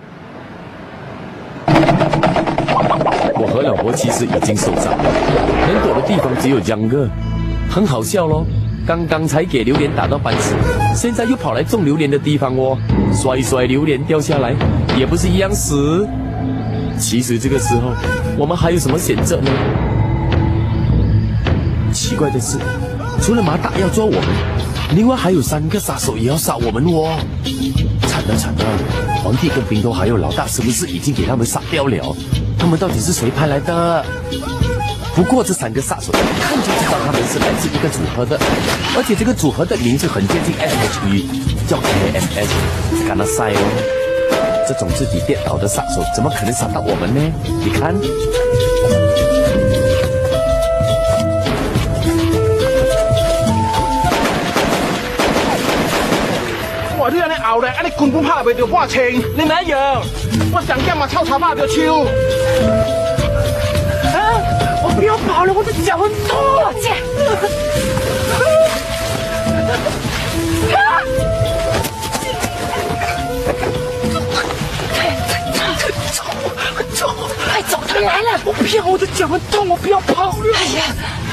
[SPEAKER 18] 我和老婆其实已经受伤了，能躲的地方只有江哥。很好笑咯，刚刚才给榴莲打到半死，现在又跑来种榴莲的地方哦，甩榴莲掉下来，也不是一样死。其实这个时候，我们还有什么选择呢？奇怪的是，除了马大要抓我们，另外还有3个杀手也要杀我们哦。惨了，皇帝跟兵头还有老大是不是已经给他们杀掉了？他们到底是谁派来的？
[SPEAKER 5] 不过这3个杀手一看就知道他们是来自一个组合的，而且这个组合的名字很接近 SHE， 叫 KMS。干了赛哦，这种自己跌倒的杀手怎么可能杀到我们呢？你看。
[SPEAKER 10] 哇！你安尼熬咧，安尼根本拍袂着半千，你咪一样。我上剑嘛抄茶拍着手。啊！我不要跑了，我的脚很痛。姐。快走！他来了！我不要，我的脚很痛，我不要跑了。哎呀！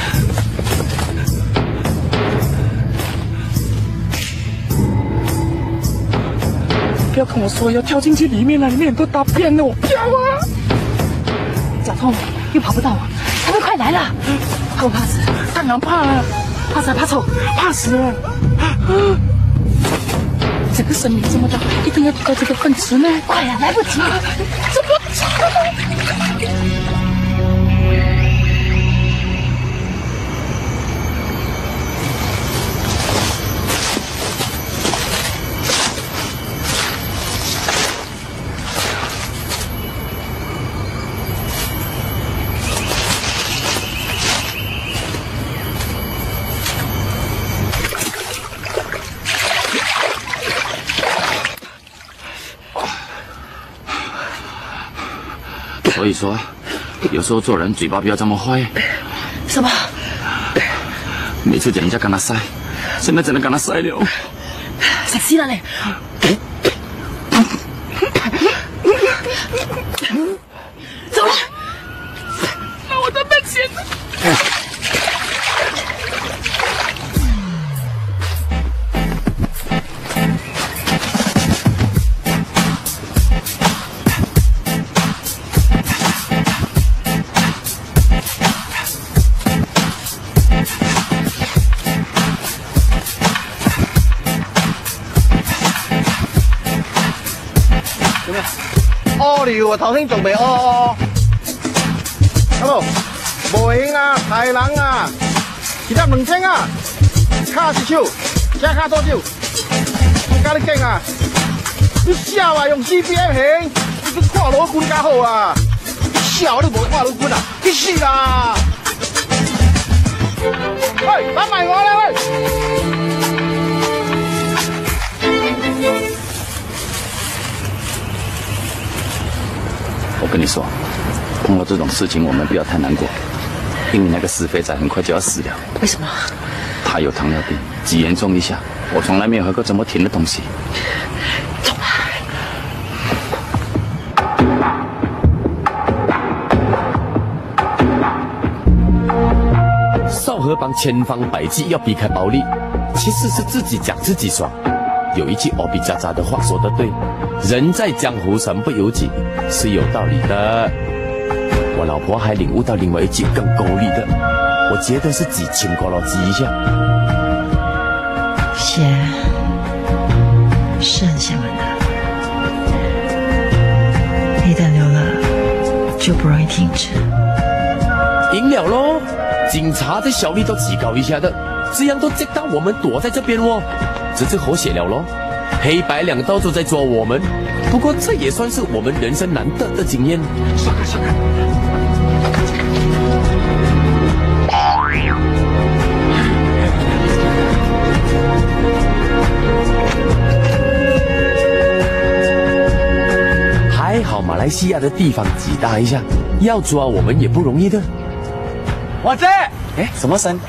[SPEAKER 10] 不要跟我说要跳进去里面了，里面很多大便的，我不要啊！脚痛又跑不到，他们快来了，怕不怕死？当然怕了，怕死怕丑，怕死了。整个生命这么大，一定要到这个粪池呢！快呀，来不及了，怎么办？
[SPEAKER 18] 所以说，有时候做人嘴巴不要这么坏。
[SPEAKER 9] 什么？
[SPEAKER 18] 每次讲人家跟他塞，现在真的跟他塞了。
[SPEAKER 9] 食屎啦你！走了，那我的本钱呢？
[SPEAKER 10] 屙尿啊！頭先仲未屙。Hello， 無興啊，大人啊，其他2千啊，卡1手，加卡多少？我教你勁啊！你笑啊，用 CPM 行，你個跨攞冠加好啊！笑你無跨攞冠啊，去死啦！喂，等埋我啦喂！
[SPEAKER 18] 我跟你说，碰到这种事情我们不要太难过，因为那个死肥仔很快就要死了。
[SPEAKER 9] 为什么？
[SPEAKER 18] 他有糖尿病，极严重一下。我从来没有喝过这么甜的东西。
[SPEAKER 9] 走吧。
[SPEAKER 5] 少河帮千方百计要避开暴力，其实是自己讲自己爽。有一句欧比渣渣的话说得对，人在江湖身不由己，是有道理的。我老婆还领悟到另外一句更够力的，我觉得是几千过了记一下。
[SPEAKER 8] 血是很香的，一旦流了就不容易停止。
[SPEAKER 5] 赢了咯！警察的效率都提高一下的，这样都知道我们躲在这边哦。这次和谐了咯，黑白两道都在抓我们，不过这也算是我们人生难得的经验。
[SPEAKER 10] 上来上来！
[SPEAKER 5] 还好马来西亚的地方极大一下，要抓我们也不容易的。
[SPEAKER 10] 或者，
[SPEAKER 18] 哎，什么声？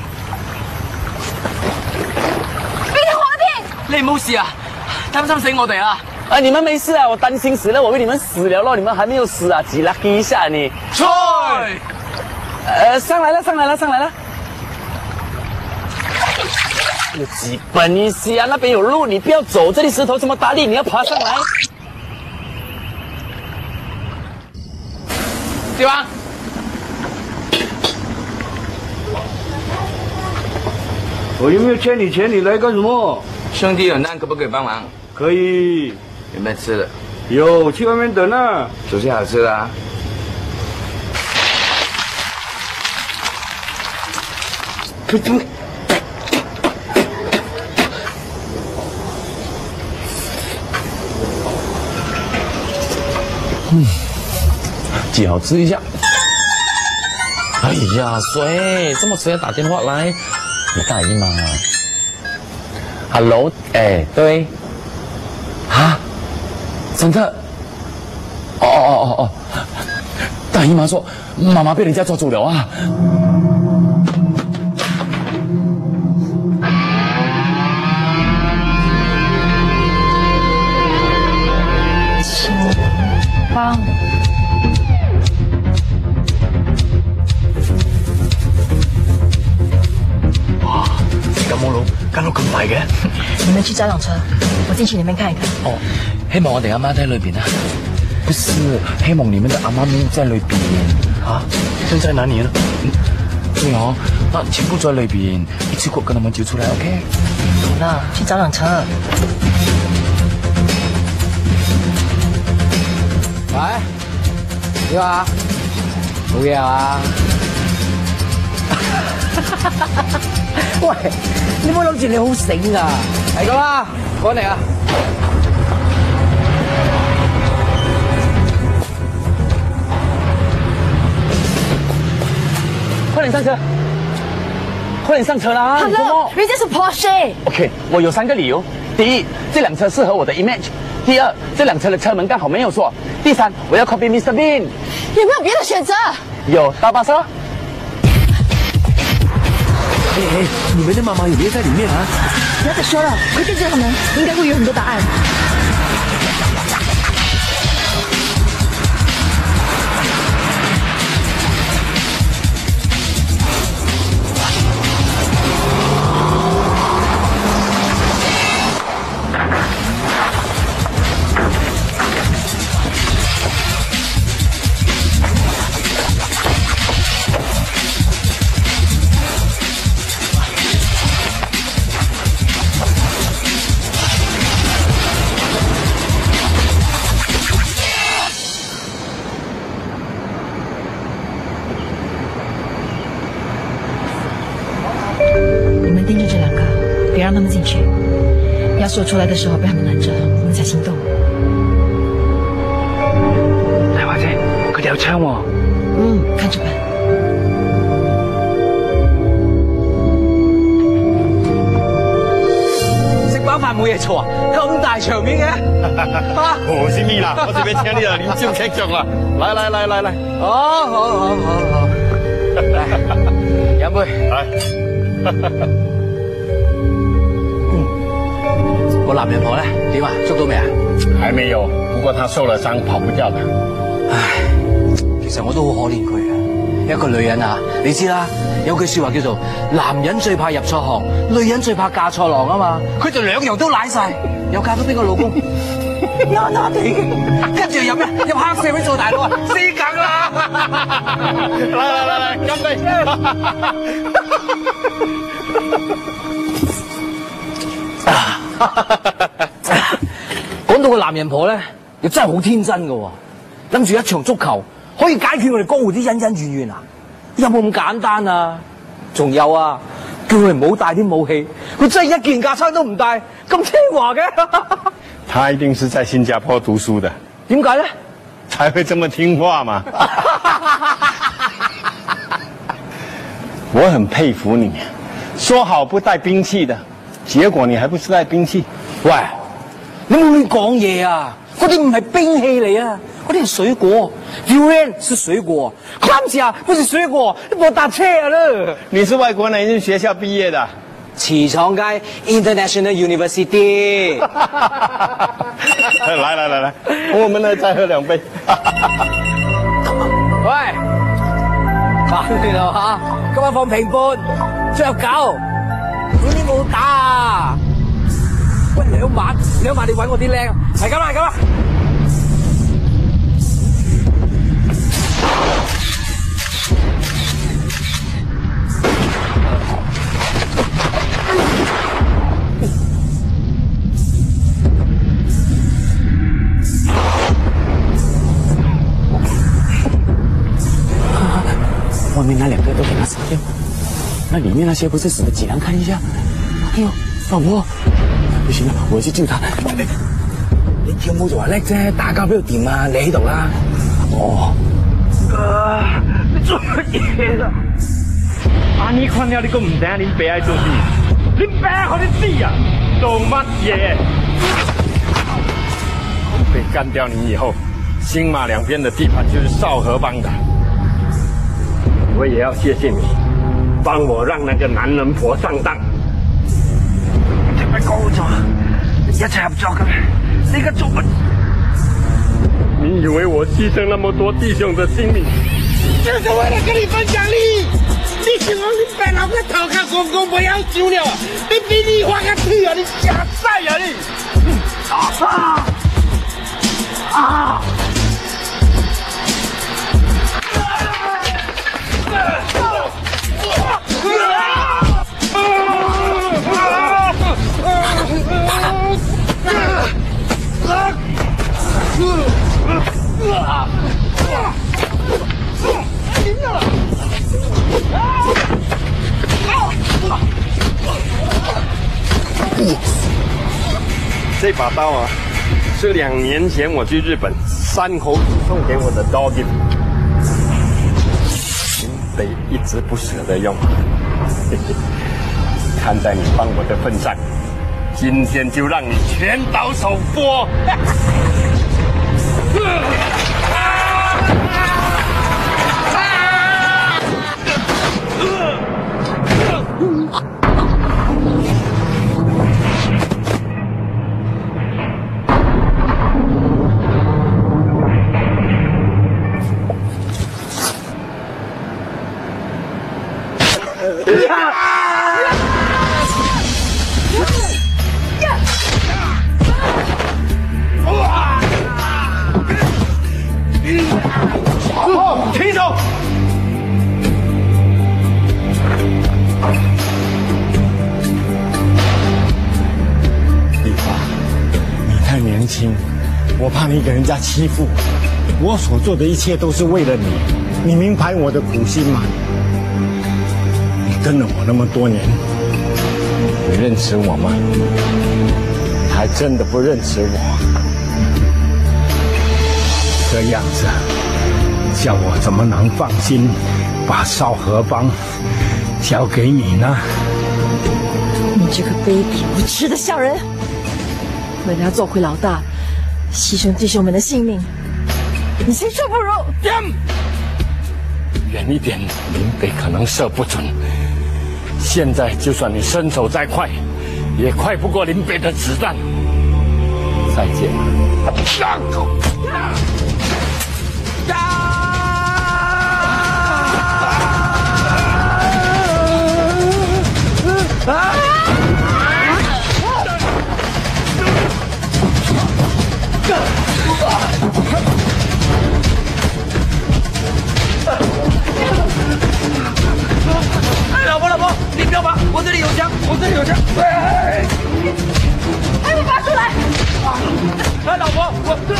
[SPEAKER 3] 你冇事啊？擔心死我哋啊！啊，你們沒事啊，我擔心死了，我以為你們死了咯，你們還沒有死啊，幾 lucky 一下你。
[SPEAKER 10] 去！
[SPEAKER 3] 上來了，上來了，上來了。有幾本一些啊，那邊有路，你不要走，這裏石頭這麼大力，你要爬上來。對吧？
[SPEAKER 10] 我有没有欠你钱？你来干什么？
[SPEAKER 3] 兄弟有难，可不可以帮忙？
[SPEAKER 10] 可以。
[SPEAKER 3] 有没有吃的？
[SPEAKER 10] 有，去外面等啊。
[SPEAKER 3] 有些好吃的啊。
[SPEAKER 18] 记好吃一下。哎呀，谁这么迟才打电话来？你大姨妈啊 ？Hello， 哎，对。啊？真的？哦，大姨妈说妈妈被人家抓走了啊。
[SPEAKER 21] 帮。
[SPEAKER 16] 哇，時間冇路，間屋咁大嘅。
[SPEAKER 8] 你們去找輛車，我進去裡面看一看。
[SPEAKER 18] 哦，希望我哋阿媽在裏邊啊。不是，希望你們的阿媽咪在裏邊啊。
[SPEAKER 16] 現在哪裡呢？
[SPEAKER 18] 對哦，那全部在裏邊，一次過跟他們揪出來 ，OK？
[SPEAKER 8] 好了，去找輛車。
[SPEAKER 14] 喂，點啊？冇嘢啊？喂，你唔好諗住你好醒啊！係咁啦，趕嚟啊！
[SPEAKER 18] 快點上車，快點上車啦！
[SPEAKER 8] Hello， 人家是 Porsche。OK，
[SPEAKER 18] 我有3個理由：第一，這輛車適合我的 image；第二，這輛車的車門剛好沒有鎖；第三，我要 copy Mr. Bean。
[SPEAKER 8] 有沒有別的選擇？
[SPEAKER 18] 有，大巴車。
[SPEAKER 16] 哎，你們的媽媽有沒有在裡面啊？
[SPEAKER 8] 不要再說了，快進去好門，應該會有很多答案。别让他们进去，要是我出来的时候被他们拦着，我们才行动。
[SPEAKER 16] 大華姐，佢哋有槍喎。
[SPEAKER 8] 看着辦。
[SPEAKER 14] 食飽飯冇嘢做啊！咁大場面嘅。
[SPEAKER 7] 我是咪啦，我這邊請你啦，你就聽着啦。來。
[SPEAKER 14] 好。嚟，飲杯。
[SPEAKER 7] 來。
[SPEAKER 14] 我男人婆咧點啊？捉到未啊？
[SPEAKER 7] 還沒有，不過他受了傷，跑不掉的。
[SPEAKER 14] 唉，其實我都好可憐佢啊！一個女人啊，你知啦，有句說話叫做男人最怕入錯行，女人最怕嫁錯郎啊嘛。佢就兩樣都賴晒，又嫁咗俾個老公，乸地，跟住又咩？入黑社會做大佬啊，死梗啦！
[SPEAKER 7] 來，乾杯！
[SPEAKER 14] 講到個男人婆咧，又真係好天真噶，諗住一場足球可以解決我哋江湖啲恩恩怨怨啊？有冇咁簡單啊？仲有啊，叫佢唔好帶啲武器，佢真係一件架槍都唔帶，咁聽話嘅。
[SPEAKER 7] 他一定是在新加坡讀書的。
[SPEAKER 14] 點解咧？
[SPEAKER 7] 才會這麼聽話嘛。我很佩服你，說好不帶兵器的，結果你還不是帶兵器。
[SPEAKER 14] 喂，你冇亂講嘢啊！嗰啲唔係兵器嚟啊，嗰啲係水果。Durian 是水果，框架不是水果，你幫我打車啊啦！
[SPEAKER 7] 你是外國哪間學校畢業的？
[SPEAKER 14] 茨廠街 International University。
[SPEAKER 7] 來，我們呢再喝2杯。
[SPEAKER 14] 喂，搞掂啦嚇！今晚放平半，最後9，嗰啲冇打啊！喂，2晚你揾我啲靚，係咁啦。外面那2個都給他殺掉。
[SPEAKER 18] 那里面那些不是死的几人看一下。哎呦，老婆，不行了，我要去救他。你跳舞就話叻啫，打交邊度掂啊？你喺度啦。哦。
[SPEAKER 10] 你做乜嘢啦？阿你看了你都唔知你爸愛做事，你爸和你弟啊，做乜嘢？
[SPEAKER 7] 被干掉你以后，新马两边的地盘就是少河帮的。我也要谢谢你，帮我让那个男人婆上当。
[SPEAKER 10] 聽咪講咗，一齊合作嘅，你而家做乜？
[SPEAKER 7] 你以为我牺牲那么多弟兄的性命，
[SPEAKER 10] 就是为了跟你分享利益？你希望你爸老個頭殼公公不要救了，你比你花個屁啊！你假賽啊你！
[SPEAKER 7] 这把刀啊，是2年前我去日本山口组送给我的 dog gift， 得一直不舍得用。看在你帮我的份上，今天就让你全刀手剥。
[SPEAKER 10] 停手！
[SPEAKER 7] 丽华，你太年轻，我怕你给人家欺负。我所做的一切都是为了你，你明白我的苦心吗？你跟了我那么多年，你认识我吗？你还真的不认识我。这样子，叫我怎么能放心把少河帮交给你呢？
[SPEAKER 8] 你这个卑鄙无耻的小人！为了要做回老大，牺牲弟兄们的性命，你禽兽不如！
[SPEAKER 7] 远一点，林北可能射不准。现在就算你身手再快，也快不过林北的子弹。再见了。
[SPEAKER 10] 老婆，你不要怕，我这里有枪，我这里有枪。
[SPEAKER 8] 还不拔出来！
[SPEAKER 10] 哎，老婆，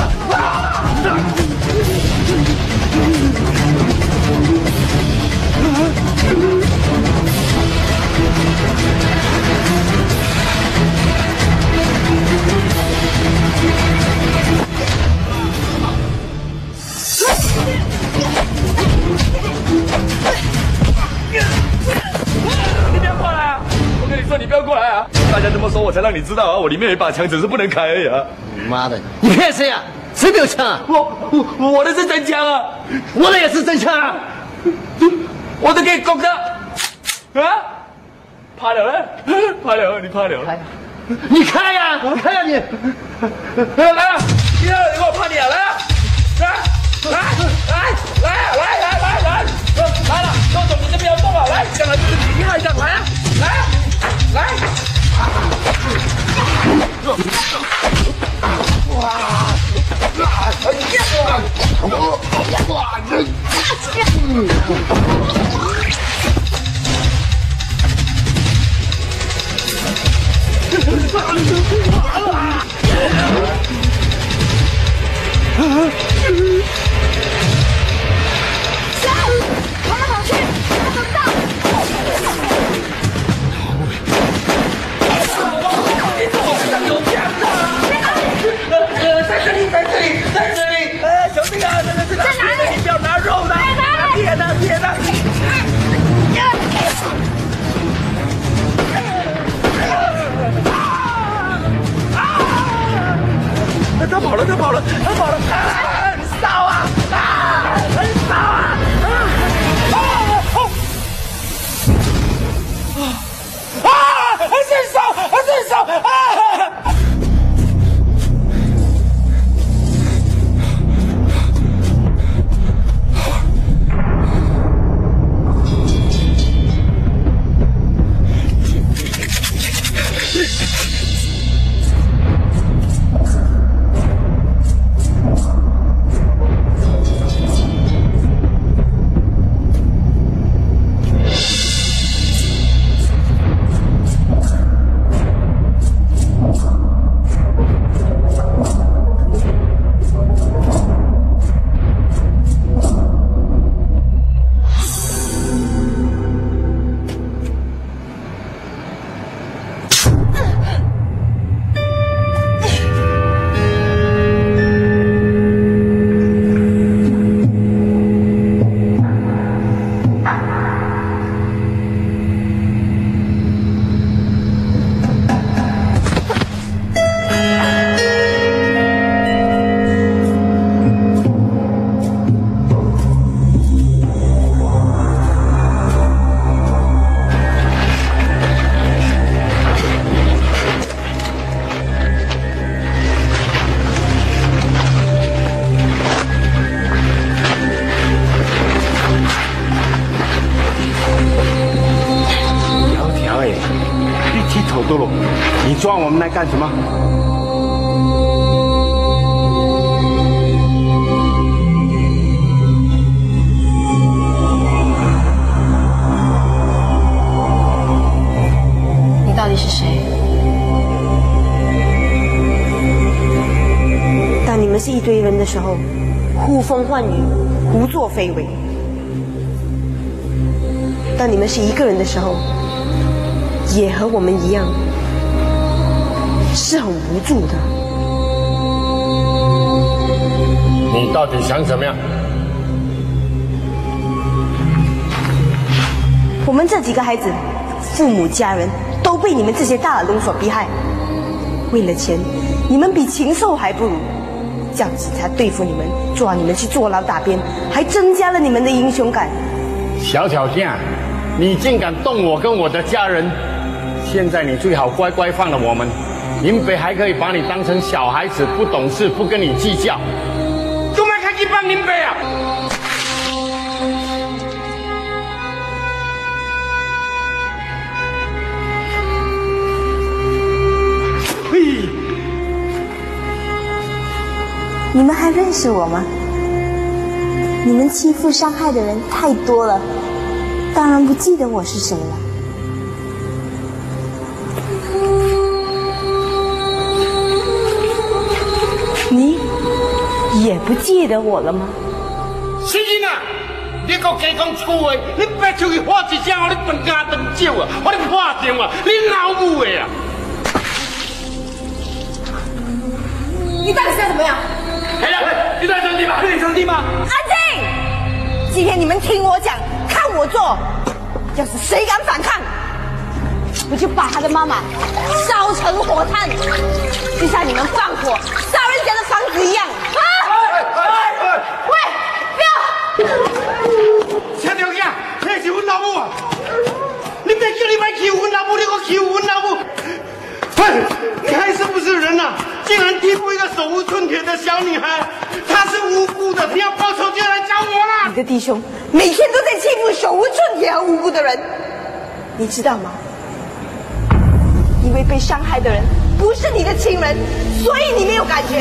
[SPEAKER 10] 你不要过来啊！我跟你说，你不要过来啊！大家这么说，我才让你知道啊，我里面有一把枪，只是不能开而已啊！
[SPEAKER 11] 妈的，你骗谁啊？谁没有枪啊？
[SPEAKER 10] 我的是真枪啊！
[SPEAKER 11] 我的也是真枪啊！
[SPEAKER 10] 我都给你拱的啊！怕了嘞？怕了，你怕了？
[SPEAKER 11] 你开呀！你开呀你！
[SPEAKER 10] 来啊！第二个，我怕你啊！来啊！来了！周总，你这边要动啊！来，将来就是你厉害上来啊！来！
[SPEAKER 8] 跑来跑去，他都到。
[SPEAKER 7] 抓我们来干什么？
[SPEAKER 9] 你到底是谁？
[SPEAKER 6] 当你们是一堆人的时候，呼风唤雨，胡作非为；当你们是一个人的时候，也和我们一样，是很无助的。
[SPEAKER 7] 你到底想怎么样？
[SPEAKER 6] 我们这几个孩子，父母家人都被你们这些大耳窿所逼害。为了钱，你们比禽兽还不如。这样子才对付你们，抓你们去坐牢打鞭，还增加了你们的英雄感。
[SPEAKER 7] 小小将，你竟敢动我跟我的家人！现在你最好乖乖放了我们。林北还可以把你当成小孩子，不懂事，不跟你计较。就没开去帮林北啊！
[SPEAKER 6] 嘿，你们还认识我吗？你们欺负伤害的人太多了，当然不记得我是谁了。你也不记得我了吗？
[SPEAKER 7] 是啊，你搁加讲粗话，你别出去花一只，我你断家断酒啊，我你破定啊，你老母的啊！
[SPEAKER 9] 你到底想怎么样？
[SPEAKER 7] 哎呀，你在兄弟吗？你兄弟吗？
[SPEAKER 6] 安静！今天你们听我讲，看我做。要是谁敢反抗，我就把他的妈妈烧成火炭，就像你们放火烧人家的房子一样。啊！喂，不要！
[SPEAKER 7] 车条仔，那是阮老母啊！你别叫你别欺负阮老母，你给欺负阮老母！喂，你还是不是人啊？竟然欺负一个手无寸铁的小女孩，她是无辜的，你要报仇就来找我啦！
[SPEAKER 6] 你的弟兄每天都在欺负手无寸铁和无辜的人，你知道吗？因为被伤害的人不是你的亲人，所以你没有感觉。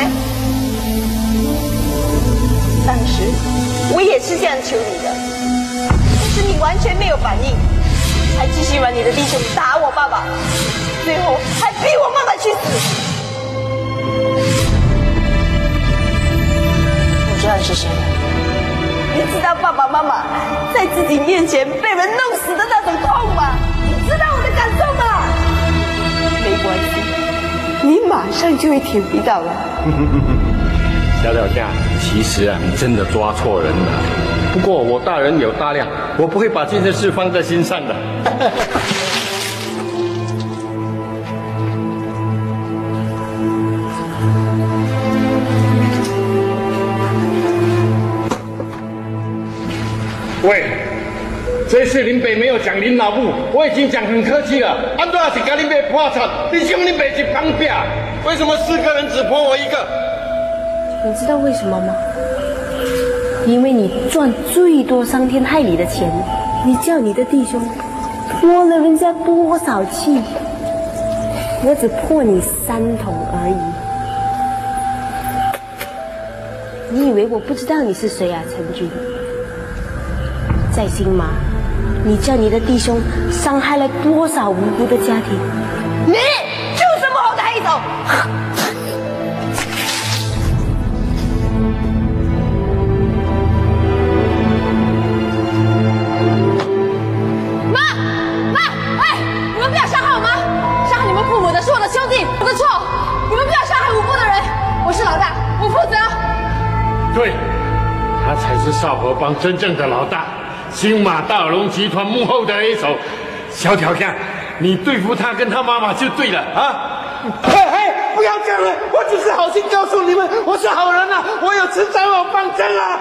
[SPEAKER 6] 当时我也是这样求你的，可是你完全没有反应，还继续让你的弟兄打我爸爸，最后还逼我妈妈去死。
[SPEAKER 9] 我知道你是谁了。
[SPEAKER 6] 你知道爸爸妈妈在自己面前被人弄死的那种痛吗？你知道我的感受吗？没关系，你马上就会体会到了。
[SPEAKER 7] 小小将，其实啊，你真的抓错人了。不过我大人有大量，我不会把这件事放在心上的。喂，这次林北没有讲林老母，我已经讲很客气了。安多少是跟林北破产，你兄林北去帮表，为什么4个人只破我1个？
[SPEAKER 6] 你知道为什么吗？因为你赚最多伤天害理的钱，你叫你的弟兄拖了人家多少气？我只破你3桶而已。你以为我不知道你是谁啊，陈军？在新马，你叫你的弟兄伤害了多少无辜的家庭？你就是幕后的黑手！
[SPEAKER 9] 你们不要伤害我妈！伤害你们父母的是我的兄弟，我的错！你们不要伤害无辜的人！我是老大，我负责。
[SPEAKER 7] 对，他才是少河帮真正的老大。新马大耳窿集团幕后的黑手，小条看，你对付他跟他妈妈就对了啊！不要这样了，我只是好心告诉你们，我是好人啊，我有吃长老方针啊！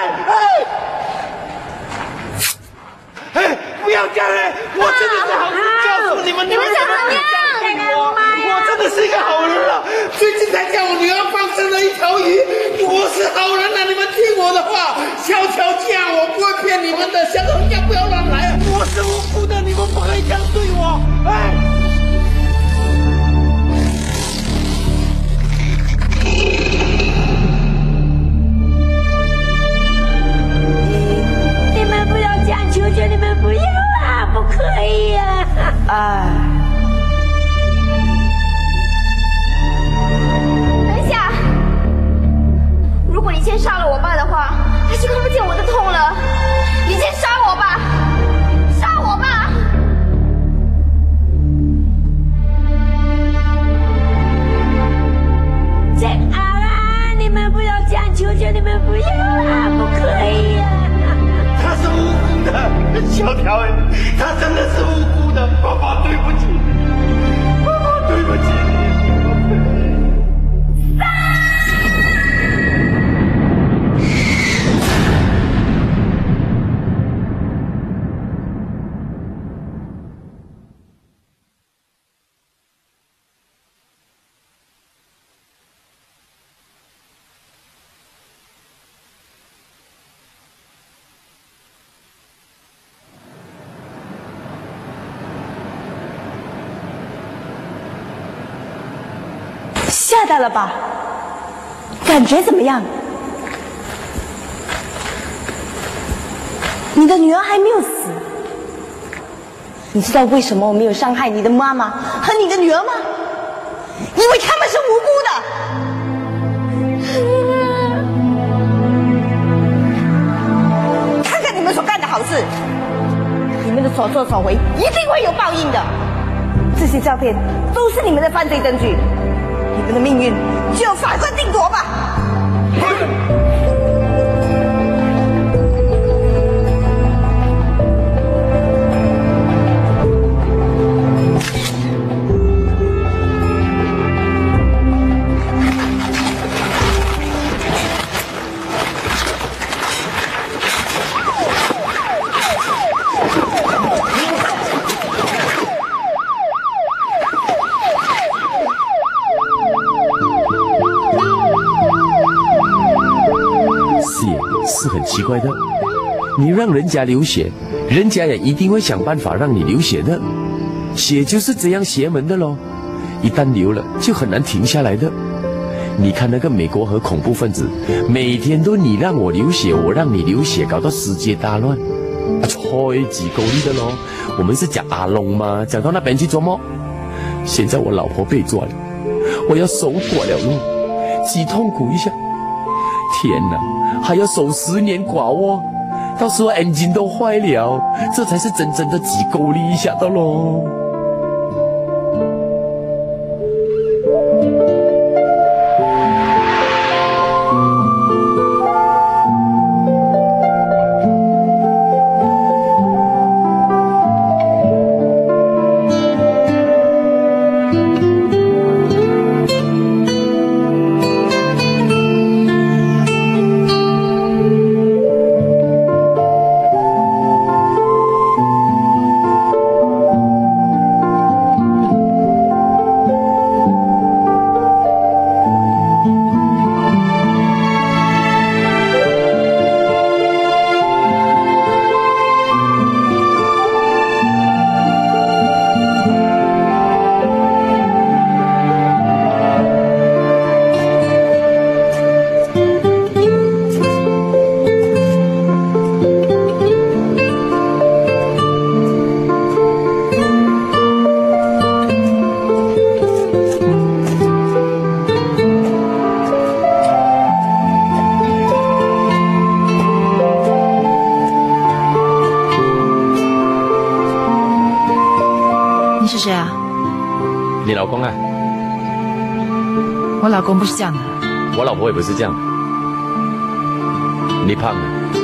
[SPEAKER 7] 不要这样了，我真的是好心告诉你们，你们怎么这样我？我真的是一个好人了，最近才叫我女儿放生了1条鱼，我是好人了，你们听我的话，小条架，我不会骗你们的，小条架不要乱来，我是无辜的，你们不可以这样对我，
[SPEAKER 20] 等一下，如果你先杀了我爸的话，他就看不见我的痛了。你先杀我吧，杀我吧！
[SPEAKER 11] 你们不要这样，求求你们不要啊！不可以呀！
[SPEAKER 10] 他是无辜的，小条哎，他真的是无辜的，爸爸对不起你，爸爸对不起你。
[SPEAKER 6] 吓到了吧？感觉怎么样？你的女儿还没有死，你知道为什么我没有伤害你的妈妈和你的女儿吗？因为他们是无辜的。看看你们所干的好事，你们的所作所为一定会有报应的。这些照片都是你们的犯罪证据。你们的命运就由法官定夺吧。
[SPEAKER 5] 是很奇怪的，你让人家流血，人家也一定会想办法让你流血的。血就是这样邪门的咯，一旦流了就很难停下来的。你看那个美国和恐怖分子，每天都你让我流血，我让你流血，搞到世界大乱。超级够力的咯，我们是讲阿龙吗？讲到那边去做梦。现在我老婆被抓了，我要守寡了咯，几痛苦一下。天哪！还要守10年寡窝，到时候眼睛都坏了，这才是真正的挤够力一下的咯。
[SPEAKER 8] 是谁啊？
[SPEAKER 5] 你老公啊？
[SPEAKER 8] 我老公不是这样的。
[SPEAKER 5] 我老婆也不是这样的。你胖了。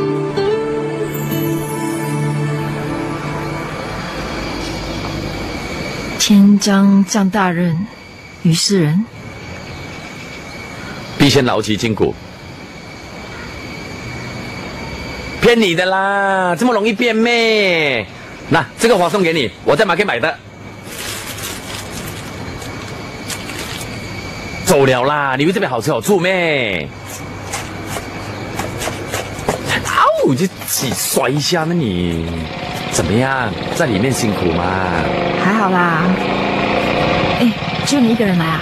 [SPEAKER 8] 天将降大任于斯人，
[SPEAKER 5] 必先劳其筋骨。骗你的啦，这么容易变咩？那这个花送给你，我在马可买的。走了啦，你以为这边好吃好住咩？哦，就挤摔一下呢你，怎么样？在里面辛苦吗？
[SPEAKER 8] 还好啦。哎，只有你一个人来啊？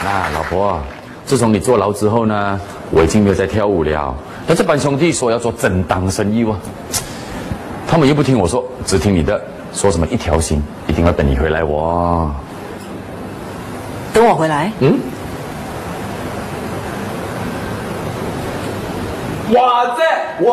[SPEAKER 18] 啦，老婆，自从你坐牢之后呢，我已经没有再跳舞了。那这帮兄弟说要做正当生意哇，他们又不听我说，只听你的，说什么一条心，一定要等你回来哇。
[SPEAKER 6] 等我回来。
[SPEAKER 18] 嗯。
[SPEAKER 10] 我这。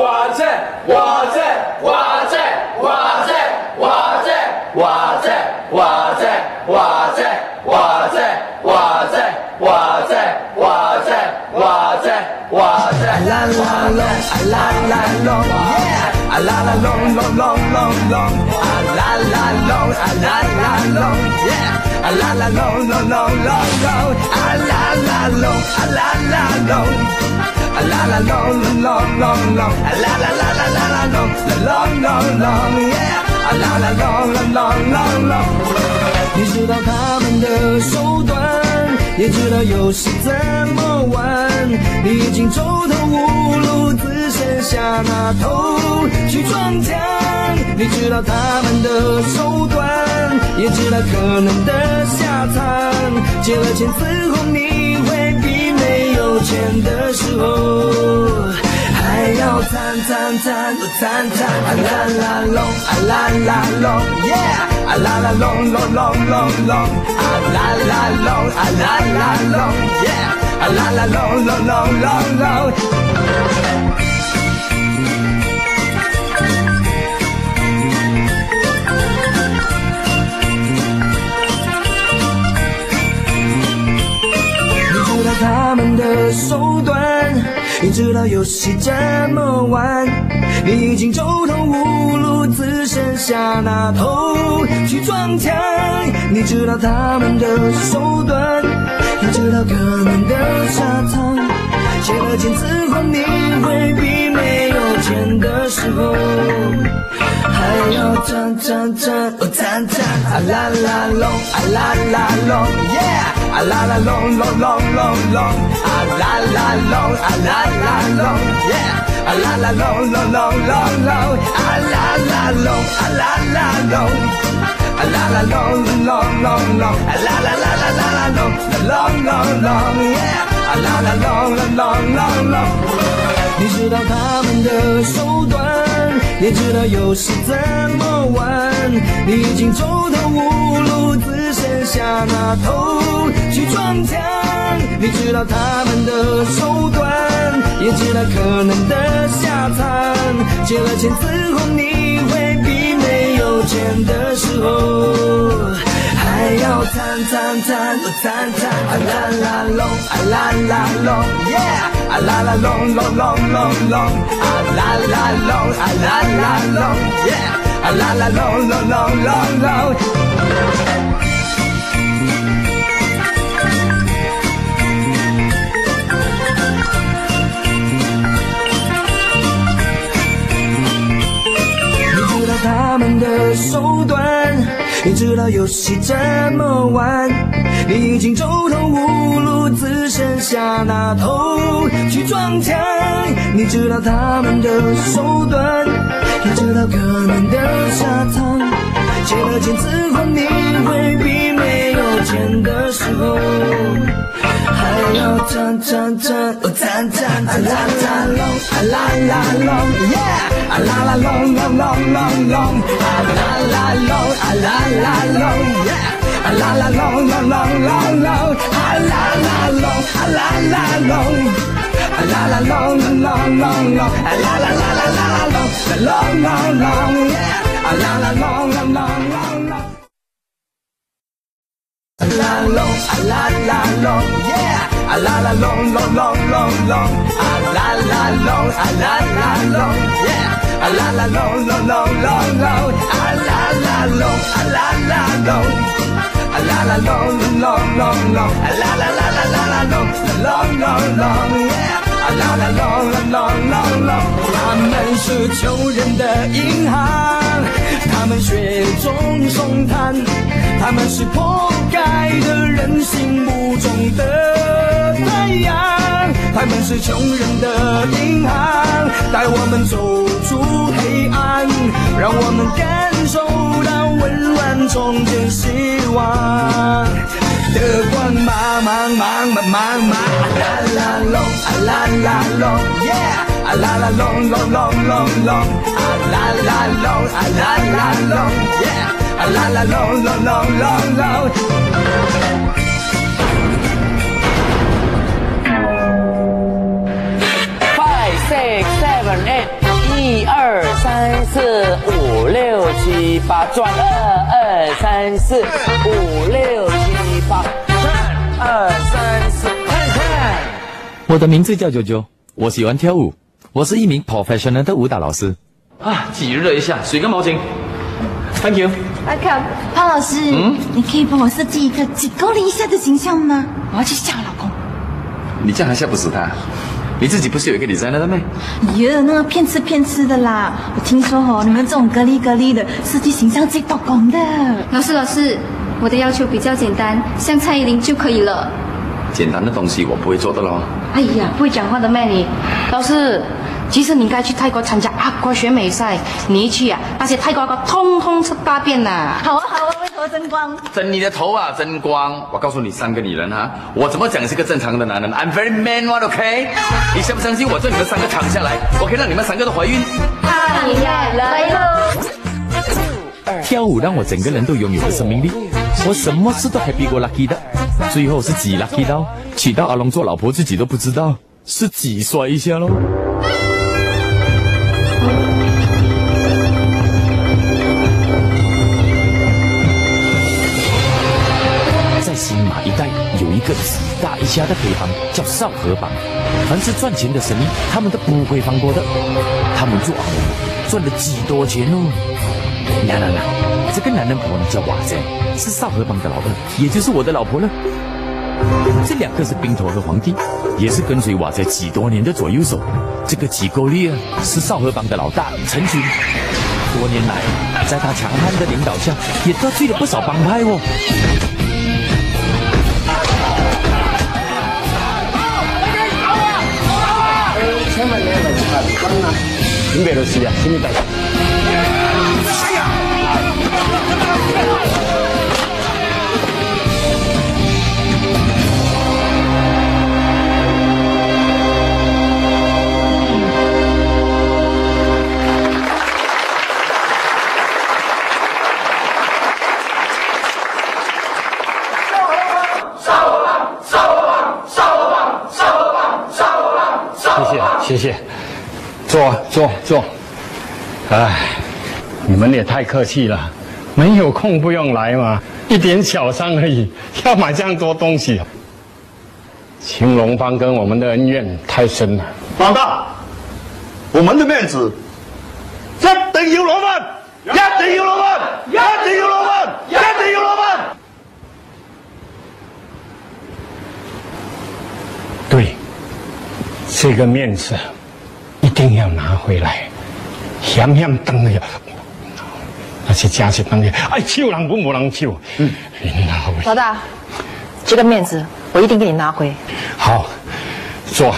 [SPEAKER 4] 你知道他们的手段，也知道游戏怎么玩。你已经走投无路，只剩下那头去撞墙。你知道他们的手段，也知道可能的下场。借了钱之后，你会比没有钱的时候还要惨，啊啦啦隆，啊啦啦隆 ，yeah， 啊啦啦隆隆隆隆隆，啊啦啦隆，啊啦啦隆 ，yeah， 啊啦啦隆隆隆隆隆。你知道他们的手段，你知道游戏怎么玩，你已经走投无路，只剩下那头去撞墙。你知道他们的手段，也知道可能的下场。借了钱之后，你会比没有钱的时候还要惨，啊啦啦隆，啊啦啦隆 ，yeah， 啊啦啦隆隆隆隆隆，啊啦啦隆，啊啦啦隆 ，yeah， 啊啦啦隆隆隆隆隆，啊啦啦隆，啊啦啦隆，啊啦啦隆隆隆隆，啊啦啦啦啦啦啦隆隆隆隆 ，yeah， 啊啦啦隆隆隆隆隆。你知道他们的手段，也知道游戏怎么玩。你已经走投无路，只剩下那头去撞墙。你知道他们的手段，也知道可能的下场。借了钱之后，你会比没有钱的时候还要惨，啊啦啦隆，啊啦啦隆 ，yeah， 啊啦啦隆隆隆隆隆，啊啦啦隆，啊啦啦隆 ，yeah， 啊啦啦隆隆隆隆隆。你知道他们的手段，你知道游戏怎么玩，你已经走投无路，只剩下那头去撞墙。你知道他们的手段，也知道可能的下场。借了钱之后，你会比没有钱的时候还要惨，啊啦啦隆，啊啦啦隆 ，yeah， 啊啦啦隆隆隆隆隆，啊啦啦隆，啊啦啦隆 ，yeah， 啊啦啦隆隆隆隆隆，啊啦啦隆，啊啦啦隆，啊啦啦隆隆隆隆隆，啊啦啦啦啦啦隆隆隆隆 ，yeah， 啊啦啦隆隆隆隆隆。啊啦隆，啊啦啦隆 ，yeah， 啊啦啦隆隆隆隆隆，啊啦啦隆，啊啦啦隆 ，yeah， 啊啦啦隆隆隆隆隆，啊啦啦隆，啊啦啦隆，啊啦啦隆隆隆隆，啊啦啦啦啦啦啦隆隆隆隆 ，yeah， 啊啦啦隆隆隆隆隆。他们是穷人的银行，他们雪中送炭，他们是破盖的人心目中的太阳。他们是穷人的银行，带我们走出黑暗，让我们感受到温暖，重建希望。 的光芒，啦啦隆，啦啦隆 ，Yeah， 啦啦隆隆隆隆隆，啦啦隆，啦啦隆 ，Yeah， 啦啦隆隆隆隆隆。
[SPEAKER 3] 5 6 7 8， 1 2 3 4 5 6 7 8，转2 2 3 4 5 6 7 8， 2 3 4， 看看。
[SPEAKER 5] 我的名字叫九九，我喜欢跳舞，我是一名 professional 的舞蹈老师。啊，挤热一下，水跟毛巾。Thank you。
[SPEAKER 17] 潘老师，你可以帮我设计一个几公里以下的形象吗？我要去吓我老公。
[SPEAKER 18] 你这样还吓不死他？你自己不是有一个designer的妹？
[SPEAKER 17] 哟，那个骗吃的啦！我听说你们这种格力的设计形象最多功的。
[SPEAKER 22] 老师，我的要求比较简单，像蔡依林就可以了。
[SPEAKER 18] 简单的东西我不会做的咯。
[SPEAKER 1] 哎呀，不会讲话的妹你，老师，其实你应该去泰国参加阿瓜选美赛，你一去啊，那些泰国阿瓜通通吃大便呐！
[SPEAKER 17] 好啊，为头争光。
[SPEAKER 18] 争你的头啊，争光！我告诉你3个女人哈，我怎么讲是个正常的男人 ？I'm very man one, OK？ 你相不相信我叫你们3个躺下来，我可以让你们3个都怀孕？
[SPEAKER 17] 太厉害了！
[SPEAKER 5] 跳舞让我整个人都拥有了生命力，我什么事都还比过 lucky 的，最后是几 lucky 到娶到阿龙做老婆自己都不知道，是几摔一下咯。在新马一带有一个极大一家的黑帮叫少河帮，凡是赚钱的生意他们都不会放过的，他们做阿龙赚了几多钱哦。那，这个男人婆呢叫瓦仔，是少河帮的老二，也就是我的老婆了。这2个是冰头和皇帝，也是跟随瓦仔几多年的左右手。这个吉沟利啊，是少河帮的老大陈群。多年来，在他强悍的领导下，也得罪了不少帮派哦。
[SPEAKER 7] 千万年来看啊，准备的是啊，什么代志？谢谢，坐。哎，你们也太客气了，没有空不用来嘛，一点小伤而已，要买这样多东西。青龙帮跟我们的恩怨太深了。
[SPEAKER 2] 老大，我们的面子一定要攞翻，一定要攞翻，一定要攞翻，一定要攞翻。
[SPEAKER 7] 对。这个面子一定要拿回来，咸等了，那些家事等了，哎，抢人不无人抢，
[SPEAKER 8] 老大，这个面子我一定给你拿回。
[SPEAKER 7] 好，坐。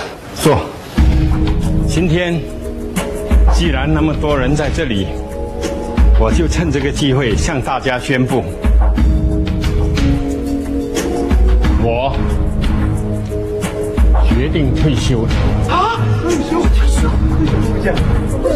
[SPEAKER 7] 今天既然那么多人在这里，我就趁这个机会向大家宣布，我决定退休了。
[SPEAKER 4] 啊！退休这样？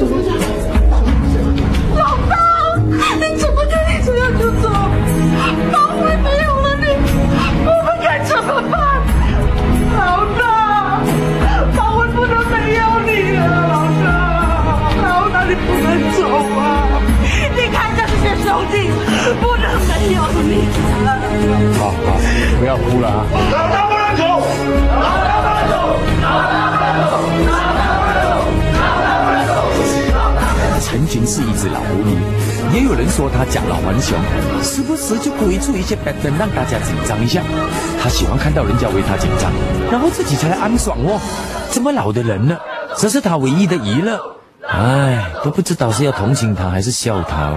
[SPEAKER 17] 老大，你怎么可以这样就走？帮会没有了你，我们该怎么办？老大，帮会不能没有你了，老大，你不能走啊！你看着这些兄弟，不能没有你了。
[SPEAKER 7] 好，不要哭了啊！
[SPEAKER 2] 老大不能走，老大不能走，老大不能走，老大不能走，老大不能走。
[SPEAKER 5] 陈群是一只老狐狸，也有人说他假老顽熊，时不时就故意出一些白灯让大家紧张一下。他喜欢看到人家为他紧张，然后自己才来安爽哦。这么老的人了，这是他唯一的娱乐。唉，都不知道是要同情他还是笑他。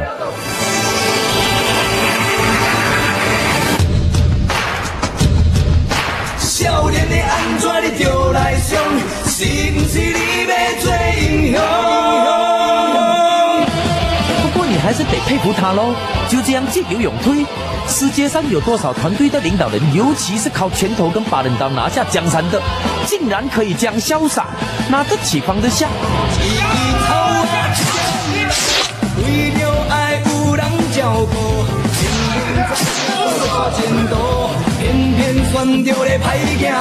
[SPEAKER 4] 少年的安怎你就来想，是不是你要做英雄？
[SPEAKER 5] 不过你还是得佩服他喽，就这样借由勇退， 世界上有多少团队的领导人，尤其是靠拳头跟把人刀拿下江山的，竟然可以这样潇洒，拿得起放得下？为了爱有人照顾，前途偏偏选着咧歹行。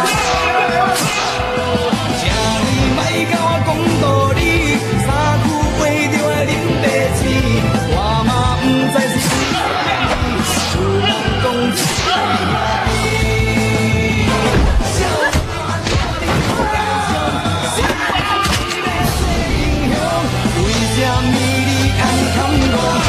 [SPEAKER 5] 请你莫甲我讲道理，三句话就爱啉白水，我嘛不知是谁有人讲一为什么你看我？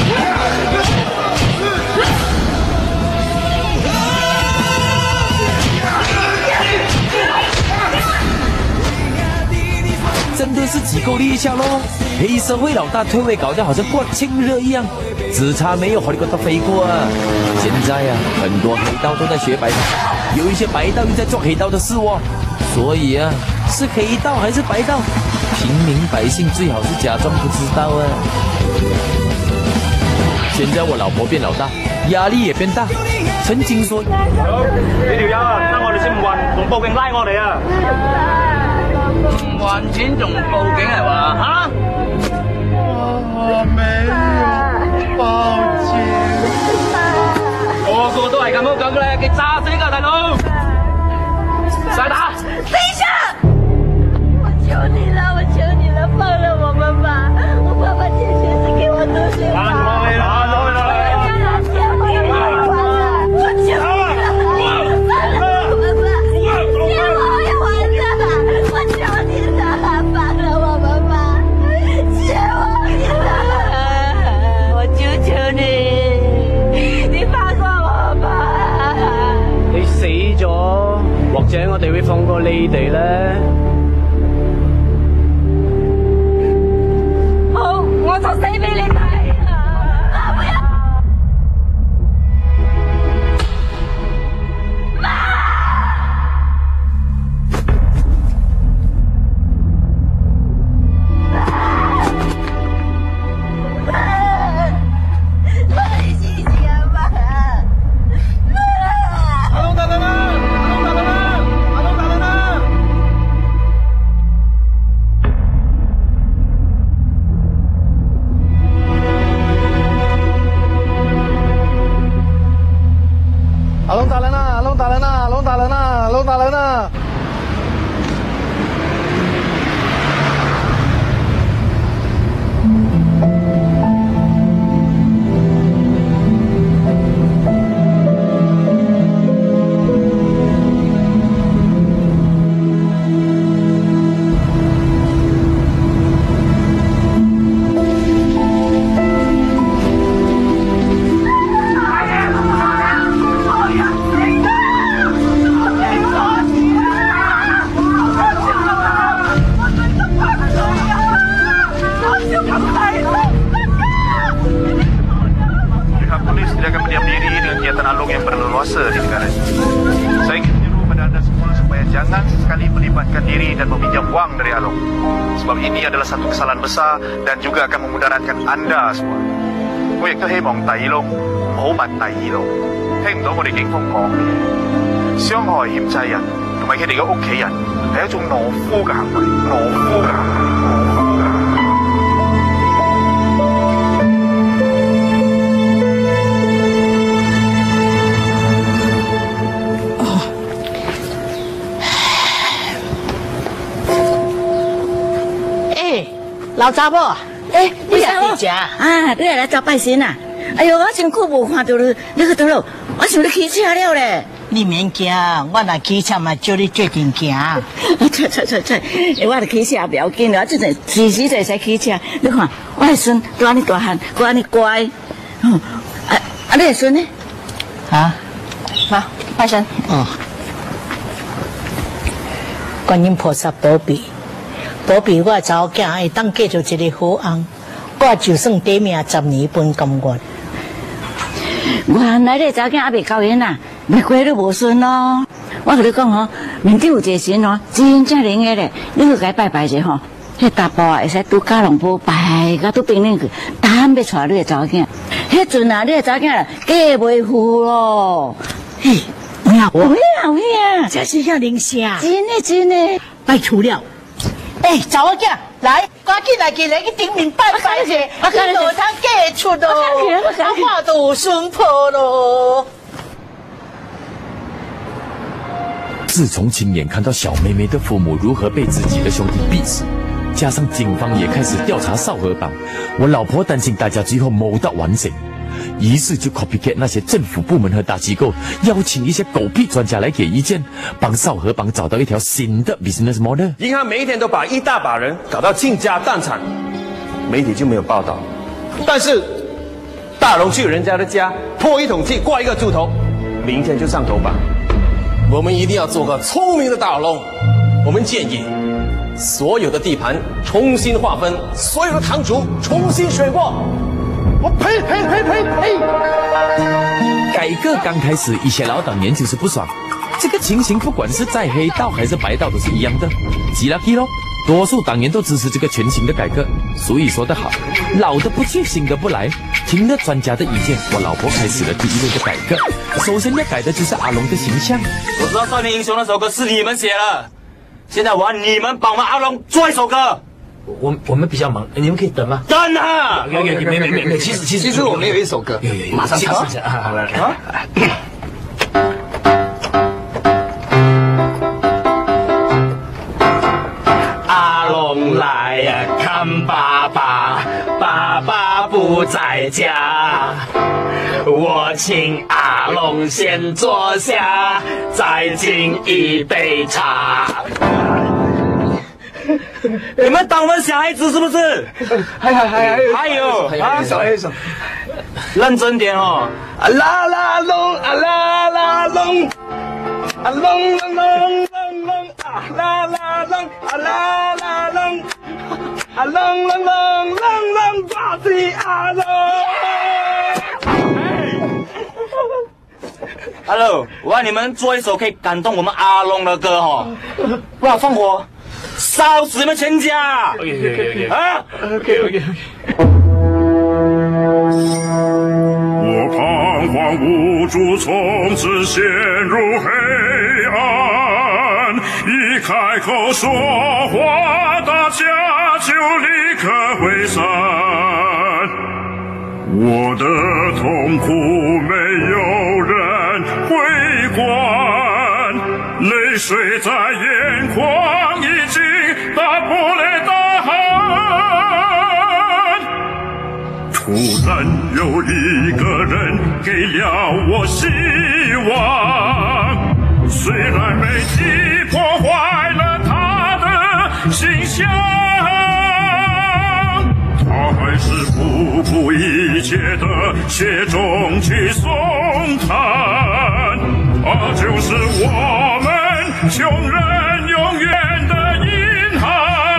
[SPEAKER 5] 真的是几够力一下咯！黑社会老大退位搞得好像过清热一样，只差没有好利哥都飞过啊！现在啊，很多黑道都在学白道，有一些白道又在做黑道的事哦。所以啊，是黑道还是白道，平民百姓最好是假装不知道啊。现在我老婆变老大，压力也变大。曾经说：呢
[SPEAKER 10] 條友啊，得我哋先唔運，仲報警拉我哋啊！唔還錢仲報警係嘛？嚇！我沒有報警。個個都係咁樣講嘅咧，佢炸死㗎大佬！再打！
[SPEAKER 17] 等一下！我求你了，我求你了，放了我们吧！我爸爸借钱是给我读书吧。
[SPEAKER 3] 或者我哋會放過你哋咧。
[SPEAKER 17] 好，我就死俾你睇啊！不要！
[SPEAKER 13] besar dan juga akan memudaratkan Anda semua. 我亦都希望第二窿唔好問第二窿，聽唔到我哋警方講嘅傷害欠債人同埋佢哋嘅屋企人係一種懦夫嘅行為，懦夫嘅行為。
[SPEAKER 11] 老查某，你也在食啊？你也来找拜神啊？哎呦，我真久无看到你，你去倒落？我想你起车了咧。你免惊，我若起车嘛，叫你做阵行。出，我著起车不要紧啦，这阵时时就使起车。你看，我的孙都安尼大汉，都安尼乖。你的孙呢？啊，
[SPEAKER 21] 妈，拜神。
[SPEAKER 11] 哦，观音菩萨保庇。保庇我查某囝会当嫁做一个好翁，我就算短命10年本甘愿。原来你查某囝还未高缘呐，未过你无顺咯。我跟你讲吼，面顶有一个神哦，真正灵个咧，你去甲伊拜拜者吼，迄大埔啊会使拄家龙婆拜，甲拄冰冷去，担要带你个查某囝。 迄阵啊，你个查囝嫁袂赴咯。嘿，有影，有影，这是遐灵声，真的，拜托了。查某囝，来，赶紧来去顶面拜拜去，我看你通嫁出咯，我都有孙婆咯。
[SPEAKER 5] 自从亲眼看到小妹妹的父母如何被自己的兄弟逼死，加上警方也开始调查少河帮，我老婆担心大家最后谋到完成，于是就 copycat 那些政府部门和大机构，邀请一些狗屁专家来给意见，帮少河帮找到一条新的 business model。
[SPEAKER 16] 银行每一天都把一大把人搞到倾家荡产，媒体就没有报道。但是大龙去人家的家泼一桶气，挂一个猪头，明天就上头版。我们一定要做个聪明的大龙。我们建议所有的地盘重新划分，所有的堂主重新选过。我呸！
[SPEAKER 5] 改革刚开始，一些老党员就是不爽，这个情形不管是在黑道还是白道都是一样的。急了咯，多数党员都支持这个全新的改革。所以说得好，老的不去，新的不来。听了专家的意见，我老婆开始了第一轮的改革。首先要改的就是阿龙的形象。
[SPEAKER 10] 我知道《少年英雄》那首歌是你们写的，现在我要你们帮我们阿龙做一首歌。
[SPEAKER 12] 我们比较忙，你们可以等吗？
[SPEAKER 10] 等啊！
[SPEAKER 12] 没，其实我们有一首歌，有，马上唱。好了啊！
[SPEAKER 10] 阿龙来呀，看爸爸，爸爸不在家，我请阿龙先坐下，再敬一杯茶。你们当我们小孩子是不是？还有一首，认真点哦！啊啦啦隆，啊啦啦隆，啊隆隆隆隆隆，啊啦啦隆，啊啦啦隆，啊隆隆隆隆隆，巴西阿龙。Hello， 我让你们做一首可以感动我们阿龙的歌哦，不然放火。烧死你们全家！啊 ，OK。
[SPEAKER 15] 我彷徨无助，从此陷入黑暗。一开口说话，大家就立刻退散。我的痛苦没有人会管，泪水在眼眶已经打破了大喊。突然有一个人给了我希望，虽然媒体破坏了他的形象，他还是不顾一切的写中去颂叹，他就是我们穷人永远的银行。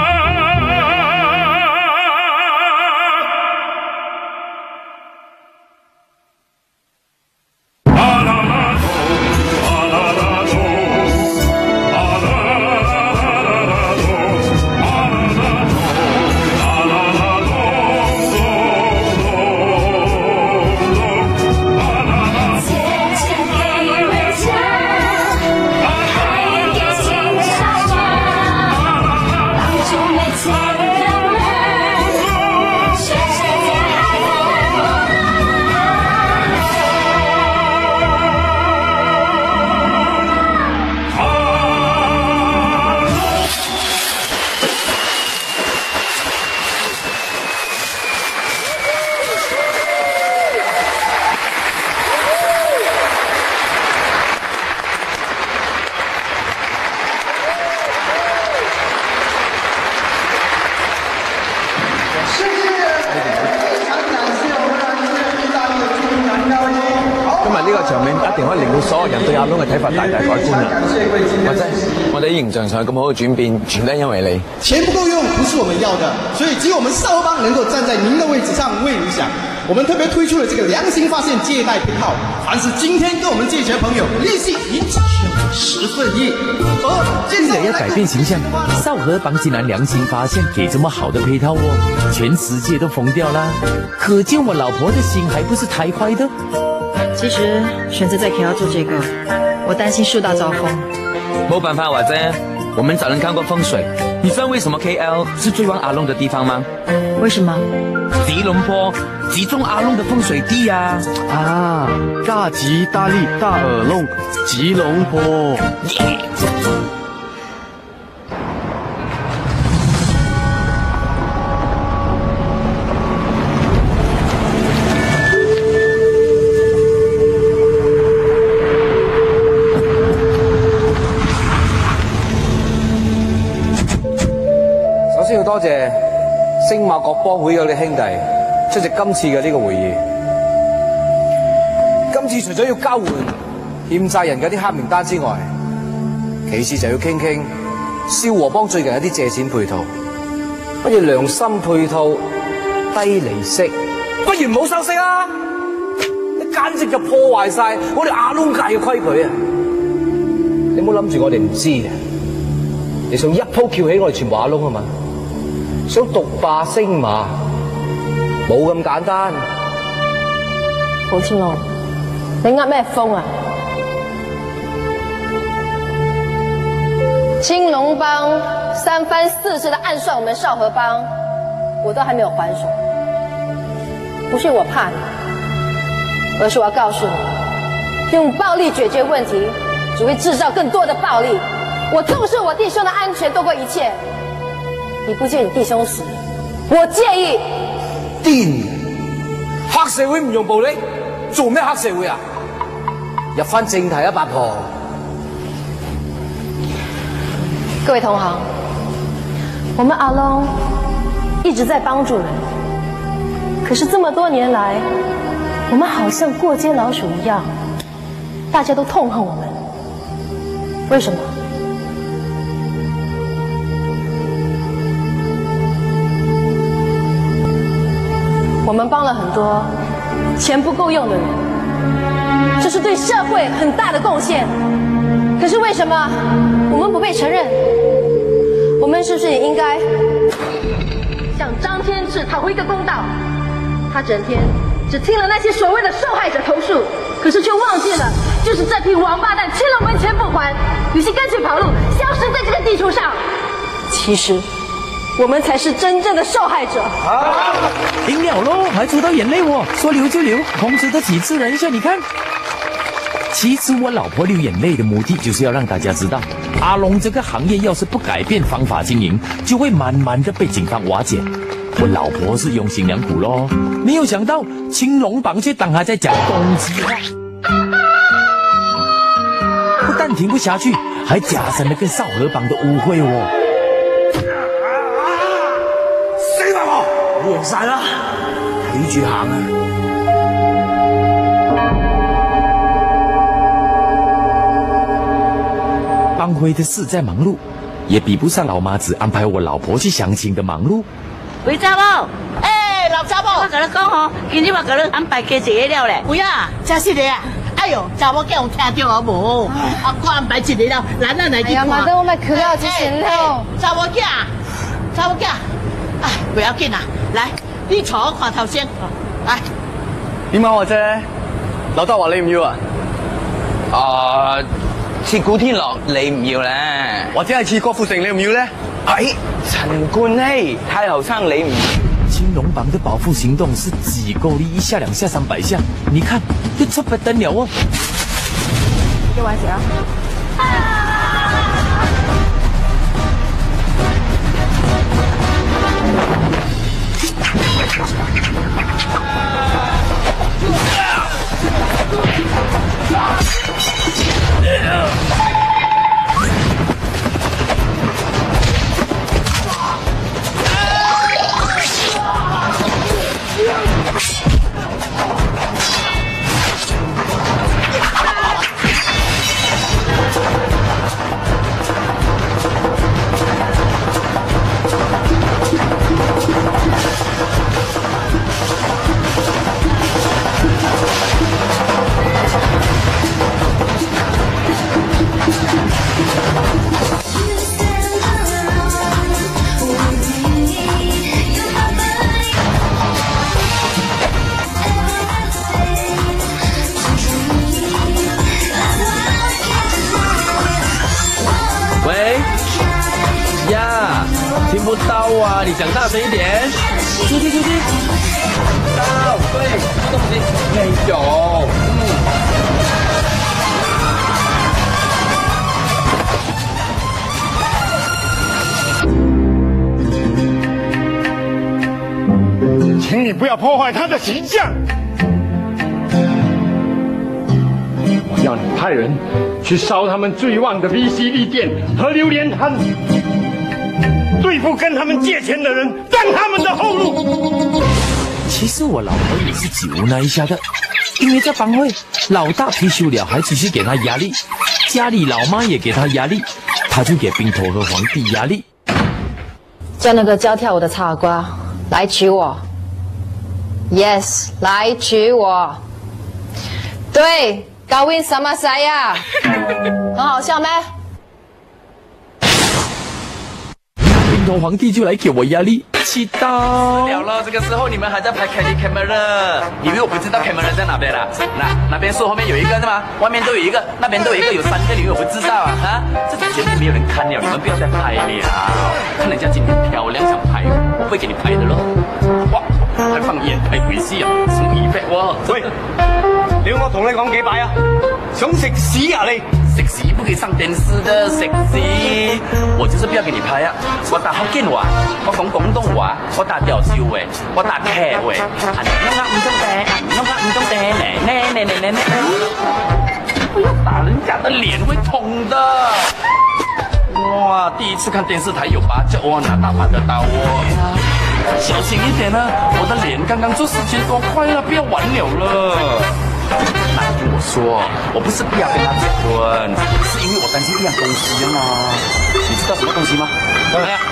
[SPEAKER 14] 所有人對阿龍嘅睇法大大改觀啦，或者我哋形象上有咁好嘅轉變，全都係因為你。
[SPEAKER 23] 錢不夠用，不是我們要的，所以只有我們少幫能夠站在您的位置上為你想。
[SPEAKER 9] 我们特别推出了这个良心发现借贷配套，凡是今天跟我们借钱的朋友，利息您只需要10分1。
[SPEAKER 5] 为了要改变形象，少河帮竟然良心发现给这么好的配套哦，全世界都疯掉啦！可见我老婆的心还不是太坏的。
[SPEAKER 8] 其实选择在 KL 做这个，我担心树大招风。
[SPEAKER 18] 没办法，或者我们找人看过风水。你知道为什么 KL 是最旺阿龙的地方吗？
[SPEAKER 8] 为什么？
[SPEAKER 18] 吉隆坡集中阿龙的风水地呀！
[SPEAKER 19] 啊，大吉大利大耳窿，吉隆坡。
[SPEAKER 14] 首先要多謝星馬國幫會有你兄弟出席今次嘅呢個會議。今次除咗要交換欠債人嘅啲黑名單之外，其次就要傾傾蕭和幫最近一啲借錢配套，乜嘢良心配套、低利息，不如唔好收息啊！你簡直就破壞晒我哋亞龍界嘅規矩啊！你唔好諗住我哋唔知啊！你想一鋪撬起我哋全部亞龍啊嘛？想獨霸星馬，冇咁簡單。
[SPEAKER 21] 胡青龍，你噏咩風啊？青龍幫3番4次的暗算我們少河幫，我都還沒有還手。不是我怕你，而是我要告訴你，用暴力解決問題，只會製造更多的暴力。我重視我弟兄的安全多過一切。你不介意你弟兄死，我介意。
[SPEAKER 14] 癲！黑社會唔用暴力，做咩黑社會啊？入翻正題啊，八婆。
[SPEAKER 21] 各位同行，我们阿龍一直在幫助人，可是這麼多年來，我們好像過街老鼠一樣，大家都痛恨我們。為什麼？我们帮了很多钱不够用的人，这是对社会很大的贡献。可是为什么我们不被承认？我们是不是也应该向张天志讨回一个公道？他整天只听了那些所谓的受害者投诉，可是却忘记了，就是这批王八蛋欠了我们钱不还，于是干脆跑路，消失在这个地球上。其实我们才是真正的受害者。
[SPEAKER 5] 赢了喽，还出到眼泪哦，说流就流，控制得起自然一下，你看。其实我老婆流眼泪的目的，就是要让大家知道，阿龙这个行业要是不改变方法经营，就会慢慢的被警方瓦解。我老婆是用心良苦咯，没有想到青龙帮却当他在讲攻击话，不但停不下去，还加深了跟少河帮的误会哦。
[SPEAKER 14] 贏晒啦，睇住行啊！
[SPEAKER 5] 帮会的事在忙碌，也比不上老妈子安排我老婆去相親的忙碌。
[SPEAKER 11] 喂，查某，老查某，我跟你講哦，今日我給你安排加一個了咧。喂啊，真是的啊！哎呦，查某叫我聽到好無？啊，我安排一個了，咱來去看。哎呀，媽的，我咪去了之前咯。查某囝，查某囝。哎，不要緊啦，來，你坐我看頭先，來。
[SPEAKER 12] 點解我啫？劉德華你唔要啊？似古天樂你唔要咧？或者係似郭富城你唔要咧？哎，陳冠希太後生你唔要。
[SPEAKER 5] 青龍幫的保護行動是幾夠力，1下2下300下，你看，就出不得了哦。
[SPEAKER 21] 給我寫啊！
[SPEAKER 18] 不到啊！你讲大声一点，出去！到，对，东西没有，
[SPEAKER 7] 请你不要破坏他的形象。我要你派人去烧他们最旺的 VCD 店和榴莲摊，对付跟他们借钱的人，断他们的后路。
[SPEAKER 5] 其实我老婆也是极无奈一下的，因为在帮会，老大退休了还继续给他压力，家里老妈也给他压力，他就给冰头和皇帝压力。
[SPEAKER 21] 叫那个教跳舞的茶瓜来娶我。Yes， 来娶我。对，kawin sama saya， 很好笑没？
[SPEAKER 5] 冰头皇帝就来给我压力，气到
[SPEAKER 18] 了。这个时候你们还在拍 camera， 以为我不知道 camera 在哪边啦？那边树后面有一个是吗？外面都有一个，那边都有一个，有3个，你以为我不知道啊？啊，这种节目没有人看了，你们不要再拍了。看人家今天漂亮想拍，我会给你拍的咯。哇！还放烟，还回事啊？什麼 effect 喎？
[SPEAKER 16] 喂，你要我同你講幾擺啊？想食屎啊你？
[SPEAKER 18] 食屎不可以上電視的，食屎！我就是不要給你拍啊！我打福建話，我講廣東話，我打潮州話，我打劇話，不要打人家的臉會痛的。哇，第一次看電視台有芭蕉，我哪打得到我？小心一點啊！我的臉剛剛做4000多塊了，不要玩了。那你聽我說，我不是不要跟他結婚，是因為我擔心一樣東西嘛。你知道什麼東西嗎？哎呀！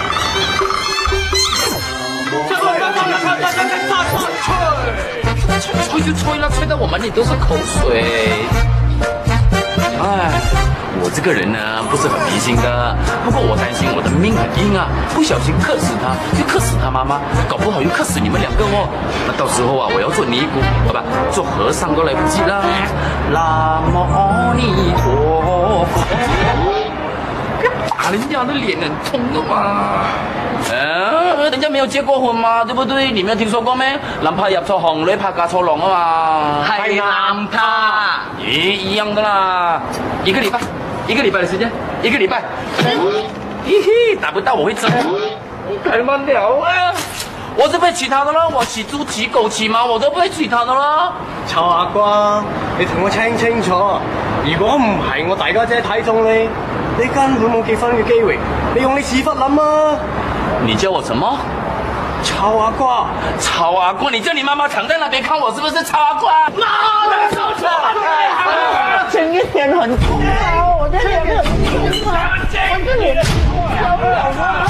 [SPEAKER 18] 吹就吹了，吹到我滿臉都是口水。哎。我这个人呢不是很迷信的，不过我担心我的命很硬啊，不小心克死他，就克死他妈妈，搞不好又克死你们2个哦。那到时候啊，我要做尼姑，好吧，做和尚都来不及了。南无阿弥陀佛，打人家的脸很痛的嘛。人家没有結過婚嘛，對不對？你沒有聽說過咩？男怕入錯行，女怕嫁錯郎啊嘛。係男怕，一樣的啦。一個禮拜的時間，1個禮拜。嘿嘿，打不到我會走。太慢了啊！我是被娶她的啦，我娶豬騎狗騎馬我都被娶她的啦。
[SPEAKER 16] 臭阿瓜，你同我清楚，如果唔係我大家姐睇中你，你根本冇結婚嘅機會。你用你屎忽諗啊！
[SPEAKER 18] 你叫我什麼？
[SPEAKER 16] 臭阿瓜！
[SPEAKER 18] 臭阿瓜！你叫你媽媽躺在那邊看我，是不是臭阿瓜？那個臭阿
[SPEAKER 11] 前一天很痛啊，我的臉很痛啊，我的臉受不了啊！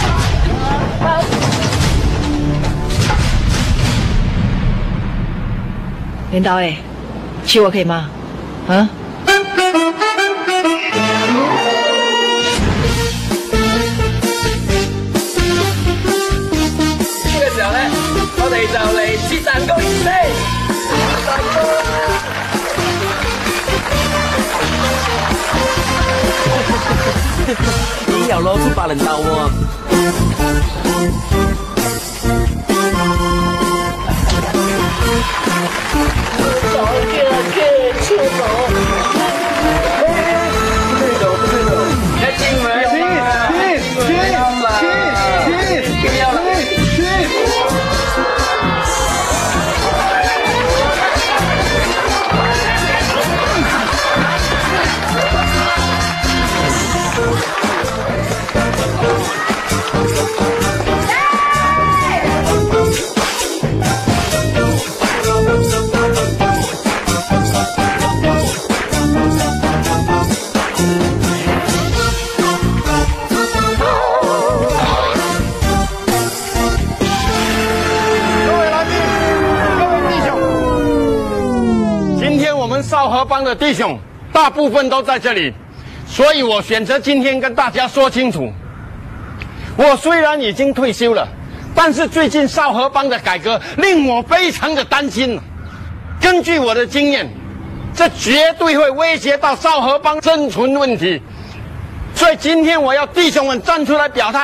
[SPEAKER 8] 领导哎，娶我可以吗？啊？
[SPEAKER 18] 我哋就嚟切蛋糕儀式，已經有攞出8輪豆喎。
[SPEAKER 7] 少河帮的弟兄大部分都在这里，所以我选择今天跟大家说清楚。我虽然已经退休了，但是最近少河帮的改革令我非常的担心。根据我的经验，这绝对会威胁到少河帮生存问题。所以今天我要弟兄们站出来表态，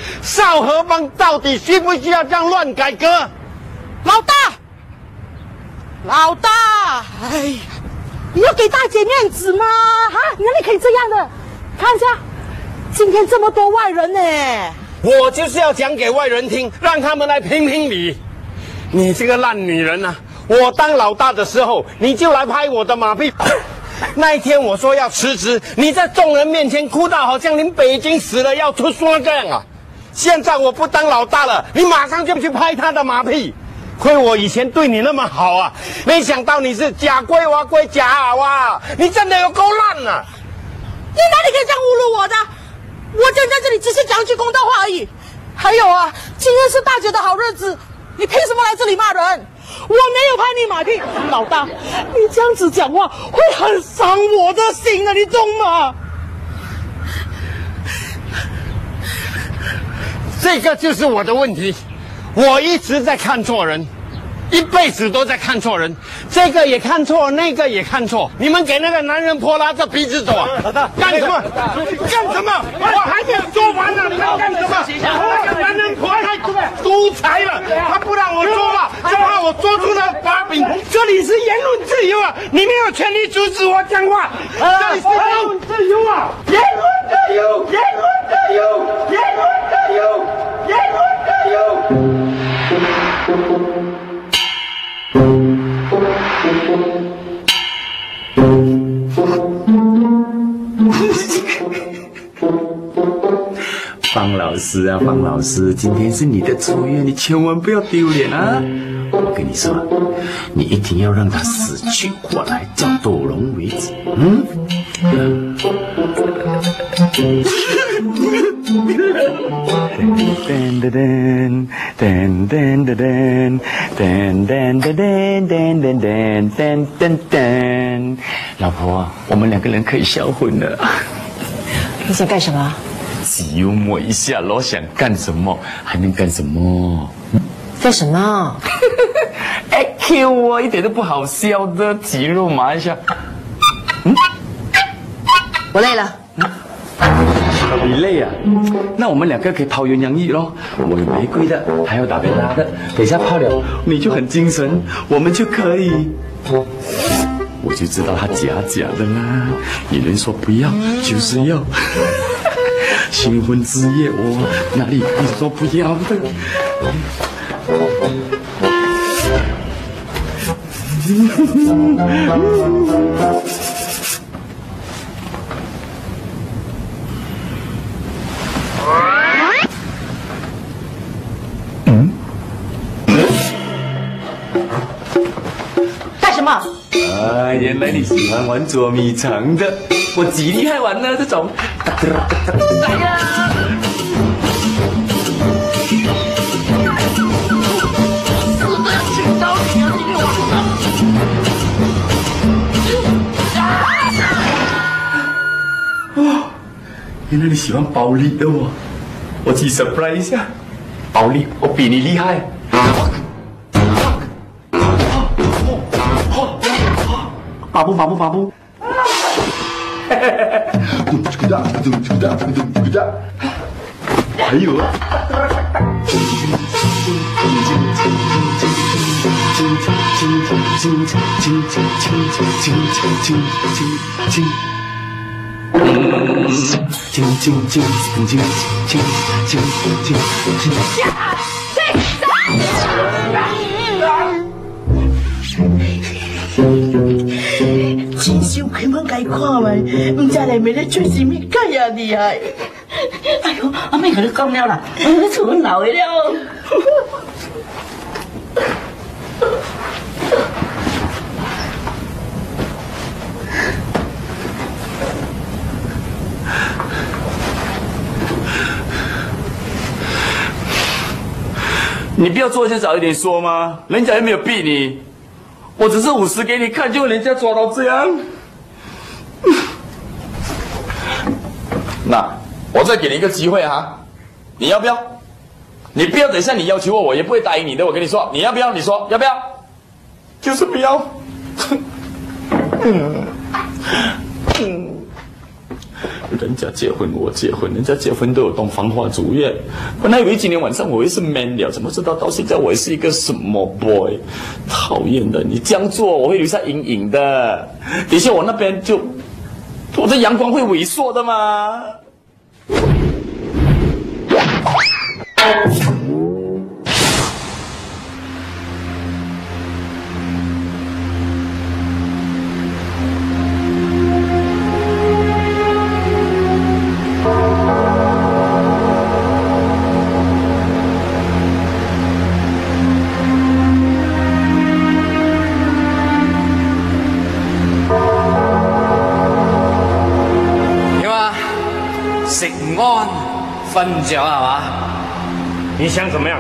[SPEAKER 7] 少河帮到底需不需要这样乱改革？
[SPEAKER 11] 老大，老大，哎呀，你要给大姐面子吗？啊，哪里可以这样的？看一下，今天这么多外人呢。
[SPEAKER 7] 我就是要讲给外人听，让他们来评评理。你这个烂女人啊！我当老大的时候，你就来拍我的马屁。那一天我说要辞职，你在众人面前哭到好像您北京死了要出双这样啊！现在我不当老大了，你马上就去拍他的马屁。亏我以前对你那么好啊，没想到你是假龟娃龟假娃娃，你真的有够烂啊！
[SPEAKER 11] 你哪里可以这样侮辱我的？我站在这里只是讲句公道话而已。还有啊，今天是大姐的好日子，你凭什么来这里骂人？我没有拍你马屁，老大，你这样子讲话会很伤我的心的，你懂吗？
[SPEAKER 7] 这个就是我的问题，我一直在看错人，一辈子都在看错人，这个也看错，那个也看错。你们给那个男人婆拉着鼻子走啊？干什么？干什么？我还没有说完呢，你们干什么？那个男人婆太独裁了，他不让我说话，就怕我说出了把柄。这里是言论自由啊，你没有权利阻止我讲话。这里是言论自由啊，言论自由，言论自由，言论自由，言论自由。
[SPEAKER 5] 方老师啊，方老师，今天是你的出院，你千万不要丢脸啊！我跟你说，你一定要让他死去活来，叫斗龙为止。噔噔噔噔噔噔噔噔噔噔噔噔噔噔噔，老婆，我们两个人可以销婚了。
[SPEAKER 8] 你想干什么？
[SPEAKER 5] 幽默一下咯，想干什么还能干什么？
[SPEAKER 8] 干什么
[SPEAKER 5] ？Q 啊，一点都不好笑的，肌肉麻一下。
[SPEAKER 8] 我累了。
[SPEAKER 5] 你累啊？那我们两个可以抛鸳鸯浴咯。我有玫瑰的，还有打贝拉的。等一下泡了，你就很精神，我们就可以。我就知道他假的啦。有人说不要，就是要。新婚之夜，我哪里会说不要的？
[SPEAKER 11] 干什么？
[SPEAKER 5] 啊，原来你喜欢玩捉迷藏的，我极厉害玩呢这种。哎呀！哦，原来你喜欢暴力的我去 surprise 一下，暴力我比你厉害。发布。还有啊！
[SPEAKER 11] 真想开门解看卖，唔知内面咧做什么咁呀厉害。哎呦，阿妹跟你讲了啦，你厝阮老的了。
[SPEAKER 5] 你不要做就早一点说吗？人家又没有逼你，我只是50给你看，就人家抓到这样。那我再给你一个机会啊，你要不要？你不要等一下你要求我也不会答应你的。我跟你说，你要不要？你说要不要？就是不要。
[SPEAKER 18] 人家结婚，我结婚，人家结婚都有洞房花烛夜。本来以为今天晚上我会是 man 了，怎么知道到现在我是一个什么 boy？ 讨厌的，你这样做我会留下阴影的。等一下我那边就，我的阳光会萎缩的嘛。
[SPEAKER 14] 食唔安，瞓唔着係嘛？
[SPEAKER 7] 你想怎麼樣？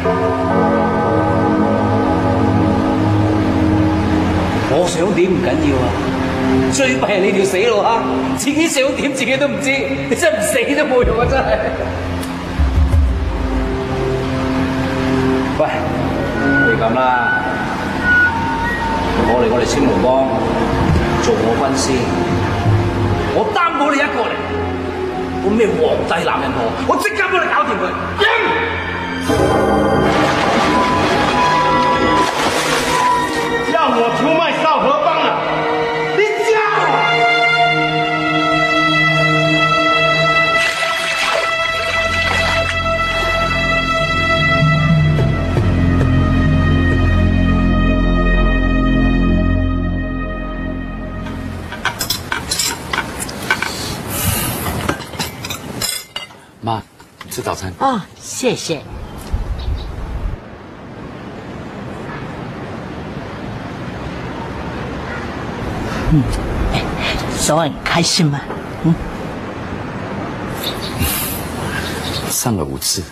[SPEAKER 14] 我想點唔緊要啊，最弊係你條死路啊！自己想點自己都唔知，你真係唔死都冇用啊！真係。喂，不如咁啦，我嚟青龍幫做我軍師，我擔保你一個嚟。我咩皇帝男人婆，我即刻幫你搞掂佢。
[SPEAKER 7] 要我出賣少河幫了，你
[SPEAKER 18] 妈，吃早餐。
[SPEAKER 11] 哦，谢谢。昨晚开心吗？
[SPEAKER 18] 上了5次。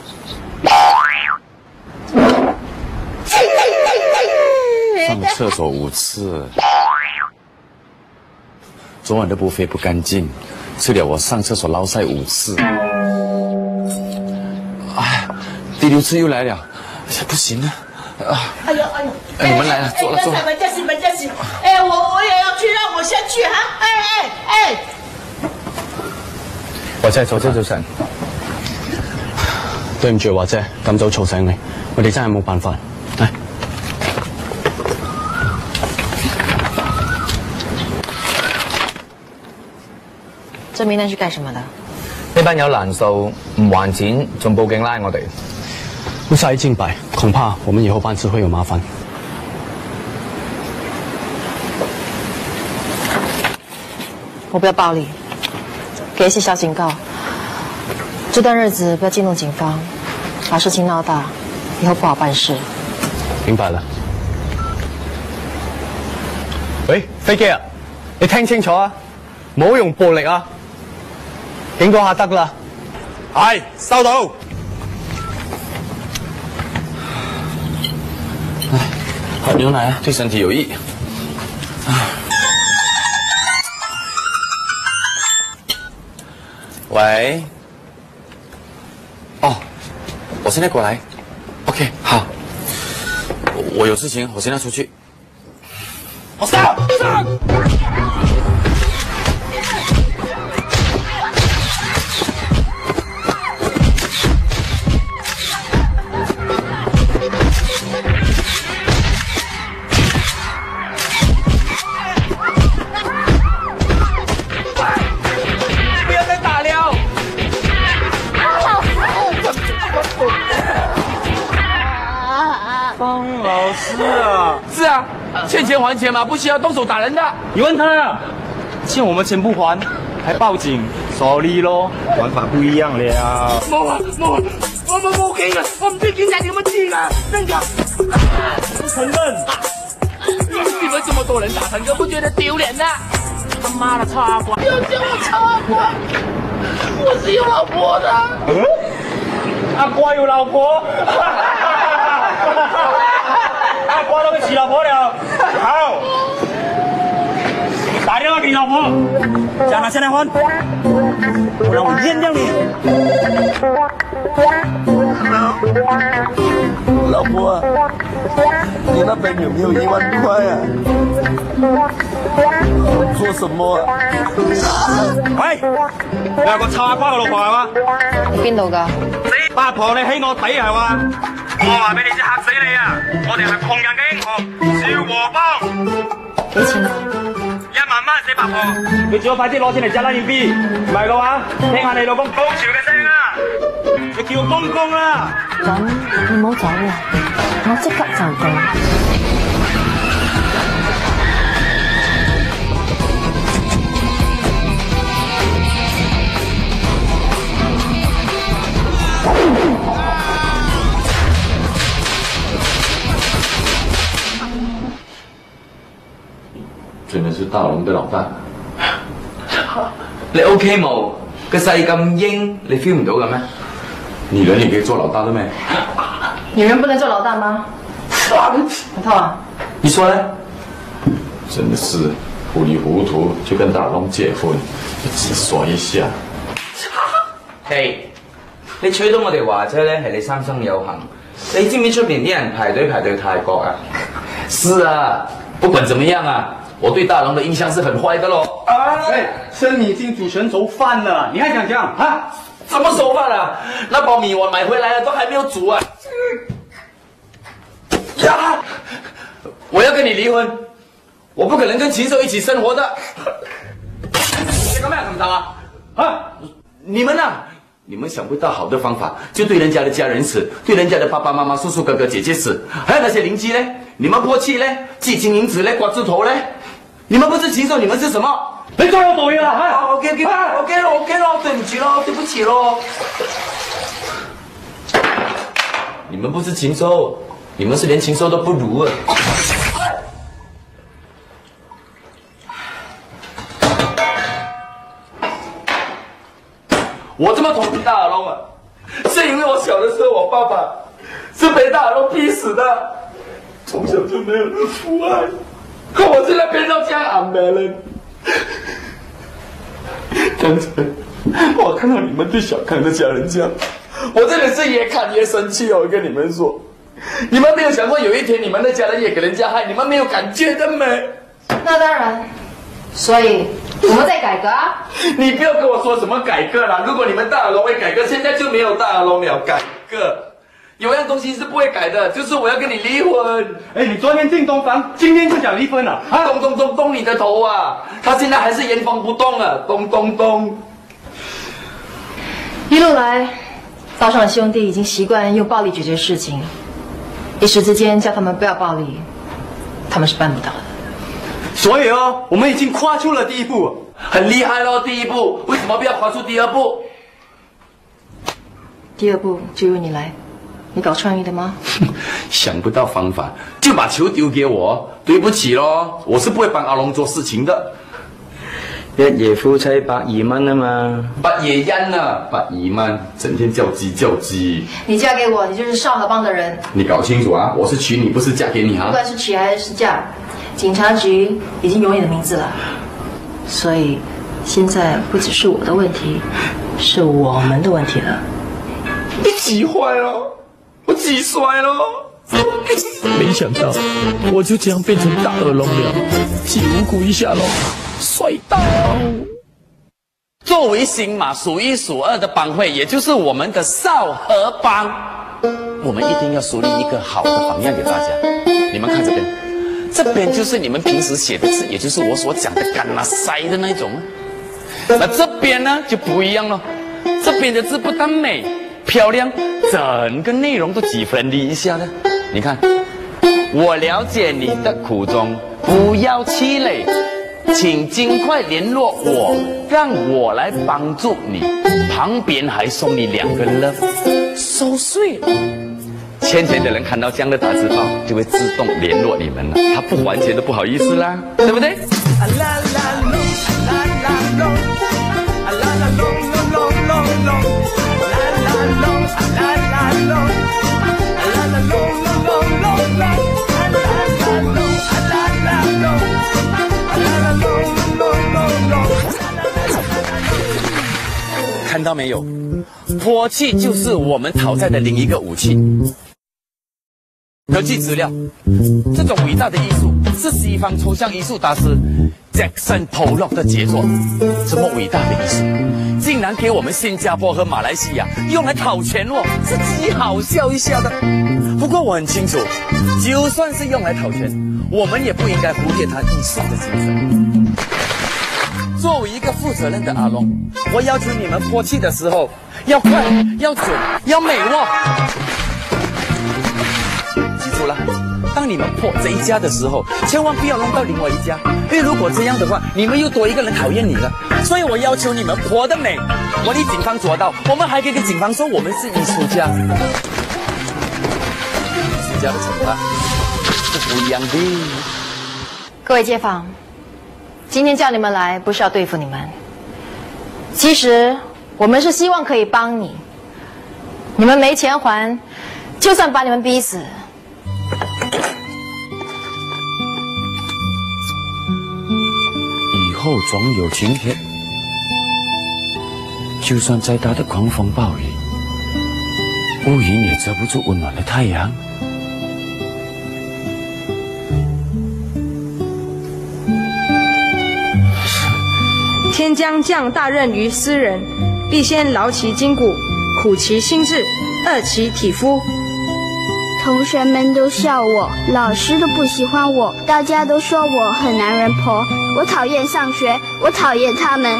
[SPEAKER 18] 上厕所5次。昨晚的buffet不干净，吃了我上厕所捞晒5次。哎，第6次又来了，不行了。
[SPEAKER 11] 哎呦！
[SPEAKER 18] 你们来了，坐了。
[SPEAKER 11] 没关系。哎，我也要去，让我先去哈。哎。
[SPEAKER 16] 華姐，早晨。對唔住，華姐，咁早嘈醒你，我哋真係冇辦法。嚟。
[SPEAKER 21] 这名单是干什么的？
[SPEAKER 14] 呢班有難數，唔還錢，仲報警拉我哋。
[SPEAKER 16] 不殺一儆百，恐怕我們以後辦事會有麻煩。
[SPEAKER 21] 我不要暴力，给一些小警告。这段日子不要激怒警方，把事情闹大，以后不好办事。
[SPEAKER 16] 明白了。喂，飛機啊，你聽清楚啊，唔好用暴力啊，警告下得啦。係，收到。
[SPEAKER 18] 喝牛奶啊，对身体有益。喂，哦，我现在过来。OK， 好。我有事情，我现在出去。我上。
[SPEAKER 10] 是啊，欠钱还钱嘛，不需要动手打人的。
[SPEAKER 16] 你问他，欠我们钱不还，还报警，sorry咯，玩法不一样了。
[SPEAKER 10] 冇啊，我们冇警啊，我唔知警察點樣知噶，真噶。
[SPEAKER 16] 不承認。
[SPEAKER 10] 你们这么多人打成哥，不觉得丢脸呐？他妈的插瓜！不要叫我插瓜，我是有老婆的。
[SPEAKER 16] 阿瓜有老婆。阿瓜都被娶老婆了，好，打電話給老婆，叫她下來還，不然我阉掉你。
[SPEAKER 6] 老婆，你那邊有沒有1萬塊啊？做
[SPEAKER 16] 什么啊？喂，你係個叉瓜嘅老婆係嘛？
[SPEAKER 21] 邊度㗎？
[SPEAKER 16] 八婆你起我底係嘛？我話俾你知嚇死你啊！我哋係窮人嘅英雄，小和幫。
[SPEAKER 21] 幾錢啊
[SPEAKER 16] ？1萬蚊死八婆，你最好快啲攞錢嚟揸啦要 B， 唔係嘅話，聽下你老公高潮嘅聲啊！你叫公公啦。
[SPEAKER 8] 咁你唔好走啦，我即刻就到。
[SPEAKER 18] 真的是大龍的老大。你 OK 冇？個勢咁英，你 feel 唔到嘅咩？女人也可以做老大的咩？
[SPEAKER 21] 女人不能做老大嗎？很痛啊！
[SPEAKER 18] 你說呢？真的是糊里糊塗就跟大龍結婚，只說一下。嘿，你娶到我哋華姐咧，係你三生有幸。你知唔知出邊啲人排隊泰國啊？是啊，不管怎麼樣啊。我對大龍的印象是很壞的咯。
[SPEAKER 10] 哎，生米已經煮成熟飯了，你還想這樣啊？
[SPEAKER 18] 什麼熟飯啊？那包米我買回來了，都還沒有煮啊！呀！我要跟你離婚，我不可能跟禽獸一起生活的。你幹嘛這麼當啊？啊！你們啊，你們想不到好的方法，就對人家的家人死，對人家的爸爸媽媽、叔叔哥哥姐姐死，還有那些鄰居呢？你們潑氣呢？寄金銀紙呢？刮豬頭呢？你們不是禽獸，你們是什麼？
[SPEAKER 10] 你再有對啦！啊
[SPEAKER 18] ，OK 咯，對唔住咯，對不起咯。你們不是禽獸，你們是連禽獸都不如啊！我這麼同情大耳窿啊，是因為我小的時候，我爸爸是被大耳窿逼死的，從小就沒有人父愛。可我現在變到這樣安沒人。剛才我看到你們對小康的家人這樣，我真的是越看越生氣哦！我跟你們說，你們沒有想過有一天你們的家人也給人家害，你們沒有感覺的沒？
[SPEAKER 21] 那當然，所以我們在改革啊！
[SPEAKER 18] 你不要跟我說什麼改革啦！如果你們大耳窿會改革，現在就沒有大耳窿了。改革。有樣東西是不會改的，就是我要跟你離婚。
[SPEAKER 10] 哎，你昨天進東房，今天就講離婚了啊？
[SPEAKER 18] 動你的頭啊！他現在還是原封不動啊！動。
[SPEAKER 21] 一路來，道上的兄弟已經習慣用暴力解決事情，一時之間叫他們不要暴力，他們是辦不到的。
[SPEAKER 10] 所以哦，我們已經跨出了第一步，
[SPEAKER 18] 很厲害咯！第一步，為什麼不要跨出第二步？
[SPEAKER 21] 第二步就由你來。你搞創意的嗎？
[SPEAKER 18] 想不到方法，就把球丟給我，對不起咯，我是不會幫阿龍做事情的。
[SPEAKER 6] 一夜夫妻120蚊啊嘛，
[SPEAKER 18] 不夜恩啊，120蚊，整天叫雞。
[SPEAKER 21] 你嫁給我，你就是少河幫的人。
[SPEAKER 18] 你搞清楚啊，我是娶你，不是嫁給你啊。
[SPEAKER 21] 不管是娶還是嫁，警察局已經有你的名字了，所以現在不只是我的問題，是我們的問題了。
[SPEAKER 18] 你急壞了。我幾衰咯！
[SPEAKER 5] 沒想到我就這樣變成大耳窿了，幾無辜一下咯，帥到！
[SPEAKER 18] 作為新馬數一數二的幫會，也就是我們的少河幫，我們一定要樹立一個好的榜樣給大家。你們看這邊，這邊就是你們平時寫的字，也就是我所講的幹啊塞的那種。那這邊呢就不一樣了，這邊的字不但美漂亮，整個內容都幾分離一下的。你看，我了解你的苦衷，不要氣餒，請盡快聯絡我，讓我來幫助你。旁邊還送你2個 love， so sweet。欠錢的人看到這樣的打字報，就會自動聯絡你們了。他不還錢都不好意思啦，對不對？看到沒有？潑氣就是我們討債的另一個武器。根據資料，這種偉大的藝術是西方抽象藝術大師 Jackson Pollock 的杰作，这么伟大的艺术，竟然给我们新加坡和马来西亚用来讨钱哦，是极好笑一下的。不过我很清楚，就算是用来讨钱，我们也不应该忽略它艺术的精神。作为一个负责任的阿龙，我要求你们泼气的时候要快、要准、要美哦。记住了，当你们泼这一家的时候，千万不要弄到另外一家，因为如果这样的话，你们又多一个人讨厌你了。所以我要求你们泼得美，我替警方做到，我们还可以跟警方说我们是艺术家。艺术家的惩罚是不一样的。
[SPEAKER 21] 各位街坊，今天叫你们来不是要对付你们，其实我们是希望可以帮你。你们没钱还，就算把你们逼死，
[SPEAKER 5] 以后总有晴天。就算再大的狂风暴雨，乌云也遮不住温暖的太阳。
[SPEAKER 20] 天将降大任于斯人，必先劳其筋骨，苦其心志，饿其体肤。
[SPEAKER 22] 同学们都笑我，老师都不喜欢我，大家都说我很男人婆，我讨厌上学，我讨厌他们。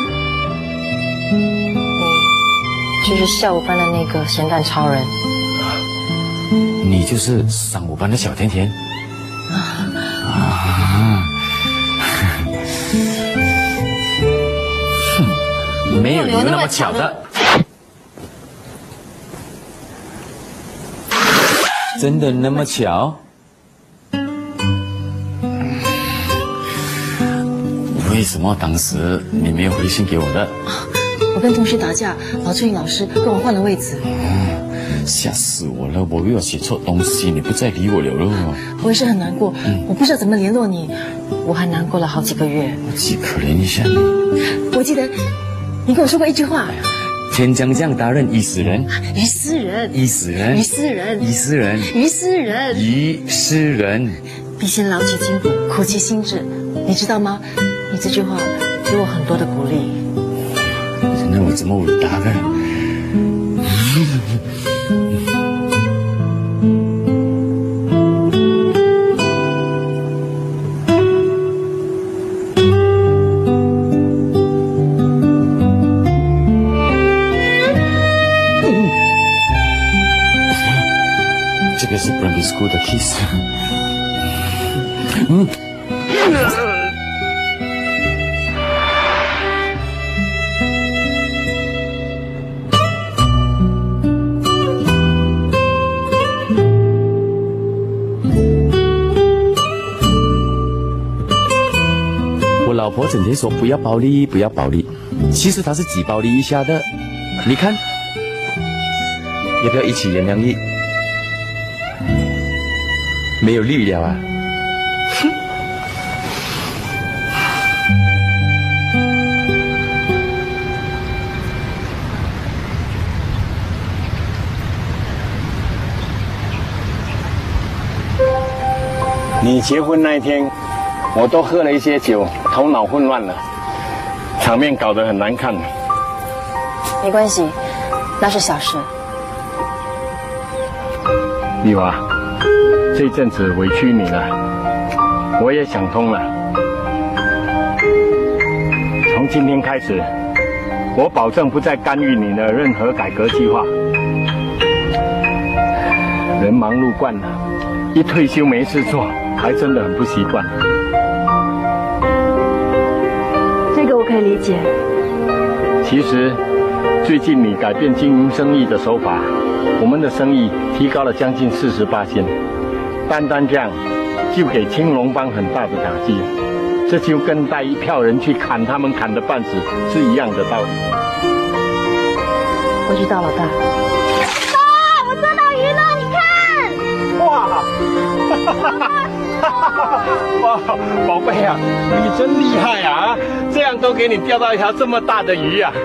[SPEAKER 21] 就是下午班的那个咸蛋超人。
[SPEAKER 5] 你就是上午班的小甜甜。没有那么巧的。真的那么巧？为什么当时你没有回信给我的？
[SPEAKER 21] 我跟同学打架，老春雨老师跟我换了位置。
[SPEAKER 5] 吓死我了！我又要写错东西，你不再理我了。
[SPEAKER 21] 我也是很难过，我不知道怎么联络你，我还难过了好几个月。
[SPEAKER 5] 我既可怜一下你。
[SPEAKER 21] 我记得你跟我说过一句话：
[SPEAKER 5] 天将降大任于斯人，
[SPEAKER 21] 于斯人，
[SPEAKER 5] 于斯人，
[SPEAKER 21] 于斯人，
[SPEAKER 5] 于斯人，
[SPEAKER 21] 于斯人，
[SPEAKER 5] 于斯人，
[SPEAKER 21] 必先劳其筋骨，苦其心志。你知道吗？你这句话给我很多的鼓励。
[SPEAKER 5] 那我怎么伟大的？这个是 Brandy School 的 kiss。老婆整天说不要暴力，不要暴力，其实她是几暴力一下的。你看，要不要一起原谅你？没有力了啊！
[SPEAKER 7] 你结婚那一天，我都喝了一些酒，头脑混乱了，场面搞得很难看。
[SPEAKER 21] 没关系，那是小事。
[SPEAKER 7] 丽华，这阵子委屈你了，我也想通了。从今天开始，我保证不再干预你的任何改革计划。人忙碌惯了，一退休没事做，还真的很不习惯。
[SPEAKER 20] 这个我可以理解。
[SPEAKER 7] 其实，最近你改变经营生意的手法，我们的生意提高了将近48%，单单这样就给青龙帮很大的打击，这就跟带一票人去砍他们砍得半死是一样的道理。
[SPEAKER 21] 我知道，老大。
[SPEAKER 22] 爸，我捉到鱼了，你看！
[SPEAKER 7] 哇！哇，宝贝啊，你真厉害啊！这样都给你钓到一条这么大的鱼啊！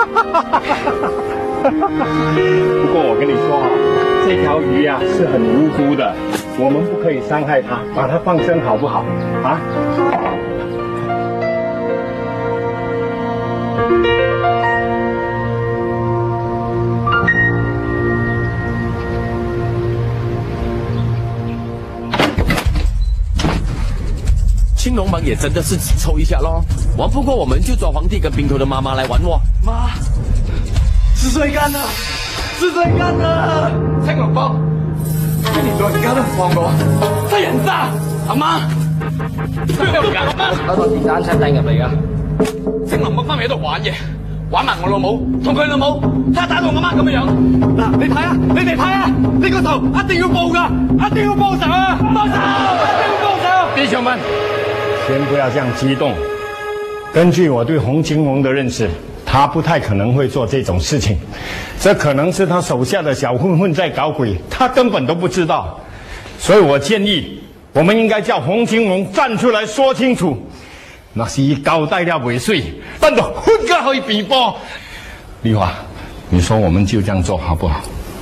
[SPEAKER 7] 不过我跟你说啊，这条鱼啊是很无辜的，我们不可以伤害它，把它放生好不好？啊？
[SPEAKER 18] 也真的是只凑一下咯。玩不过我们就抓皇帝跟冰头的妈妈来玩我。
[SPEAKER 10] 妈，是谁干的？是谁干的？青龙帮，你连老人家都唔放過，真人渣！阿媽，邊度搞啊？
[SPEAKER 12] 嗰個電單車掟入嚟噶。
[SPEAKER 10] 青龍幫媽咪喺度玩嘢，玩埋我老母，同佢老母，睇下打到我媽咁嘅樣。嗱，你睇啊，你哋睇啊，呢個仇一定要報噶，一定要報仇啊！報仇，一定要報仇！
[SPEAKER 7] 弟兄们，先不要这样激动。根据我对洪金龙的认识，他不太可能会做这种事情，这可能是他手下的小混混在搞鬼，他根本都不知道。所以我建议，我们应该叫洪金龙站出来说清楚，那是以交代了未遂，等到混家可以比波。丽华，你说我们就这样做好不好？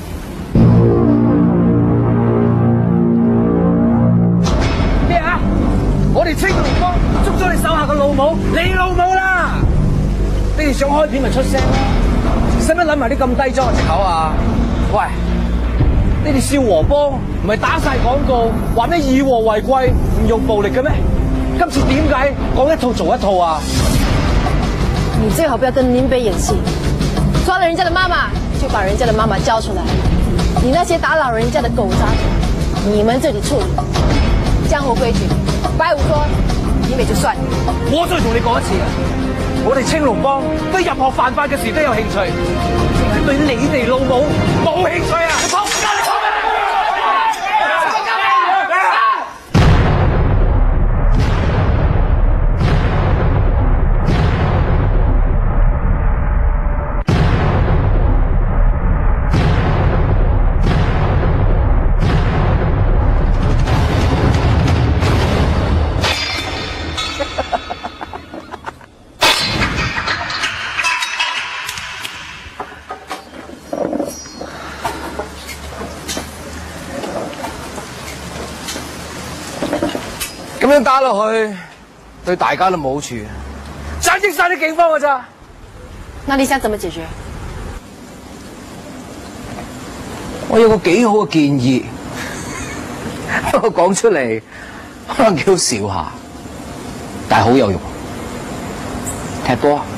[SPEAKER 14] 咩啊？我哋青龍幫捉咗你手下個老母，你老母啦！你哋想開片咪出聲咯，使乜諗埋啲咁低裝嘅藉口啊？喂，你哋少和幫唔係打晒廣告，話咩以和為貴，唔用暴力嘅咩？今次點解講一套做一套啊？
[SPEAKER 8] 你最好不要跟林北演戏，抓了人家的妈妈，就把人家的妈妈交出来。你那些打扰人家的狗杂种，你们这里处理。江湖规矩，白武说，林北就算。
[SPEAKER 14] 我再同你講一次啊！我哋青龍幫對任何犯法嘅事都有興趣，淨係對你哋老母冇興趣啊！你跑唔得，你跑咩？咁樣打落去，對大家都冇好處，賺益晒啲警方㗎咋？
[SPEAKER 8] 那你想怎麼解決？
[SPEAKER 14] 我有個幾好嘅建議，不過講出嚟可能幾好笑下，但係好有用。踢波啊！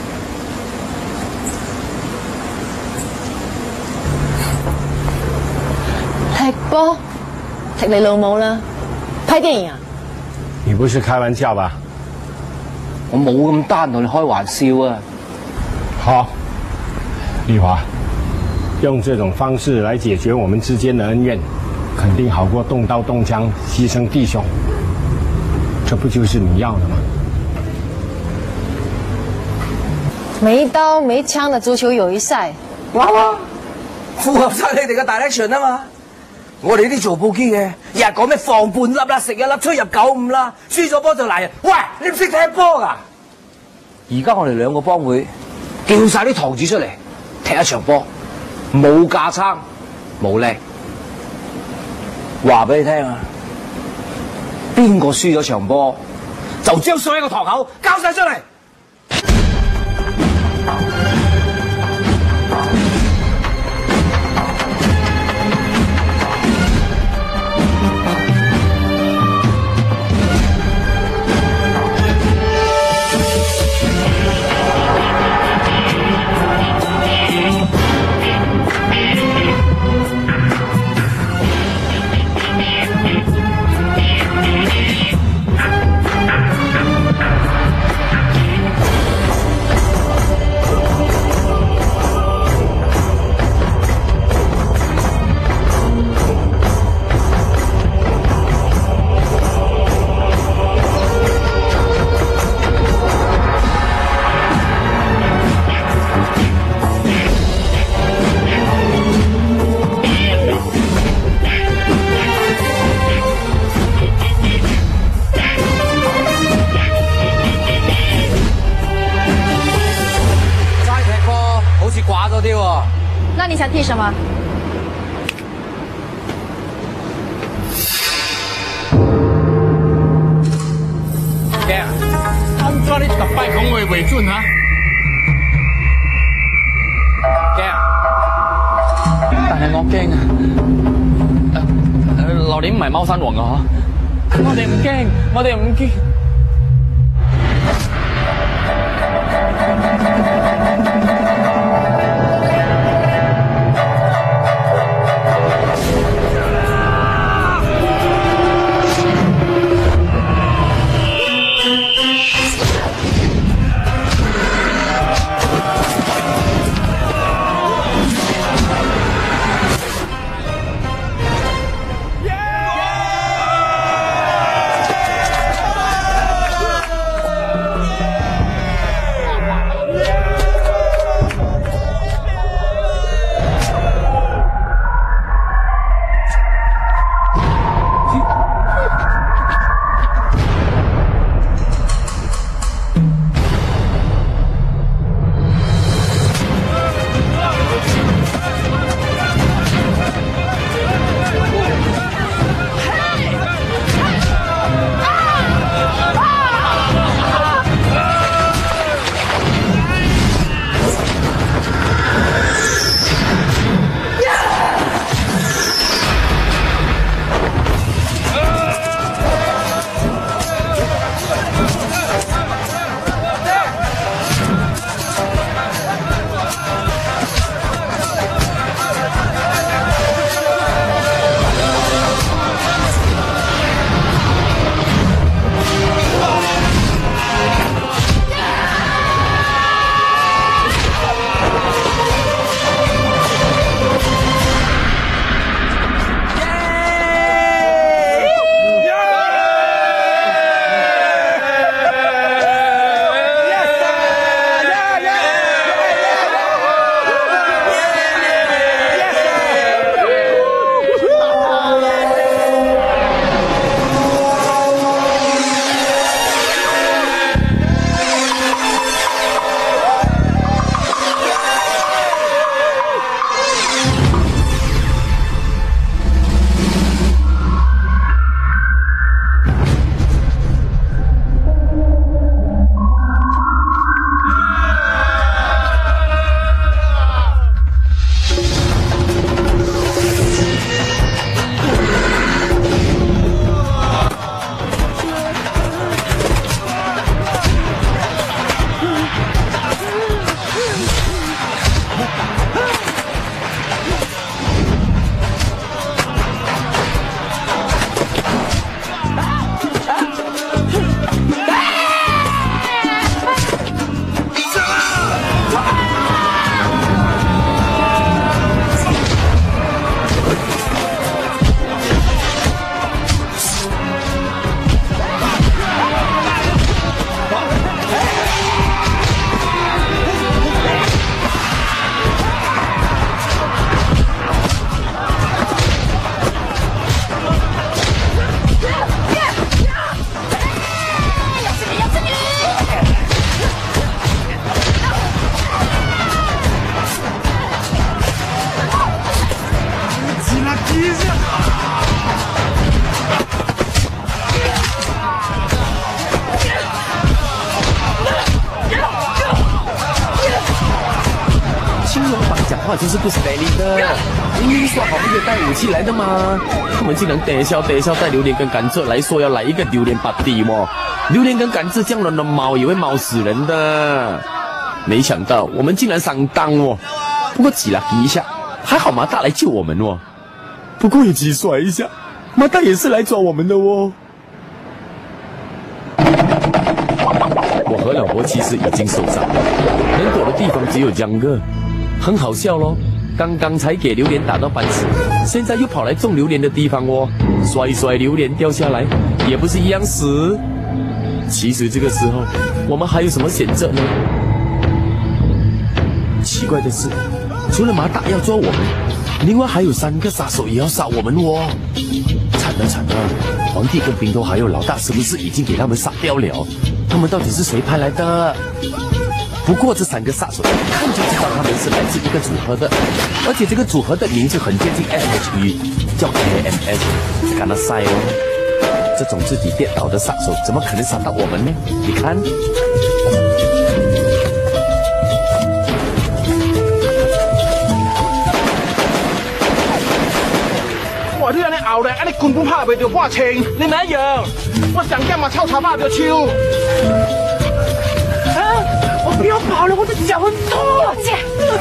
[SPEAKER 8] 踢波？踢你老母啦！拍電影啊？
[SPEAKER 7] 你不是開玩笑吧？
[SPEAKER 14] 我冇咁單同你開玩笑啊！
[SPEAKER 7] 好，麗華，用這種方式來解決我們之間的恩怨，肯定好過動刀動槍犧牲弟兄。這不就是你要的嗎？
[SPEAKER 8] 沒刀沒槍的足球友誼賽，
[SPEAKER 14] 哇哇，符合晒你哋嘅 direction 啊嘛！我哋啲做報機嘅，日日講咩防半粒啦，食一粒出入95啦，輸咗波就賴人。喂，你唔識踢波噶？而家我哋兩個幫會叫晒啲堂主出嚟踢一場波，冇架撐，冇叻。話俾你聽啊，邊個輸咗場波，就將所有個堂口交晒出嚟。
[SPEAKER 8] 那你想踢什麼？
[SPEAKER 7] 驚啊！按照你特拜講話為準啊！
[SPEAKER 18] 驚啊！但係我驚啊！榴蓮唔係貓山王啊！嗬！我哋唔驚，我哋唔驚。
[SPEAKER 5] 话就是不是给你的。明明说好不要带武器来的嘛，他们竟然嗲笑带榴莲跟甘蔗来说要来一个榴莲 party 哦。榴莲跟甘蔗这样乱的猫也会猫死人的。没想到我们竟然上当哦。不过挤了一下，还好马大来救我们哦。不过也挤甩一下，马大也是来抓我们的哦。我和老婆其实已经受伤了，能躲的地方只有江哥。很好笑咯，刚刚才给榴莲打到半死，现在又跑来种榴莲的地方哦，甩榴莲掉下来，也不是一样死。其实这个时候，我们还有什么选择呢？奇怪的是，除了马大要抓我们，另外还有3个杀手也要杀我们哦。惨了！皇帝跟兵头还有老大是不是已经给他们杀掉了？他们到底是谁派来的？不过这3个杀手一看就知道他们是来自一个组合的，而且这个组合的名字很接近 SHE， 叫 KMS， 干得晒哦！这种自己跌倒的杀手怎么可能杀到我们呢？你看。
[SPEAKER 10] 哇！你安尼熬咧，安尼根本拍袂到半清。你哪样？我上剑嘛臭茶拍着手。啊！我不要跑了，我的脚很痛。姐。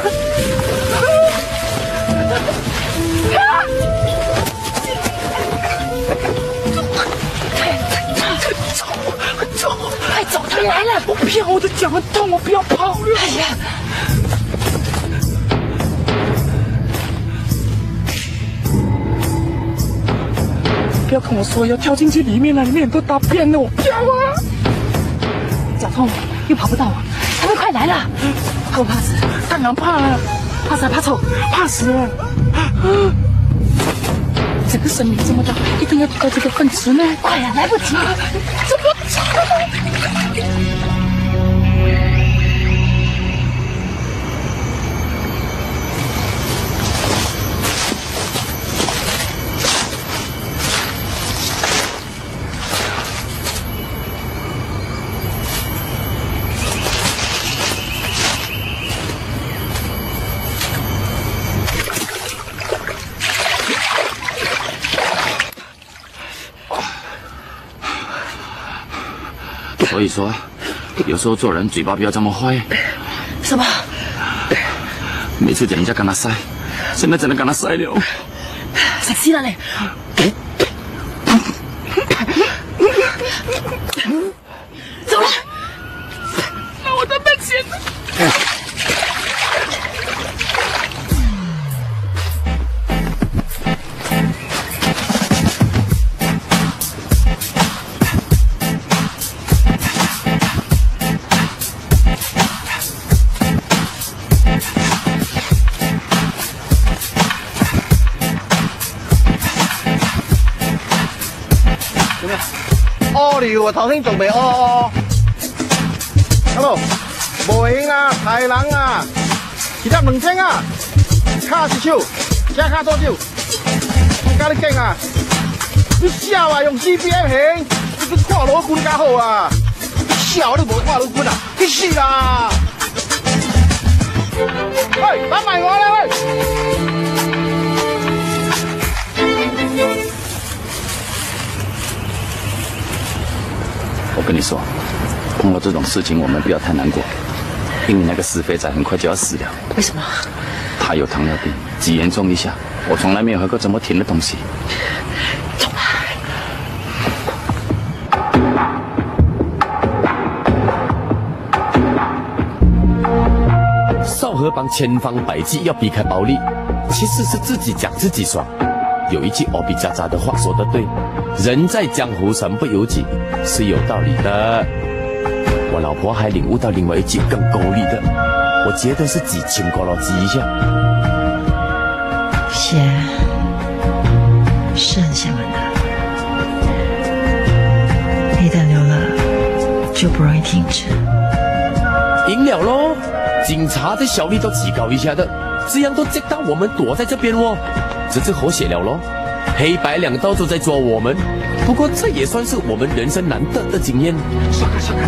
[SPEAKER 10] 走！快走！他来了！我不要，我的脚很痛，我不要跑了。哎呀！不要跟我说要跳进去里面了，里面很多大便的，我不要啊！脚痛又跑不到，他们快来了，怕不怕死？当然怕了，怕啥？怕丑？怕死了！整个生命这么大，一定要到这个分值呢！快呀，来不及了，怎么走？
[SPEAKER 5] 所以说，有时候做人嘴巴不要这么坏。
[SPEAKER 11] 什么？
[SPEAKER 5] 每次讲人家跟他塞，现在真的跟他塞了。
[SPEAKER 11] 食死啦你！走了，那我的本钱呢？
[SPEAKER 10] 屙尿啊！頭先仲未屙。Hello， 無影啊，大人啊，其他2千啊，卡一手，加卡多少？加你勁啊！你笑啊，用 CPM 行，你看老君較好啊！笑你無看老君啊，去死啦！喂，打埋我啦喂！
[SPEAKER 5] 我跟你说，碰到这种事情我们不要太难过，因为那个死肥仔很快就要死了。
[SPEAKER 11] 为什么？
[SPEAKER 5] 他有糖尿病，挤严重一下，我从来没有喝过这么甜的东西。
[SPEAKER 11] 走吧。
[SPEAKER 5] 少河帮千方百计要避开暴力，其实是自己讲自己爽。有一句欧比渣渣的话说得对，人在江湖身不由己，是有道理的。我老婆还领悟到另外一句更够力的，我觉得是挤青瓜了挤一下。
[SPEAKER 1] 血是很险恶的，一旦流了就不容易停止。
[SPEAKER 5] 赢了咯，警察的效率都提高一下的，这样都知道我们躲在这边哦。这次和谐了咯，黑白2道都在抓我们，不过这也算是我们人生难得的经验。
[SPEAKER 10] 算了。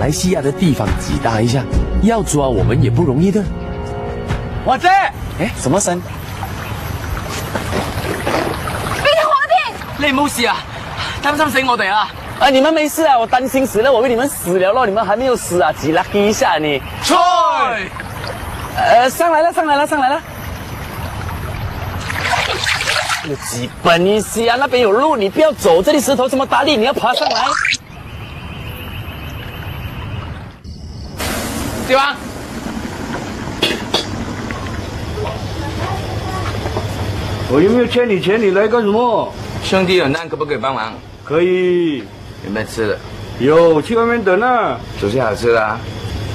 [SPEAKER 5] 来西亚的地方极大一下，要抓我们也不容易的。
[SPEAKER 3] 我姐，
[SPEAKER 5] 哎，什么声？
[SPEAKER 17] 冰天皇帝，
[SPEAKER 3] 你冇事啊？擔心死我哋啊！啊，你們沒事啊，我擔心死了，我以為你們死了咯，你們還沒有死啊，幾 lucky 一下你。
[SPEAKER 10] 去！
[SPEAKER 3] 上來了，上來了，上來了。有幾本一些啊，那邊有路，你不要走，這裏石頭這麼大力，你要爬上來。對吧？
[SPEAKER 6] 我有没有欠你钱？你来干什么？
[SPEAKER 12] 兄弟有难，可不可以帮忙？
[SPEAKER 6] 可以。
[SPEAKER 12] 有没有吃的？
[SPEAKER 6] 有，去外面等啊。
[SPEAKER 12] 煮些好吃的啊。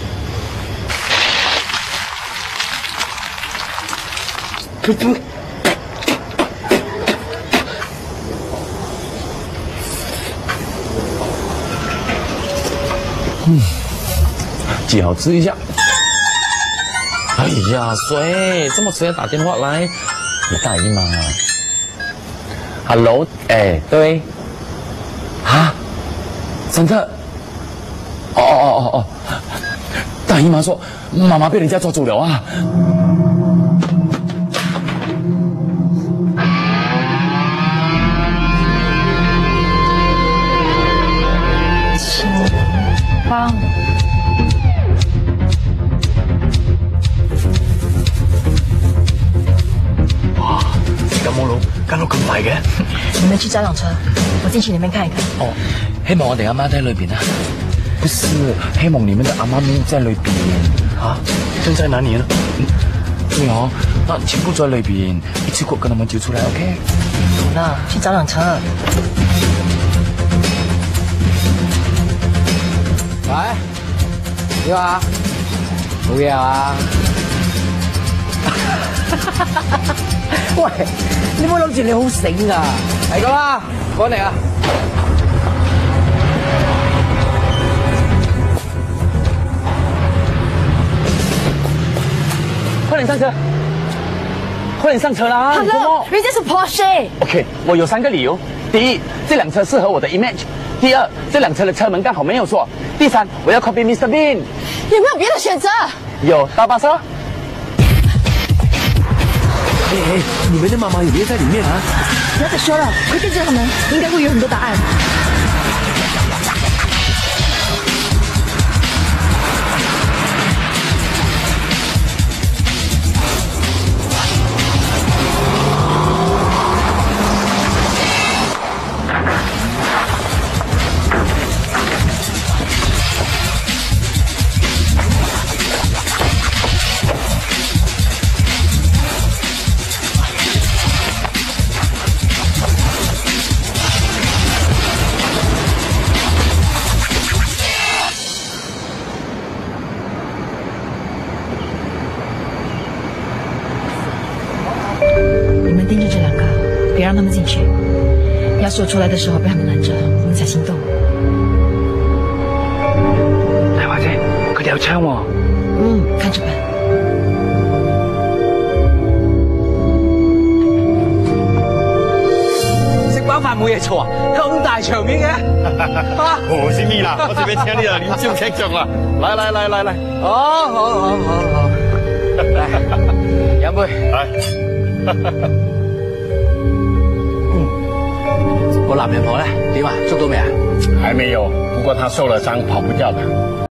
[SPEAKER 5] 既好吃一下。哎呀，谁这么迟才打电话来？你大姨妈啊 ？Hello， 哎，对。啊？真的？哦，大姨妈说妈妈被人家抓走了啊。
[SPEAKER 21] 帮。
[SPEAKER 5] 哇，咁冇路，間屋咁大嘅。
[SPEAKER 21] 你們去找輛車，我進去裡面看一看。
[SPEAKER 5] 哦，希望我哋阿媽在裏邊啊。不是，希望你們的阿媽咪在裏邊。啊，正在哪裡呢？對哦，那全部在裏邊，一次過跟他們揪出來 ，OK？
[SPEAKER 21] 好了，去找輛車。
[SPEAKER 14] 喂，點啊？冇嘢啊？喂，你唔好諗住你好醒啊！係咁啦，趕嚟啊！
[SPEAKER 3] 快點上車，快點上車啦！
[SPEAKER 21] 好了，人家是 Porsche。OK，
[SPEAKER 3] 我有3個理由：第一，這輛車適合我的 image；第二，這輛車的車門剛好沒有錯；第三，我要 copy Mr. Bean。
[SPEAKER 21] 有沒有別的選擇？
[SPEAKER 3] 有，大巴車。
[SPEAKER 5] 哎，你們的媽媽有沒有在裡面啊？
[SPEAKER 21] 不要再說了，快進這個門，應該會有很多答案。盯着这2个，别让他们进去。要是我出来的时候被他们攔着，我們才行動。
[SPEAKER 5] 大華姐，佢哋有槍喎。
[SPEAKER 21] 看着辦。
[SPEAKER 12] 食飽飯冇嘢做啊！咁大場面嘅。
[SPEAKER 16] 我是蜜啦，我這邊請你啊，臨朝劇場啦，來。
[SPEAKER 12] 好。嚟，飲杯。係。我男人婆呢？點啊？捉到未啊？
[SPEAKER 7] 还没有，不过他受了傷，跑不掉的。